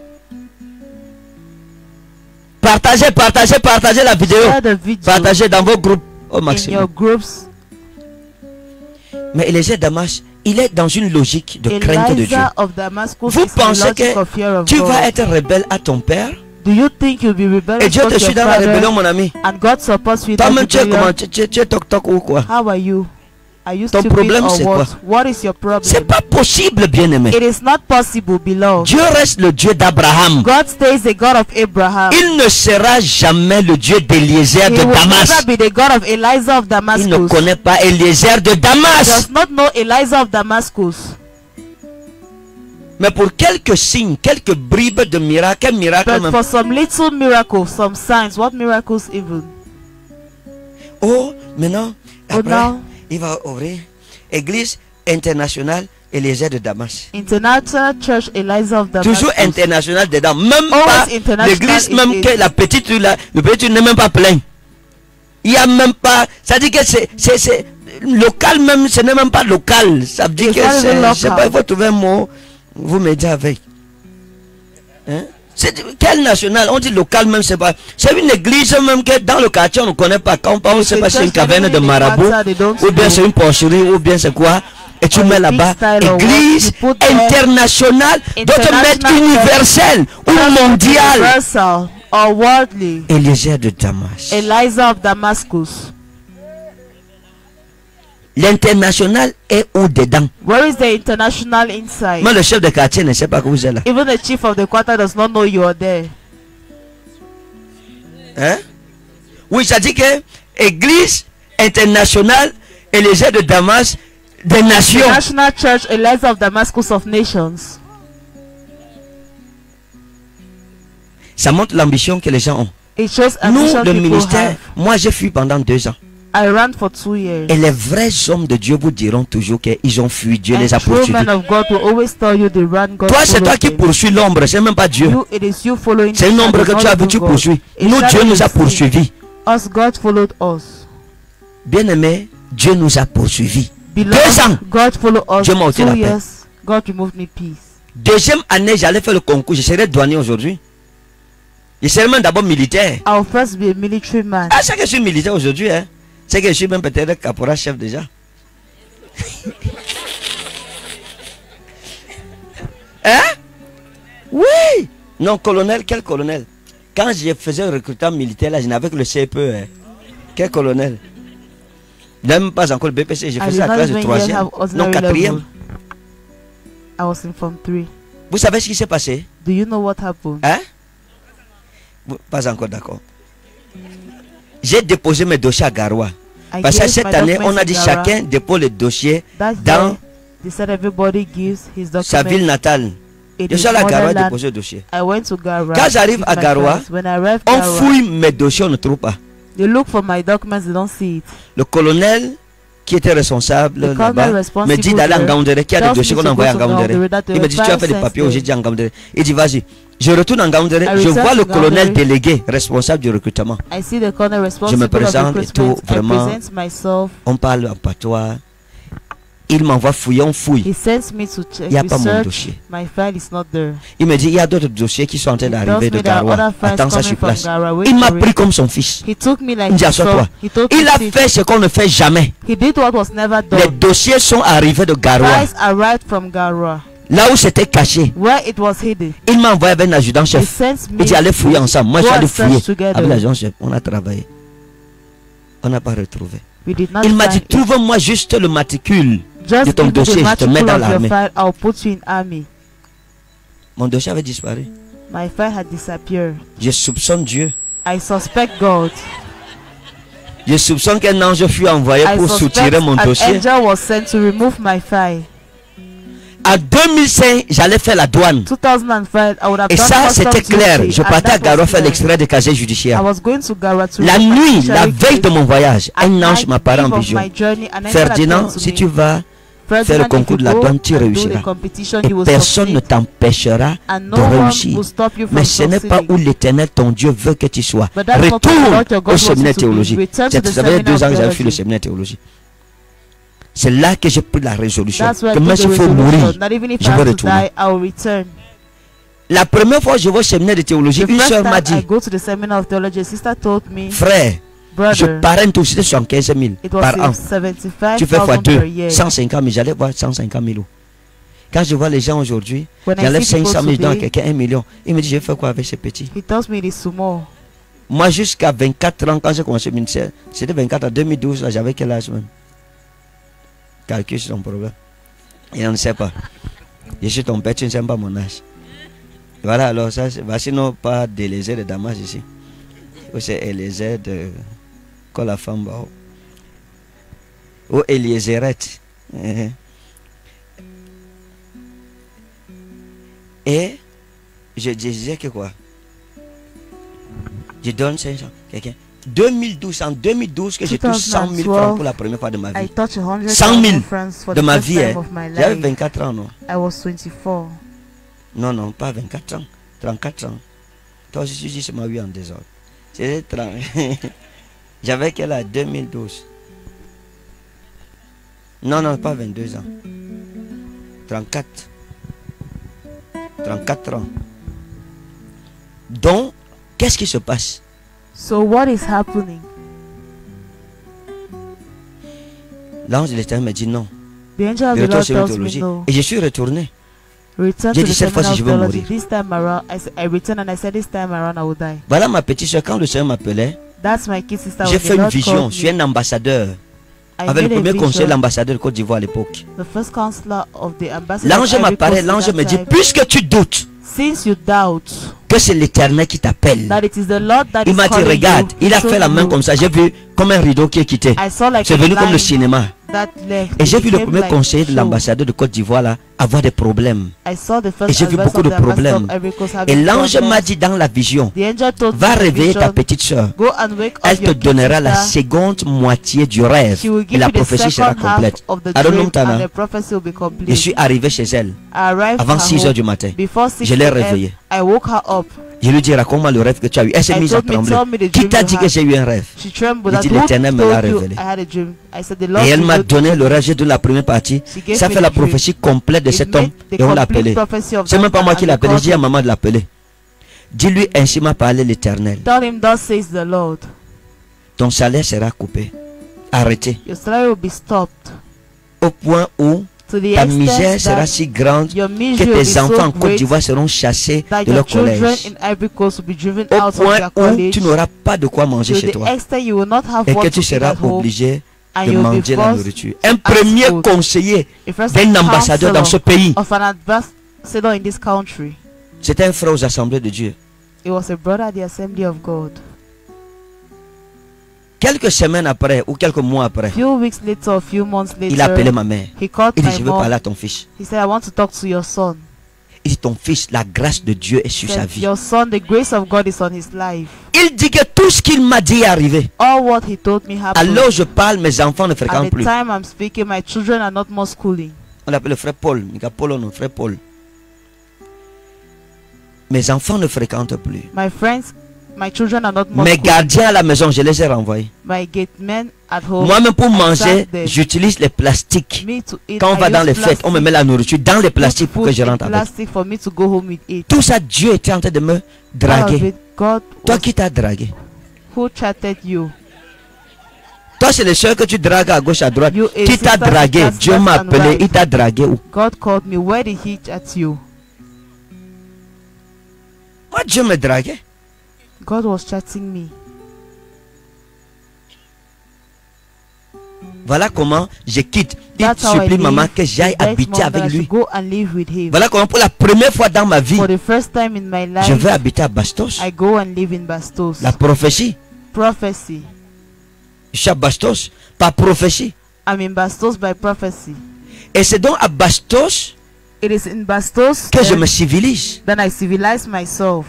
Partagez, partagez, partagez la vidéo. Share the video Partagez dans vos groupes au in your maximum. groups. Mais Élisée Damas, il est dans une logique de crainte de Dieu. Elijah of Damascus Vous is the pensez logic que of fear of tu God. vas être rebelle à ton père Do you think you'll be rebellious et Dieu te towards suit your dans la rébellion, father mon ami. and God supports you in that Toi-même, tu es rebellion? comment? Tu, tu- tu es toc-toc ou quoi? How are you? Are you Ton stupid problème, or c'est what? quoi? What is your problem? C'est pas possible, bien-aimé. It is not possible, beloved. Dieu reste le Dieu d'Abraham. God stays the God of Abraham. Il ne sera jamais le Dieu d'Eliezer He de will Damas. never be the God of Eliza of Il ne Damascus. connaît pas Eliezer de He Damas. does not know Eliza of Damascus. Mais pour quelques signes, quelques bribes de miracles, quel miracle But même. for some little miracles, some signs, what miracles even? Oh, maintenant, Oh, après, now, il va ouvrir Église internationale Eliezer de Damas. International Church Eliza of Damascus. Toujours international dedans. Même Always pas international l'église, it même is. que la petite rue là, le petit rue n'est même pas plein. Il y a même pas, ça dit que c'est, c'est, c'est local même, ce n'est même pas local. Ça veut dire It's que not c'est, even je sais local. pas, il faut trouver un mot, vous m'aidez avec. Hein? C'est quel national? On dit local même, c'est pas. C'est une église même que dans le quartier on ne connaît pas. Quand on parle, on ne sait pas si c'est une caverne de marabout, ou bien c'est une porcherie, ou bien c'est quoi. Et tu Or mets a là-bas, big style or what, église you put there internationale, d'autres mettent international universelle ou mondiale. Universal or worldly. Eliezer de Damas. Eliza of Damascus. L'international est où dedans? Where is the international inside? Moi, le chef de quartier ne sait pas que vous êtes là. Even the chief of the quarter does not know you are there. Hein? Oui, ça dit que Église internationale Eliezer de Damas des nations. National Church Eliza of Damascus of Nations. Ça montre l'ambition que les gens ont. It shows Nous, ambition le people ministère, have. moi j'ai fui pendant deux ans. I ran for two years. Et les vrais hommes de Dieu vous diront toujours qu'ils ont fui, Dieu les a And true poursuivis. men of God will always tell you they ran God. Toi, c'est toi followed qui them. poursuis l'ombre, c'est même pas Dieu. You, it is you following C'est the une ombre shadow, que tu not as vu, even tu God. poursuis. A Nous, shadow Dieu nous you a see. poursuivis. Us, God followed us. Bien-aimé, Dieu nous a poursuivis. Beloved, Deux ans. God followed us. Dieu m'a ôté Two la paix. years, God removed me peace. Deuxième année, j'allais faire le concours. Je serais douanier aujourd'hui. Je serais même d'abord militaire. I'll first be a military man. Ah, c'est que je suis militaire aujourd'hui. Hein. C'est que je suis même peut-être caporal chef déjà. Hein? Oui. Non, colonel, quel colonel? Quand je faisais un recrutement militaire, là, je n'avais que le C P E. Hein. Quel colonel? Même pas encore le B P C. J'ai fait ça à la classe de troisième. Non, quatrième. I was in Form three. Vous savez ce qui s'est passé? Do you know what happened? Hein? Pas encore d'accord. J'ai déposé mes dossiers à Garoua. I Parce que gave cette my année, on documents a to dit Gara. chacun dépose le dossier That dans year, they said everybody gives his sa ville documents natale. in Je his suis allé à Garoua motherland. déposer le dossier. I went to Gara. Quand j'arrive à Garoua, When I arrived on Gara, fouille mes dossiers, on ne trouve pas. they look for my documents, they don't see it. Le colonel qui était responsable The là-bas colonel me responsible dit d'aller en there Gaoundéré, qui a des tells dossiers me qu'on to envoie go en to Gaoundéré. Gaoundéré, that there Il me were dit tu as five fait des cents papiers, there. j'ai dit en Gaoundéré. Il dit vas-y. Je retourne en Gaoundéré, I je return vois to le colonel Gaoundéré. délégué responsable du recrutement. I see the colonel responsible of présente et tout, recruitment. I vraiment. present myself. On parle en patois. Il m'envoie fouiller, on fouille. He sends me to check. Il n'y a pas mon Research. dossier. My file is not there. Il me dit il y a d'autres dossiers qui sont en train He tells d'arriver me de there are Garoua. other files Attends ça coming sur from place. Gara. Wait Il m'a for it. pris comme son fils. He took me like Il dit his assois-toi. son. He told Il me a sit. fait ce qu'on ne fait jamais. He did what was never Les done. dossiers sont arrivés de Garoua. Files arrived from Gara, Là où c'était caché. where it was hidden. Il m'a envoyé avec un He adjudant-chef. sent me. Il dit allez fouiller ensemble. Moi je Go suis allé and search fouiller. together. Avec l'adjudant-chef, on a travaillé. On n'a pas retrouvé. We did not Il m'a dit find it. trouve-moi juste le matricule de Just ton give me dossier, the je te mets matricule dans of your l'armée. file. I'll put you in army. Mon dossier avait disparu. My file had disappeared. Je soupçonne Dieu. I suspect God. Je soupçonne qu'un ange fut envoyé I pour suspect soutirer mon an dossier. angel was sent to remove my file. En deux mille cinq, j'allais faire la douane. two thousand five, I would have Et done ça, custom c'était clair. duty, Je and partais à that was Garoua faire clear. l'extrait de casier I judiciaire. was going to Gara to La read my nuit, la judiciary veille de case. mon voyage, At un night, ange m'apparaît en eve of vision. my journey, an angel Ferdinand, appeared to si me. tu vas Ferdinand, faire le if concours de you la go douane, tu and do réussiras. the competition, Et you will personne ne succeed, t'empêchera and no de one réussir. will stop you from Mais ce n'est pas succeeding. où l'Éternel, ton Dieu, veut que tu sois. But that's not what the Retourne Lord your God au wants you séminaire to be. théologie. Return to the Ça faisait seminar deux ans of que j'avais fait le theology. séminaire théologie. C'est là que j'ai pris la résolution. That's where I Que took même the s'il faut resolution mourir, that even if je I vais have to retourner. die, I will return. La première fois que je vais au séminaire de théologie, The une first soeur m'a time I dit, go to the seminar of theology, a sister told me, frère, je brother, parraine tout, c'était soixante-quinze mille it was par an. seventy-five Tu fais fois thousand per deux, year. cent cinquante mille. J'allais voir cent cinquante mille. Quand je vois les gens aujourd'hui, When I j'enlève see people cinq cent mille dans today, quelqu'un, un million. Il me dit, je fais quoi avec ces petits? he tells me it is small. Moi, jusqu'à vingt-quatre ans, quand j'ai commencé le ministère, c'était vingt-quatre en deux mille douze, là, j'avais quel âge même? Calcule sur ton problème. Il ne sait pas. Je suis ton père, tu ne sais pas mon âge. Voilà, alors ça, c'est- voici non pas d'Élysée de Damas ici. Ou c'est Élysée de Colafamba. Ou Eliézéret. Et je disais que quoi? Je donne cinq cents. Quelqu'un. deux mille douze, en deux mille douze que je touche cent mille francs pour la première fois de ma I vie. touched one hundred cent mille thousand francs for de the ma first vie, time hein. of my J'avais life. vingt-quatre ans, non? I was twenty-four. Non, non, pas vingt-quatre ans. trente-quatre ans. Toi aussi, tu dis c'est ma vie en désordre. C'était trente. J'avais quel âge? deux mille douze. Non, non, pas vingt-deux ans. trente-quatre. trente-quatre ans. Donc, qu'est-ce qui se passe? So what is happening? L'ange de l'Éternel me dit non. The angel of Je the retourne Lord sur la tells me théologie. no. Et je suis retourné. Return J'ai to dit, the cette fois-ci, seminar je of vais theology. mourir. This time around, I, s- I returned and I said, this time around I will die. Voilà ma petite soeur. Quand le Seigneur m'appelait, That's my kid sister. j'ai when fait the une Lord vision. called Je suis me, un ambassadeur. I Avec le made a premier conseiller, vision. l'ambassadeur de Côte d'Ivoire à l'époque. The first counselor of the ambassador. L'ange of Ivory m'apparaît, Coast at l'ange that me dit, time. puisque tu doutes Since you doubt que c'est l'Éternel qui t'appelle, that it is the Lord that il is m'a dit, calling regarde, you, il a show fait la main you. comme ça. J'ai vu comme un rideau qui est quitté. I saw like C'est a venu comme le line cinéma. that left. Et j'ai It vu le became premier like conseiller de show. l'ambassadeur de Côte d'Ivoire là avoir des problèmes. I saw the Et first j'ai vu advice beaucoup of de the ambassador problèmes. of Ivory Coast Et having l'ange problems. m'a dit dans la vision, The angel told va me in the réveiller ta vision, petite soeur. go and wake up Elle te your kid donnera la sister. seconde moitié du rêve. She will Et give la you the prophétie sera second half complète. of the I don't know, dream Tana. and the prophecy will be complete. Je suis arrivé chez elle I arrived avant at six home. heures du matin. Before six Je l'ai a m, réveillée. I woke her up. Je lui dis, raconte-moi le rêve que tu as eu. Elle s'est I mise à told me, trembler. tell me the Qui dream t'a you dit que had. j'ai eu un rêve? She trembled. Il I dit, told l'Éternel me l'a told you révélé. I had a dream. I said the Lord Et elle m'a revealed donné it le to me. rêve, j'ai donné la première partie. She gave Ça me fait the la dream. prophétie complète de de They cet homme made the et on l'a complete appelé. prophecy of C'est that même pas man moi and qui they l'ai appelé. called J'ai dit à him. maman de l'appeler. Dis-lui, ainsi m'a parlé l'Éternel. Tell him, thus says the Lord. Ton salaire sera coupé, arrêté, Your salary will be stopped. au point où To the ta misère extent sera that si grande your que misery will be tes enfants so en Côte great d'Ivoire seront chassés that de your leur children collège. in Ivory Coast will be driven Au out of point their où college. tu n'auras pas de quoi manger To chez the toi extent you will not have et que what tu to eat seras at home. obligé And de you will be manger la forced nourriture. to Un ask premier food. conseiller A first d'un ambassadeur dans ce counselor pays, of an ambassador in this country. c'était un frère aux assemblées de Dieu. It was a brother at the Assembly of God. Quelques semaines après ou quelques mois après, Few weeks later, a few months later, il a appelé ma mère. he called Il dit, my je veux parler mom. à ton fils. He said, I want to talk to your son. Il dit, ton fils, la grâce de Dieu est sur He sa said, vie. your son, the grace of God is on his life. Il dit que tout ce qu'il m'a dit est arrivé. All what he told me happened. Alors je parle, mes enfants ne At fréquentent the plus. time I'm speaking, my children are not more schooling. On l'appelle le frère Paul. Nika Paul, non, frère Paul. Mes enfants ne fréquentent plus. My friends, my children are not more Mes schooling. gardiens à la maison, je les ai renvoyés. My gate men at home. Moi-même, pour I manger, serve them. j'utilise les plastiques. Me to eat, Quand on I va dans use les fêtes, on me met la nourriture dans les plastiques pour que food je in rentre avec. plastic for me to go home with it. Tout ça, Dieu était en train de me All of draguer. it, God Toi was- qui t'as dragué. who chatted you. Toi, c'est le seul que tu dragues à gauche, à droite. You a Qui t'a sister dragué? that Dieu left m'a and appelé. right. Il t'a dragué où? God called me. Where did he chat you? Moi, Dieu me draguait. God was chatting me. Voilà comment je quitte. Il That's how I supplie maman leave. que j'aille He begs habiter mom that avec I lui. should go and live with him. Voilà comment pour la première fois dans ma vie, For the first time in my je life, vais habiter à Bastos. I go and live in Bastos. La prophétie. Prophecy. Je suis à Bastos par prophétie. I'm in Bastos by prophecy. Et c'est donc à Bastos It is in Bastos que je then, me civilise. then I civilize myself.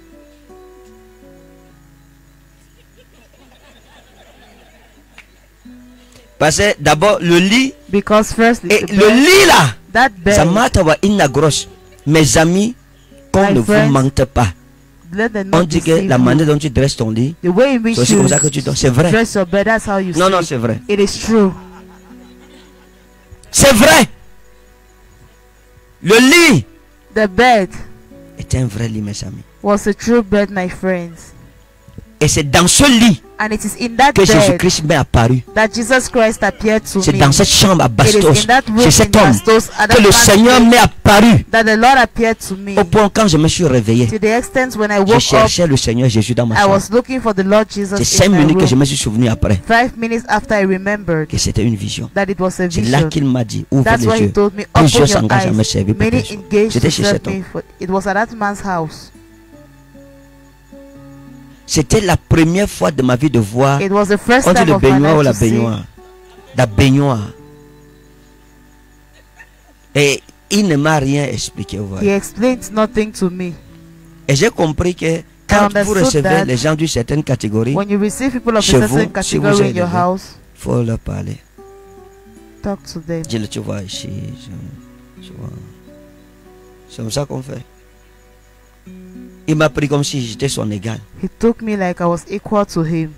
Parce que d'abord le lit, Because first, et the le bed, lit là, that ça bed, m'a tawa inna grosse. Mes amis, qu'on My ne vous friends, mente pas. let them On not dit que deceive la you. manière dont tu dresses ton lit, The way in which c'est aussi you comme ça que tu dors. C'est vrai. dress your bed, that's how you Non, non, sleep. c'est vrai. It is true. C'est vrai. Le lit The bed est un vrai lit, mes amis. was a true bed, my friends. Et c'est dans ce lit And it is in that que bed Jésus-Christ m'est apparu. that Jesus Christ appeared to C'est me. dans cette chambre à It is Bastos, in that room chez in cet homme, Bastos at que that le man's Seigneur place m'est apparu. that the Lord appeared to me. Au point quand je me suis réveillé, To the extent when I je woke up, cherchais le Seigneur Jésus dans ma I chambre. was looking for the Lord Jesus C'est cinq in my minutes que je room. me suis souvenu après Five minutes after I remembered que c'était une vision. that it was a C'est là vision. qu'il m'a dit, ouvre That's les why he yeux. told me, Plusieurs open your s'engagent à me eyes. servir pour Many Jésus. engaged J'étais to chez serve cet homme. me. For, it was at that man's house. C'était la première fois de ma vie de voir, It was the first on dit time le of my baignoire ou la life to see. baignoire. La baignoire. Et il ne m'a rien expliqué. Vous He voyez. explained nothing to me. Et j'ai compris que quand vous understood recevez that les gens d'une certaine catégorie, When you receive people of Chez a vous, certain si vous category in êtes your élevé. house, il faut leur parler. talk to them. Dis-le, tu vois ici. je- tu vois. C'est comme ça qu'on fait. Il m'a pris comme si j'étais son égal. He took me like I was equal to him.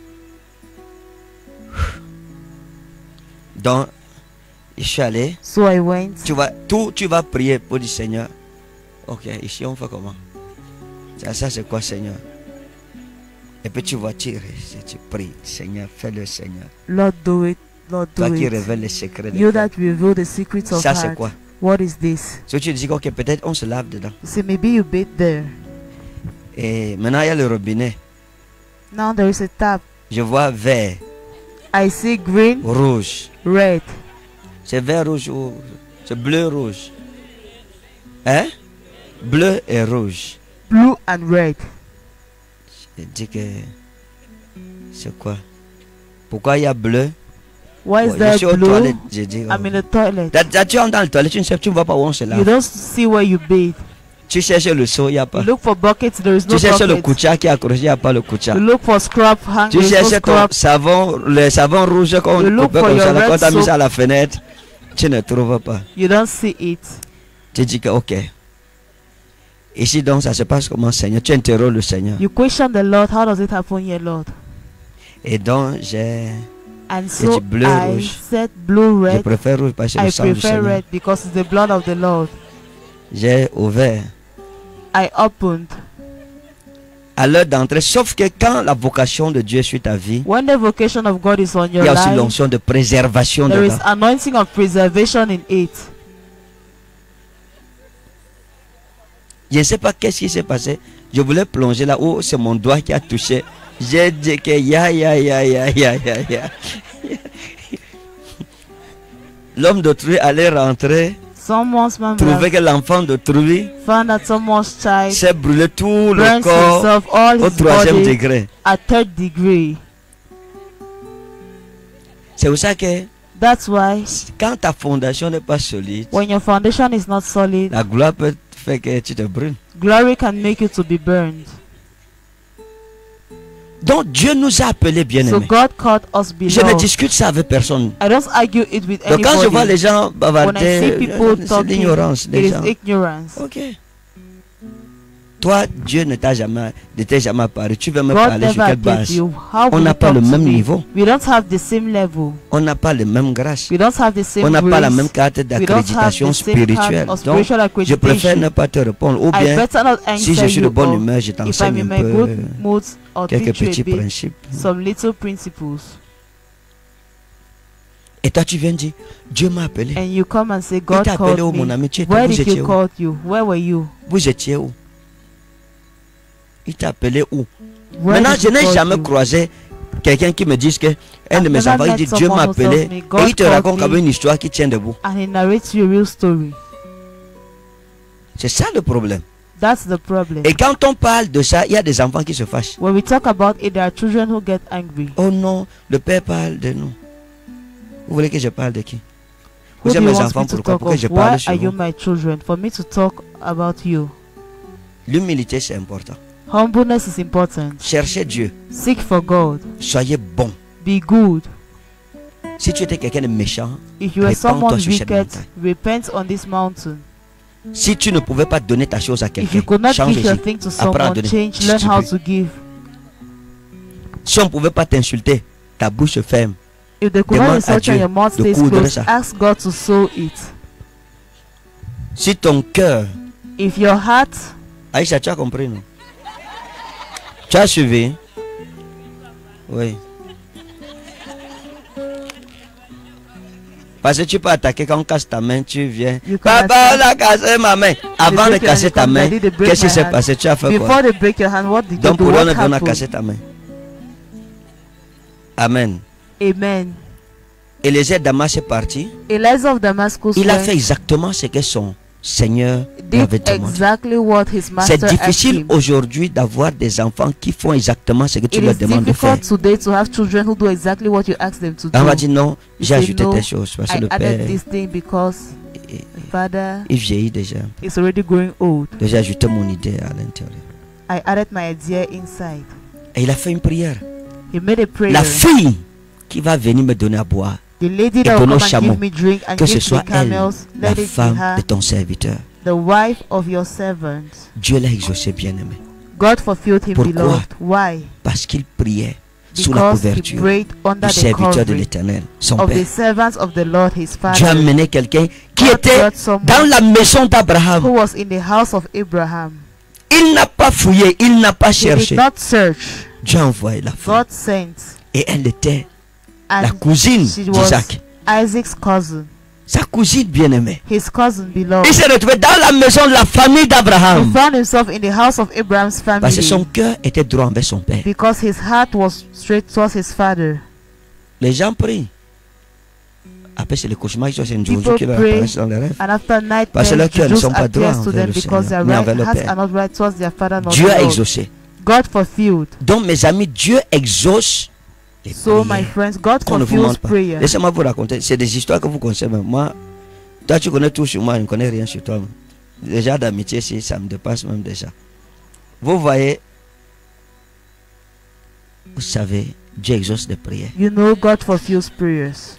Donc, je suis allé. So I went. Tu vas, tout, tu vas prier pour dire Seigneur. Ok, ici on fait comment? Ça, ça c'est quoi, Seigneur? Et puis tu vas tirer, tu pries, Seigneur, fais-le, Seigneur. Lord, do it. Lord, Toi do qui it. révèles les secrets. des You cœurs. that reveal the secrets of Ça c'est heart. quoi? What is this? Si tu dis ok, peut-être on se lave dedans. You say maybe you bathe there. Et maintenant il y a le robinet. Now there is a tap. Je vois vert, I see green, rouge. red. C'est vert, rouge ou c'est bleu, rouge. Hein? Bleu et rouge. Blue and red. Je dis que c'est quoi? Pourquoi il y a bleu? Why is Ouais, je there suis aux blue? toilettes. J'ai dit. I'm in the toilet. Da- da- tu entres dans le toilette, tu ne sais, tu ne vois pas où on se You lave. don't see where you bathe. Tu cherches le seau, il n'y a pas. You look for buckets, there is no Tu cherches le bucket. koucha qui est accroché, il n'y a pas le koucha. You look for scrub hang, Tu there is no cherches ton scrub. savon, le savon rouge qu'on You look coupait for comme ça, your là, red quand tu as mis soap. ça à la fenêtre, tu ne trouves pas. You don't see it. Tu dis que ok. Ici donc ça se passe comment, Seigneur? Tu interroges le Seigneur. You question the Lord, how does it happen here, Lord? Et donc j'ai And J'ai so dit bleu, I rouge. said blue, Je red. préfère rouge parce que c'est I le sang du prefer Seigneur. red because it's the blood of the Lord. J'ai ouvert I opened. à l'heure d'entrée, sauf que quand la vocation de Dieu est sur ta vie, When the vocation of God is on il your y a aussi life, l'onction de préservation there is dedans. anointing of preservation in it. Je ne sais pas qu'est-ce qui s'est passé. Je voulais plonger là où c'est mon doigt qui a touché. J'ai dit que ya ya ya ya ya ya ya. L'homme d'autrui allait rentrer, Someone's man trouver que l'enfant d'autrui found that someone's child s'est brûlé tout le burns corps himself all au his troisième body degré. at third degree. C'est pour ça que That's why quand ta fondation n'est pas solide, when your foundation is not solid, la gloire peut faire que tu te brûles. glory can make you to be burned. Donc Dieu nous a appelés bien So aimés. God called us Je ne beloved. discute ça avec personne. I don't argue it with Donc quand je vois anybody. les gens When I see bavarder, people c'est talking, l'ignorance it des is gens. ignorance. Ok. Toi, Dieu ne t'a jamais, ne t'est jamais apparu. Tu veux me God parler sur never quelle appeared base? to you. How On will n'a you pas talk le to même me? niveau. We don't have the same level. On n'a pas la même grâce. We don't have the same On n'a pas la grace. même carte We don't have d'accréditation the same card spirituelle. of Donc, spiritual je préfère ne accreditation. pas te répondre. Ou I bien, better not si answer je suis de you, bonne or humeur, je if I'm t'enseigne in un my peu good mood, or quelques teach you a petits bit, principes. some little principles. Et toi, tu viens dire, Dieu m'a appelé. And you come and say, Il God t'a appelé où, called mon me. ami? Tu étais, Where vous did étiez you où? call you? Where were you? Vous étiez où? Il t'a appelé où? Where Maintenant, did je he n'ai call jamais you? croisé quelqu'un qui me dise que un de I've mes never enfants, il met dit Dieu m'a someone who tells appelé me, et God il te called raconte comme me. une histoire qui tient debout. And he narrates you a real story. C'est ça le problème. That's the problem. Et quand on parle de ça, il y a des enfants qui se fâchent. When we talk about it, there are children who get angry. Oh non, le père parle de nous. Vous voulez que je parle de qui? Who Vous do êtes you mes want enfants, me to pourquoi? talk Pour que of? je Why parle sur are you vous. my children? For me to talk about you. L'humilité, c'est important. Humbleness is important. Cherchez Dieu. Seek for God. Soyez bon. Be good. Si tu étais quelqu'un de méchant, If you are Répands-toi someone sur cette wicked, montagne. repent on this mountain. si tu ne pouvais pas donner ta chose à If you quelqu'un, could not change give your ici. thing to Apprends à someone, donner. change, learn how Distribue. to give. Si on ne pouvait pas t'insulter, ta bouche ferme. If they could Demande not à insult you Dieu and your mouth de stays coudre closed, ça. ask God to sow it. Si ton cœur... If your heart, Aïcha, tu as compris, non? Tu as suivi? Oui. Parce que tu peux attaquer quand on casse ta main, tu viens. You can Papa, attack. on a cassé ma main. Avant de break your casser hand, ta come, main, daddy, they break qu'est-ce qui my s'est hand. passé? Tu as fait quoi? before they break your hand, what did you Donc do? pour What l'honneur, on a cassé happened? ta main. Amen. Amen. Élisée Damas est parti. Elijah of Damascus Il a went, fait exactement ce que son Seigneur lui avait did demandé. exactly what his C'est master asked difficile him. aujourd'hui d'avoir des enfants qui font exactement ce que tu It leur is demandes de faire. difficult today to have children who do exactly what you ask them to On va do. dire non, j'ai say ajouté no, des choses parce que I le added père, this thing because il- the father il vieillit déjà. is already growing old. Donc j'ai ajouté mon idée à l'intérieur. I added my idea inside. Et il a fait une prière. He made a prayer. La fille qui va venir me donner à boire, The lady et that will donne aux come and chameaux, give me drink and que ce give soit the elle, camels, la let it be femme her, de ton serviteur. the wife of your servant. Dieu l'a exaucé, bien-aimé. God fulfilled him, Pourquoi? beloved. Why? Parce qu'il priait sous la Because he couverture prayed under du the serviteur de covering l'Éternel, son of the père. servants of the Lord, his Dieu a father. amené quelqu'un qui God était brought someone dans la maison who d'Abraham. was in the house of Abraham. Il n'a pas fouillé, il n'a pas He did cherché. not search. Dieu a envoyé la femme. God sent. Et elle était la And cousine she was d'Isaac. Isaac's cousin. Sa cousine bien-aimée. His cousin beloved. Il s'est retrouvé dans la maison de la famille He d'Abraham. found himself in the house of Abraham's Parce que son family cœur était droit envers son père. because his heart was straight towards his father. Les gens prient. Après, c'est le cauchemar qui sont c'est une joujou People qui leur pray. apparaît dans les rêves. And after night, Parce que time, leurs cœurs ne Jews sont pas droits appears to envers them le because their Seigneur, mais right envers le hearts Père. are not right towards their father nor Dieu the a Lord. exaucé. God fulfilled. Donc, mes amis, Dieu exauce les So, my prières. friends, God Qu'on ne vous fulfills mente pas. prayer. Laissez-moi vous raconter. C'est des histoires que vous connaissez. Mais moi, toi, tu connais tout sur moi, je ne connais rien sur toi. Déjà d'amitié, si ça me dépasse même déjà. Vous voyez, vous savez, Dieu exauce des prières. You know, God fulfills prayers.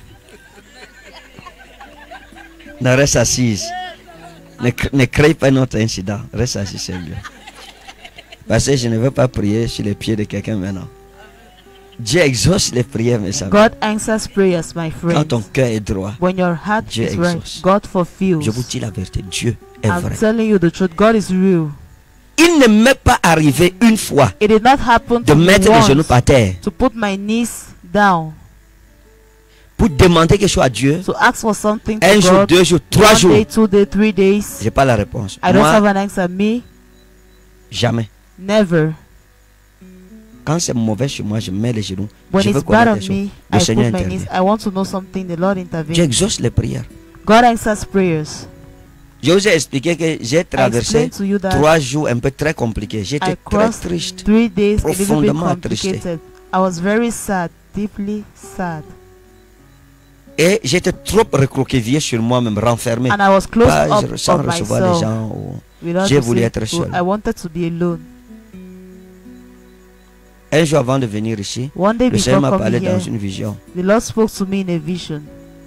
Ne reste assise. Ne, cr- ne crée pas notre incident. Reste assis, c'est mieux. Parce que je ne veux pas prier sur les pieds de quelqu'un maintenant. Dieu exauce les prières, mes amis. God answers prayers, my Quand friend. ton cœur est droit, When your heart Dieu is right, exauce. God je fulfills. vous dis la vérité, Dieu est I'm vrai. telling you the truth. God is real. Il ne m'est pas arrivé une fois It did not happen de to me mettre les genoux once par terre to put my knees down pour demander quelque chose à Dieu. to ask for something Un to jour, God. deux jours, trois One jours. day, two days, three days. J'ai pas la réponse. I don't have Moi, an answer. Me, jamais. never. Quand c'est mauvais chez moi, je mets les genoux. When je veux it's bad connaître on quelque chose. me, Le I Seigneur put my intervient. knees. I want to know something. The Lord Dieu intervenes. exauce les prières. God answers prayers. Je vous ai expliqué que j'ai I traversé explained to you that trois jours un peu très compliqués. J'étais I très crossed triste. three days a little bit profondément attristé. complicated. I was very sad, deeply sad, Et j'étais trop recroquevillé sur moi-même, renfermé. and I was closed Pas up sans on recevoir les myself. gens. ou- Without J'ai to voulu say être people. seul. I wanted to be alone. Un jour avant de venir ici, One day le Seigneur before m'a parlé coming dans here, une vision. the Lord spoke to me in a vision.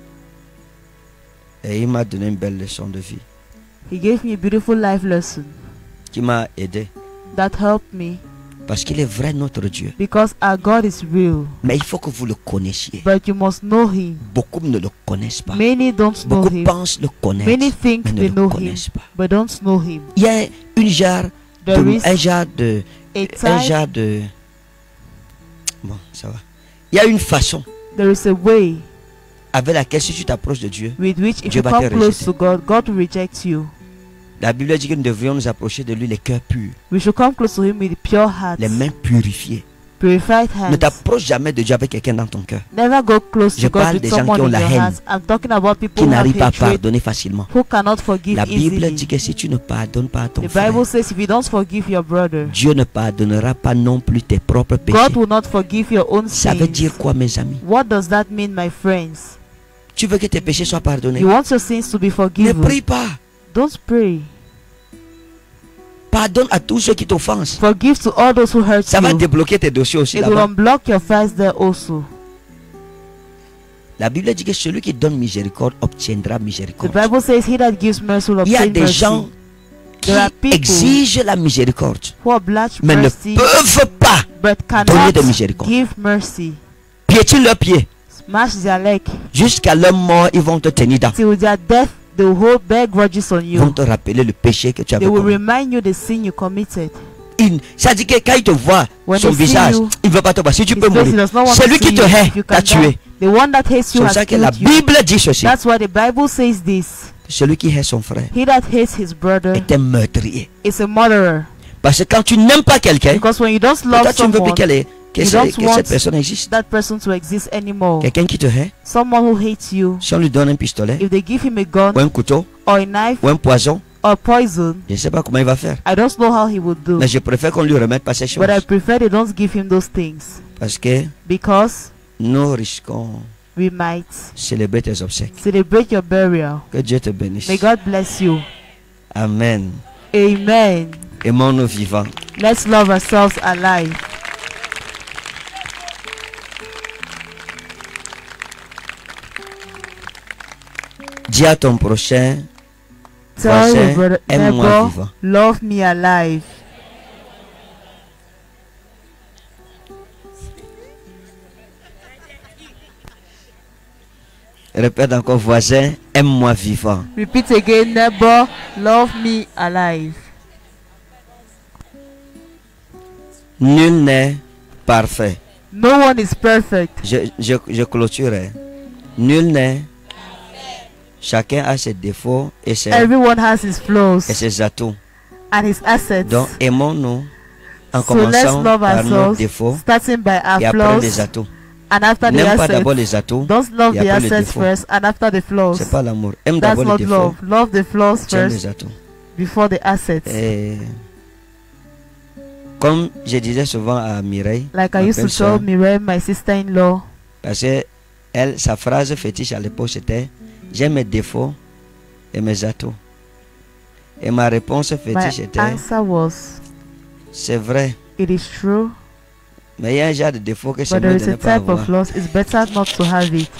Et il m'a donné une belle leçon de vie He gave me a beautiful life lesson qui m'a aidé. that helped me Parce qu'il est vrai notre Dieu. because our God is real. Mais il faut que vous le connaissiez. But you must know Him. Beaucoup ne le connaissent pas. Many don't know Beaucoup Him. pensent le connaître, Many think mais ne they le know Him, connaissent pas. but don't know Him. Il y a une genre There de, is un genre de, a un time, genre de, bon, ça va. Il y a une façon there is a way avec laquelle si tu t'approches de Dieu, with which if Dieu you va come te close rejeter. to God, God will reject you. la Bible dit que nous devrions nous approcher de lui les cœurs purs, We should come close to Him with pure hearts, les mains purifiées. purified Ne hands. t'approche jamais de Dieu avec quelqu'un dans ton cœur Never go close Je to God parle with des gens someone qui ont in la your haine, hearts. I'm talking about people qui who have n'arrivent pas à hatred, pardonner facilement. who cannot forgive La Bible easily. dit que si tu ne pardonnes pas à ton The frère, Bible says if you don't forgive your brother, Dieu ne pardonnera pas non plus tes propres péchés. God will not forgive your own Ça veut sins. dire quoi, mes amis? What does that mean, my friends? Tu veux que tes péchés soient pardonnés? You want your sins to be Ne forgiven. prie pas. Don't pray. Pardonne à tous ceux qui t'offensent. Forgive to all those who hurt Ça va you. débloquer tes dossiers aussi It will là-bas. unblock your files there also. La Bible dit que celui qui donne miséricorde obtiendra The miséricorde. Bible says he that gives mercy will Il y a obtain des mercy. gens qui There are people exigent la miséricorde, who oblige mais ne mercy peuvent pas but donner cannot de miséricorde. give mercy. Piétine leurs pieds. Smash their leg. Jusqu'à leur mort, ils vont te tenir dans. Till their death they will hold bear grudges on Ils vont you. te rappeler le péché que tu avais They will commis. remind you the sin you committed. Il- Ça dit que quand il te voit, When son they see visage, you, il ne veut pas te voir. Si tu His peux face, he mourir, does not want celui to qui see te you. hait If you t'a can tué. die, the one that hates you C'est pour has ça que la killed you. Bible dit ceci. That's why the Bible says this. Celui qui hait son frère He that hates his brother est un meurtrier. is a murderer. Parce que quand tu n'aimes pas quelqu'un, Because when you don't toi love tu ne veux plus someone, qu'elle ait- que, you ce- don't que want cette personne existe. that person to exist anymore. Quelqu'un qui te hait, Someone who hates you, si on lui donne un pistolet, if they give him a gun ou un couteau, or a knife ou un poison, or poison, je ne sais pas comment il va faire. I don't know how he would do. Mais je préfère qu'on lui remette pas ces choses. But I prefer they don't give him those things Parce que because nous risquons we might de célébrer tes obsèques. celebrate your burial. Que Dieu te bénisse. May God bless you. Amen. Amen. Aimons-nous vivants. Let's love ourselves alive. Dis à ton prochain, Tell voisin, your brother, aime-moi neighbor, vivant. love me alive. Répète encore, voisin, aime-moi vivant. Repeat again, neighbor, love me alive. Nul n'est parfait. No one is perfect. Je, je, je clôturerai. Nul n'est. Chacun a ses défauts et ses, Everyone has his et flaws ses atouts. and his assets. Donc, aimons-nous en So let's commençant love par nos ourselves, défauts starting by et our après les flaws atouts. and after the N'aime pas d'abord assets. les atouts, Don't love et the après les assets défauts. first and after the flaws. C'est pas l'amour. Aime That's d'abord not les défauts, love. Love the flaws tu aimes first les atouts. before the assets. Et comme je disais souvent à Mireille, Like ma I used to belle-sœur, tell Mireille, my sister-in-law, parce que elle, sa phrase fétiche à l'époque c'était j'ai mes défauts et mes atouts. Et ma réponse my fétiche était answer was, c'est vrai, it is true, mais il y a un genre de défaut que c'est but there mieux is de ne a pas type of avoir. flaws. It's better not to have it.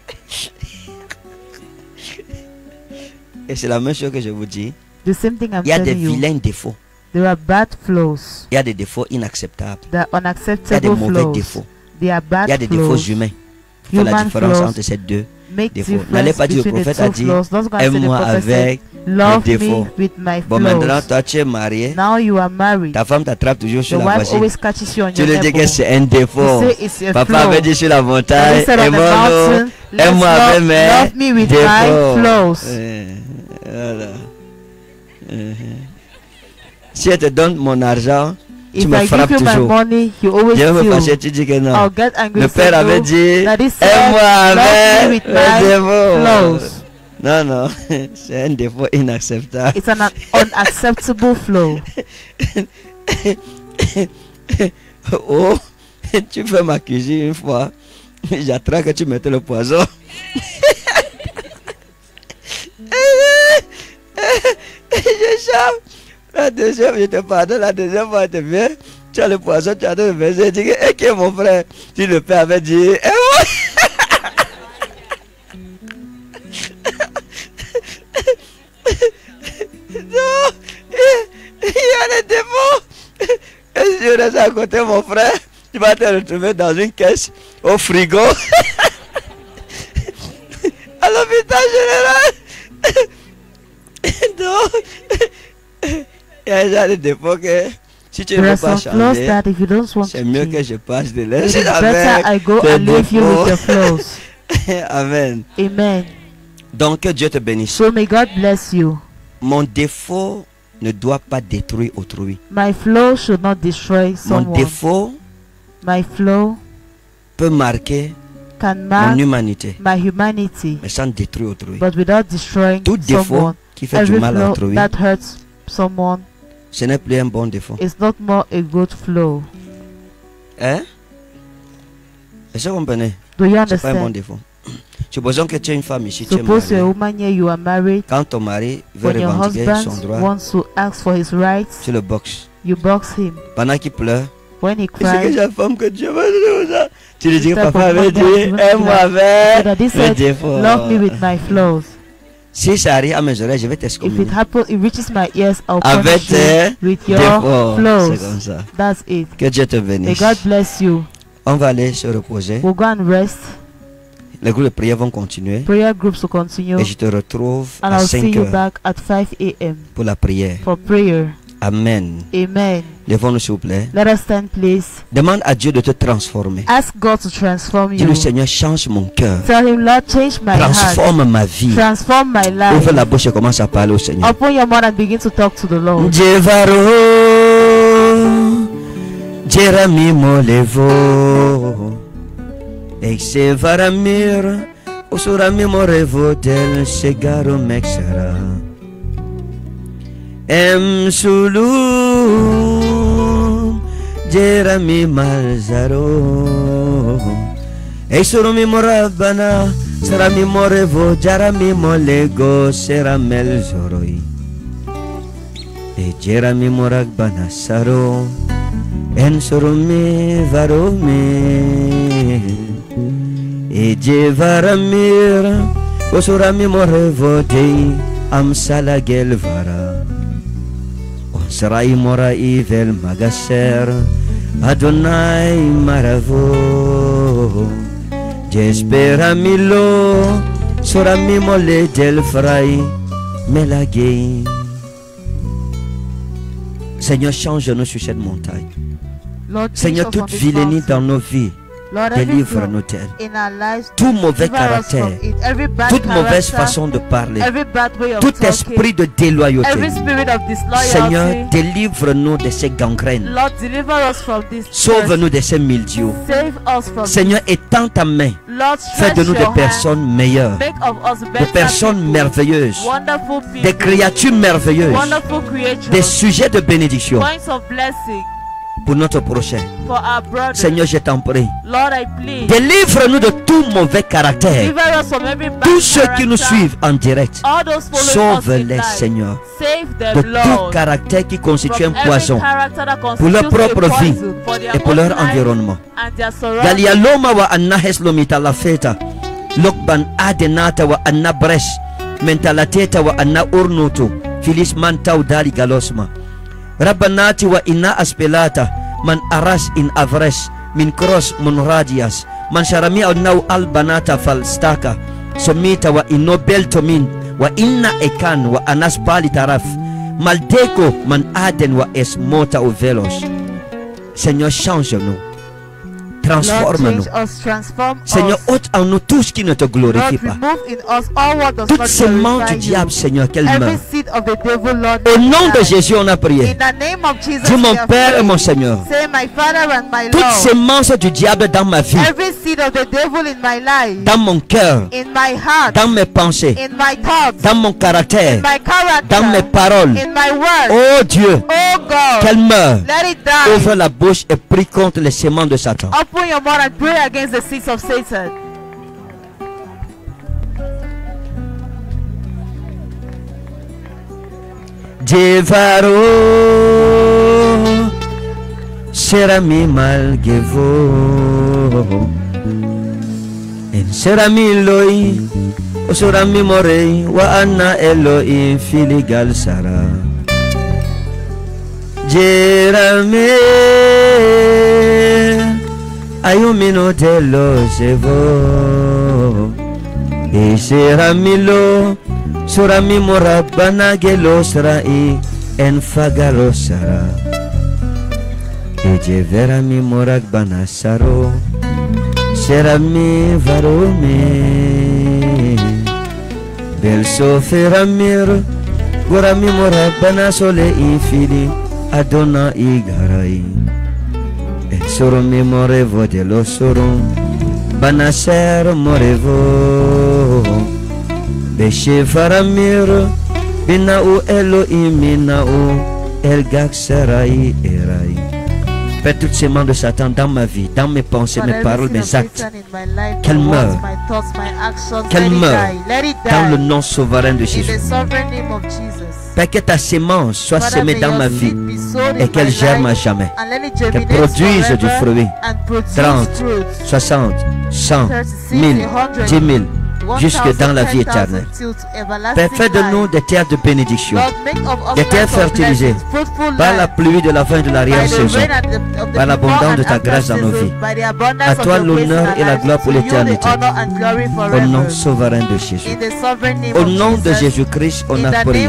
Et c'est la même chose que je vous dis. The same thing I'm Il y a des telling you. vilains défauts. There are bad flaws. Il y a des défauts inacceptables. There are Il y a des unacceptable mauvais flaws. défauts. They are bad Il y a des défauts flows. humains. Il faut la Human différence flaws entre ces deux make défauts. N'allez difference pas dire le between the prophète a two dit flows. Don't go and say the aime-moi prophet said, avec love les me défauts. with my Bon, maintenant, flaws. toi, tu es marié. Now you are married. Ta femme t'attrape toujours The sur la wife voiture. always catches you on Tu your lui dis que elbow. c'est un défaut. You say it's a Papa flaw. avait dit sur la montagne, And he said on the aime-moi mountain, let's aime-moi love, avec mes love me with défauts. my flaws. Euh, voilà. Euh, Si elle te donne mon argent, tu If me I frappes give you my toujours. money, you always Je vais me steal. fâcher, tu dis que non. I'll get angry. Le say père no. avait dit, Daddy said, aime-moi love me avec with mes my défauts. flaws. Non, non, c'est un défaut inacceptable. It's an unacceptable flow. Oh, tu fais ma cuisine une fois, j'attrape que tu mettais le poison. Je chape. La deuxième, je te pardonne, la deuxième fois, tu viens, tu as le poison, tu as le verset, tu dis, eh, qui est mon frère? Si le père avait dit, eh, moi. Non, il y a des défauts. Et si je reste à côté de mon frère, tu vas te retrouver dans une caisse au frigo. À l'hôpital général. Donc, il y a déjà des défauts que si tu ne There veux are pas some flaws changer, that if you don't want to c'est mieux que change, je passe de it is laisser better I avec go tes and leave you with your défauts. flaws. Amen. Amen. Donc que Dieu te bénisse. So may God bless you. Mon défaut ne doit pas détruire autrui. My flow should not destroy Mon someone. défaut My flow peut marquer can mon mark humanité, my humanity, mais sans détruire autrui. but without destroying Tout défaut someone. qui fait du Every mal à flow autrui, that hurts someone ce n'est plus un bon défaut. is not more a good flow. Hein? Est-ce que vous comprenez? Do you C'est pas un bon understand? défaut. Supposons que tu es une femme ici, tu es Suppose you're a mariée. woman here, you are married. Quand ton mari veut When your revendiquer husband son droit, wants to ask for his rights, tu le boxes. you box him. Pendant qu'il pleure, When he c'est que cries, j'ai femme que Dieu va donner ça. Tu lui dis, This type papa of avait man dit, that you aime-moi so avec that he mes said, défauts. love me with my flaws. Si ça arrive à mes oreilles, je vais If t'excommunier. it happens, it reaches my ears, I'll Avec punish you tes with your défauts. C'est flaws. comme ça. That's it. Que Dieu te May bénisse. God bless you. On va aller se reposer. We'll go and rest. Les groupes de prière vont continuer. Prayer groups will continue. Et je te retrouve And à I'll see cinq you heures back at five a m pour la prière. for prayer. Amen. Amen. Lèvons-nous s'il vous plaît. Let us stand, please. Demande à Dieu de te transformer. Ask God to transform you. Dis-lui, Seigneur, change mon cœur. Tell him, Lord, change my heart. Transforme ma vie. Transform my Ouvre life. la bouche et commence à parler au Seigneur. Open your mouth and begin to talk to the Lord. Jevaro, Jerami molevo, Exe varamir, Usurami morevo del segaro mexara. Em sulu, Jerami malzaro, Exurumi morabana, Sarami morevo, Jarami molego, Seramel zoroi. E Jerami moragbana saro, En sorome varome, E jevaramir, Osurami morevo dei, Amsala gelvara. Sarai mora ivel magaser, Adonai maravo. J'espera milo, Sorami mole del frai, Melagei. Seigneur, change-nous sur cette montagne. Lord, Seigneur, teach us on toute this vilainie mountain. dans nos vies, Lord, every délivre-nous flaw d'elle. in our lives, Tout mauvais deliver us caractère, from it. Every bad toute mauvaise character, façon de parler, every bad way of tout talking, esprit de déloyauté. every spirit of disloyalty. Seigneur, délivre-nous de ces gangrènes. Lord, deliver us from this. Sauve-nous de ces mildious. Save us from Seigneur, étends ta main. Lord, Fais stretch de nous des your hand. personnes meilleures, Make of us des better personnes people, merveilleuses, wonderful people, des créatures merveilleuses, wonderful creatures, des sujets de bénédiction points of blessing pour notre prochain. for our brothers. Seigneur, je t'en prie. Lord, I plead, Délivre-nous de tout mauvais caractère. deliver us from every bad Tous ceux qui nous character. suivent en direct, All those following us in sauve-les, life. Seigneur, Save them, de tout Lord, caractère qui constitue un from every poison character that pour leur constitutes a propre vie poison for their et pour own leur life environnement. and their surroundings. Galialoma wa anna heslomita la feta, lokban adenata wa anna bres, mentalateta wa anna urnutu, filis mantau dali galosma. Rabbanati wa inna aspelata, man aras in avres, min cross mon radias man sharami au nau albanata falstaka somita wa inobel tomin wa inna ekan wa anas bali taraf maldeko man aden wa esmota o velos. Seigneur, change-nous, transforme-nous. Seigneur, ôte en nous tout ce qui ne te glorifie pas. Toutes semences du diable, Seigneur, qu'elle meure. Au nom de Jésus, on a prié. Dis mon Père et mon Seigneur. Toutes semences du diable dans ma vie, dans mon cœur, dans mes pensées, dans mon caractère, dans mes paroles. Oh Dieu, qu'elle meure. Ouvre la bouche et prie contre les semences de Satan. Open your mouth and pray against the seeds of Satan. Devaro serami malgevo en serami loi o serami morei wa anna eloi filigal sara Jerame ayumino de los evo e seramilo surami morabana gelosrai en fagalosara e jeverami moragbana saro serami varome bel soferamir gorami morabana sole infili adona igarai e soro mi morevo de lo soro banaser morevo beshe faramir bina u elo imina u el gakserai erai. Père, toutes ces mains de Satan dans ma vie, dans mes pensées, mes paroles, mes actes, qu'elles meurent, qu'elles meurent dans le nom souverain de Jésus. Père, que ta sémence soit semée dans ma vie et qu'elle germe à jamais, qu'elle produise du fruit, trente, soixante, cent, mille, dix mille, jusque dans la vie éternelle. Père, fais de nous des terres de bénédiction, des terres fertilisées par la pluie de la fin de l'arrière-saison, par l'abondance de ta grâce dans nos vies. À toi l'honneur et la gloire pour l'éternité. Au nom souverain de Jésus. Au nom de Jésus-Christ, on a prié.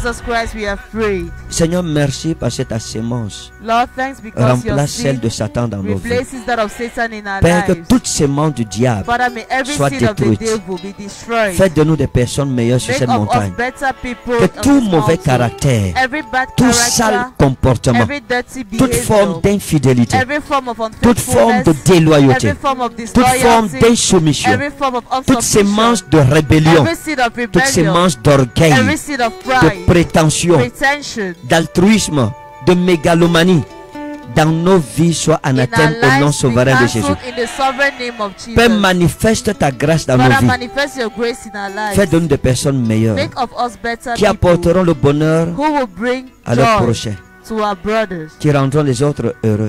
Seigneur, merci parce que ta sémence remplace celle de Satan dans nos vies. Père, que toutes ces sémences du diable soient détruites. Faites de nous des personnes meilleures sur cette montagne. Que tout mauvais caractère, tout sale comportement, toute forme d'infidélité, toute forme de déloyauté, toute forme d'insoumission, toutes sémences de rébellion, toutes sémences d'orgueil, de prétention, d'altruisme, de mégalomanie, dans nos vies soit anathème au nom souverain de Jésus. Père, manifeste ta grâce dans nos vies. Fais de nous des personnes meilleures qui apporteront le bonheur à leurs prochains, qui rendront les autres heureux.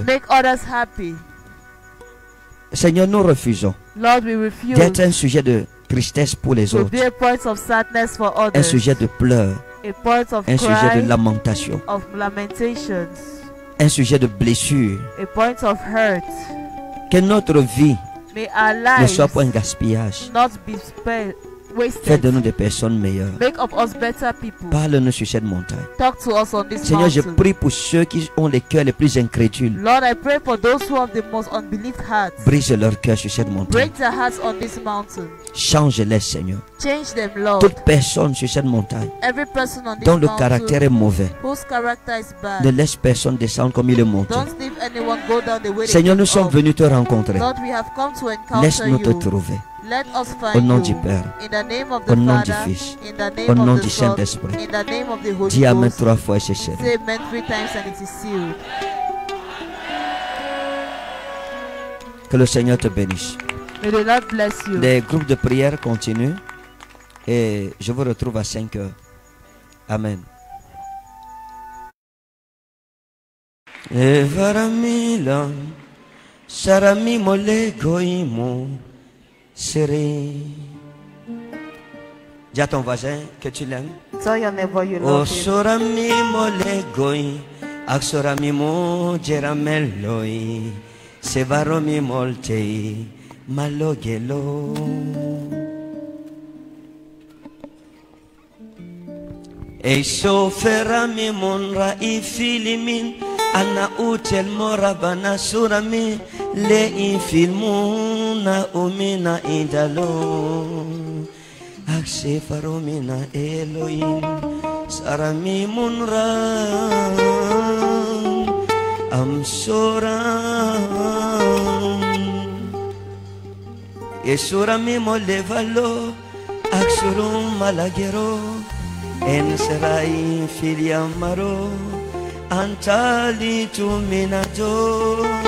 Seigneur, nous refusons d'être un sujet de tristesse pour les autres, un sujet de pleurs, un sujet de lamentation, un sujet de blessure. Que notre vie ne soit pas un gaspillage. Fais de nous des personnes meilleures. Parle-nous sur cette montagne. Seigneur, je prie pour ceux qui ont les cœurs les plus incrédules. Brise leur cœur sur cette montagne. Change-les, Seigneur. Toute personne sur cette montagne dont le caractère est mauvais, ne laisse personne descendre comme il est monté. Seigneur, nous sommes venus te rencontrer. Laisse-nous te trouver. Au nom du Père, au nom du Fils, au nom du Saint-Esprit. Dis Amen trois fois et c'est scellé. Que le Seigneur te bénisse. Les groupes de prière continuent et je vous retrouve à cinq heures. Amen. Evaramila sarami mole goimo seré. Dis à ton voisin que tu l'aimes. Tell your neighbor you O love him. sorami mole goi, ak sorami mo jerameloi. sevaromi molte malogelo. E soferami monra I filimin ana utel morabana surami le I filmuna umina idalo akse faromina Elohim sarami munra am soram e surami molevalo aksurum malagero en serai filiamaro antali tu minato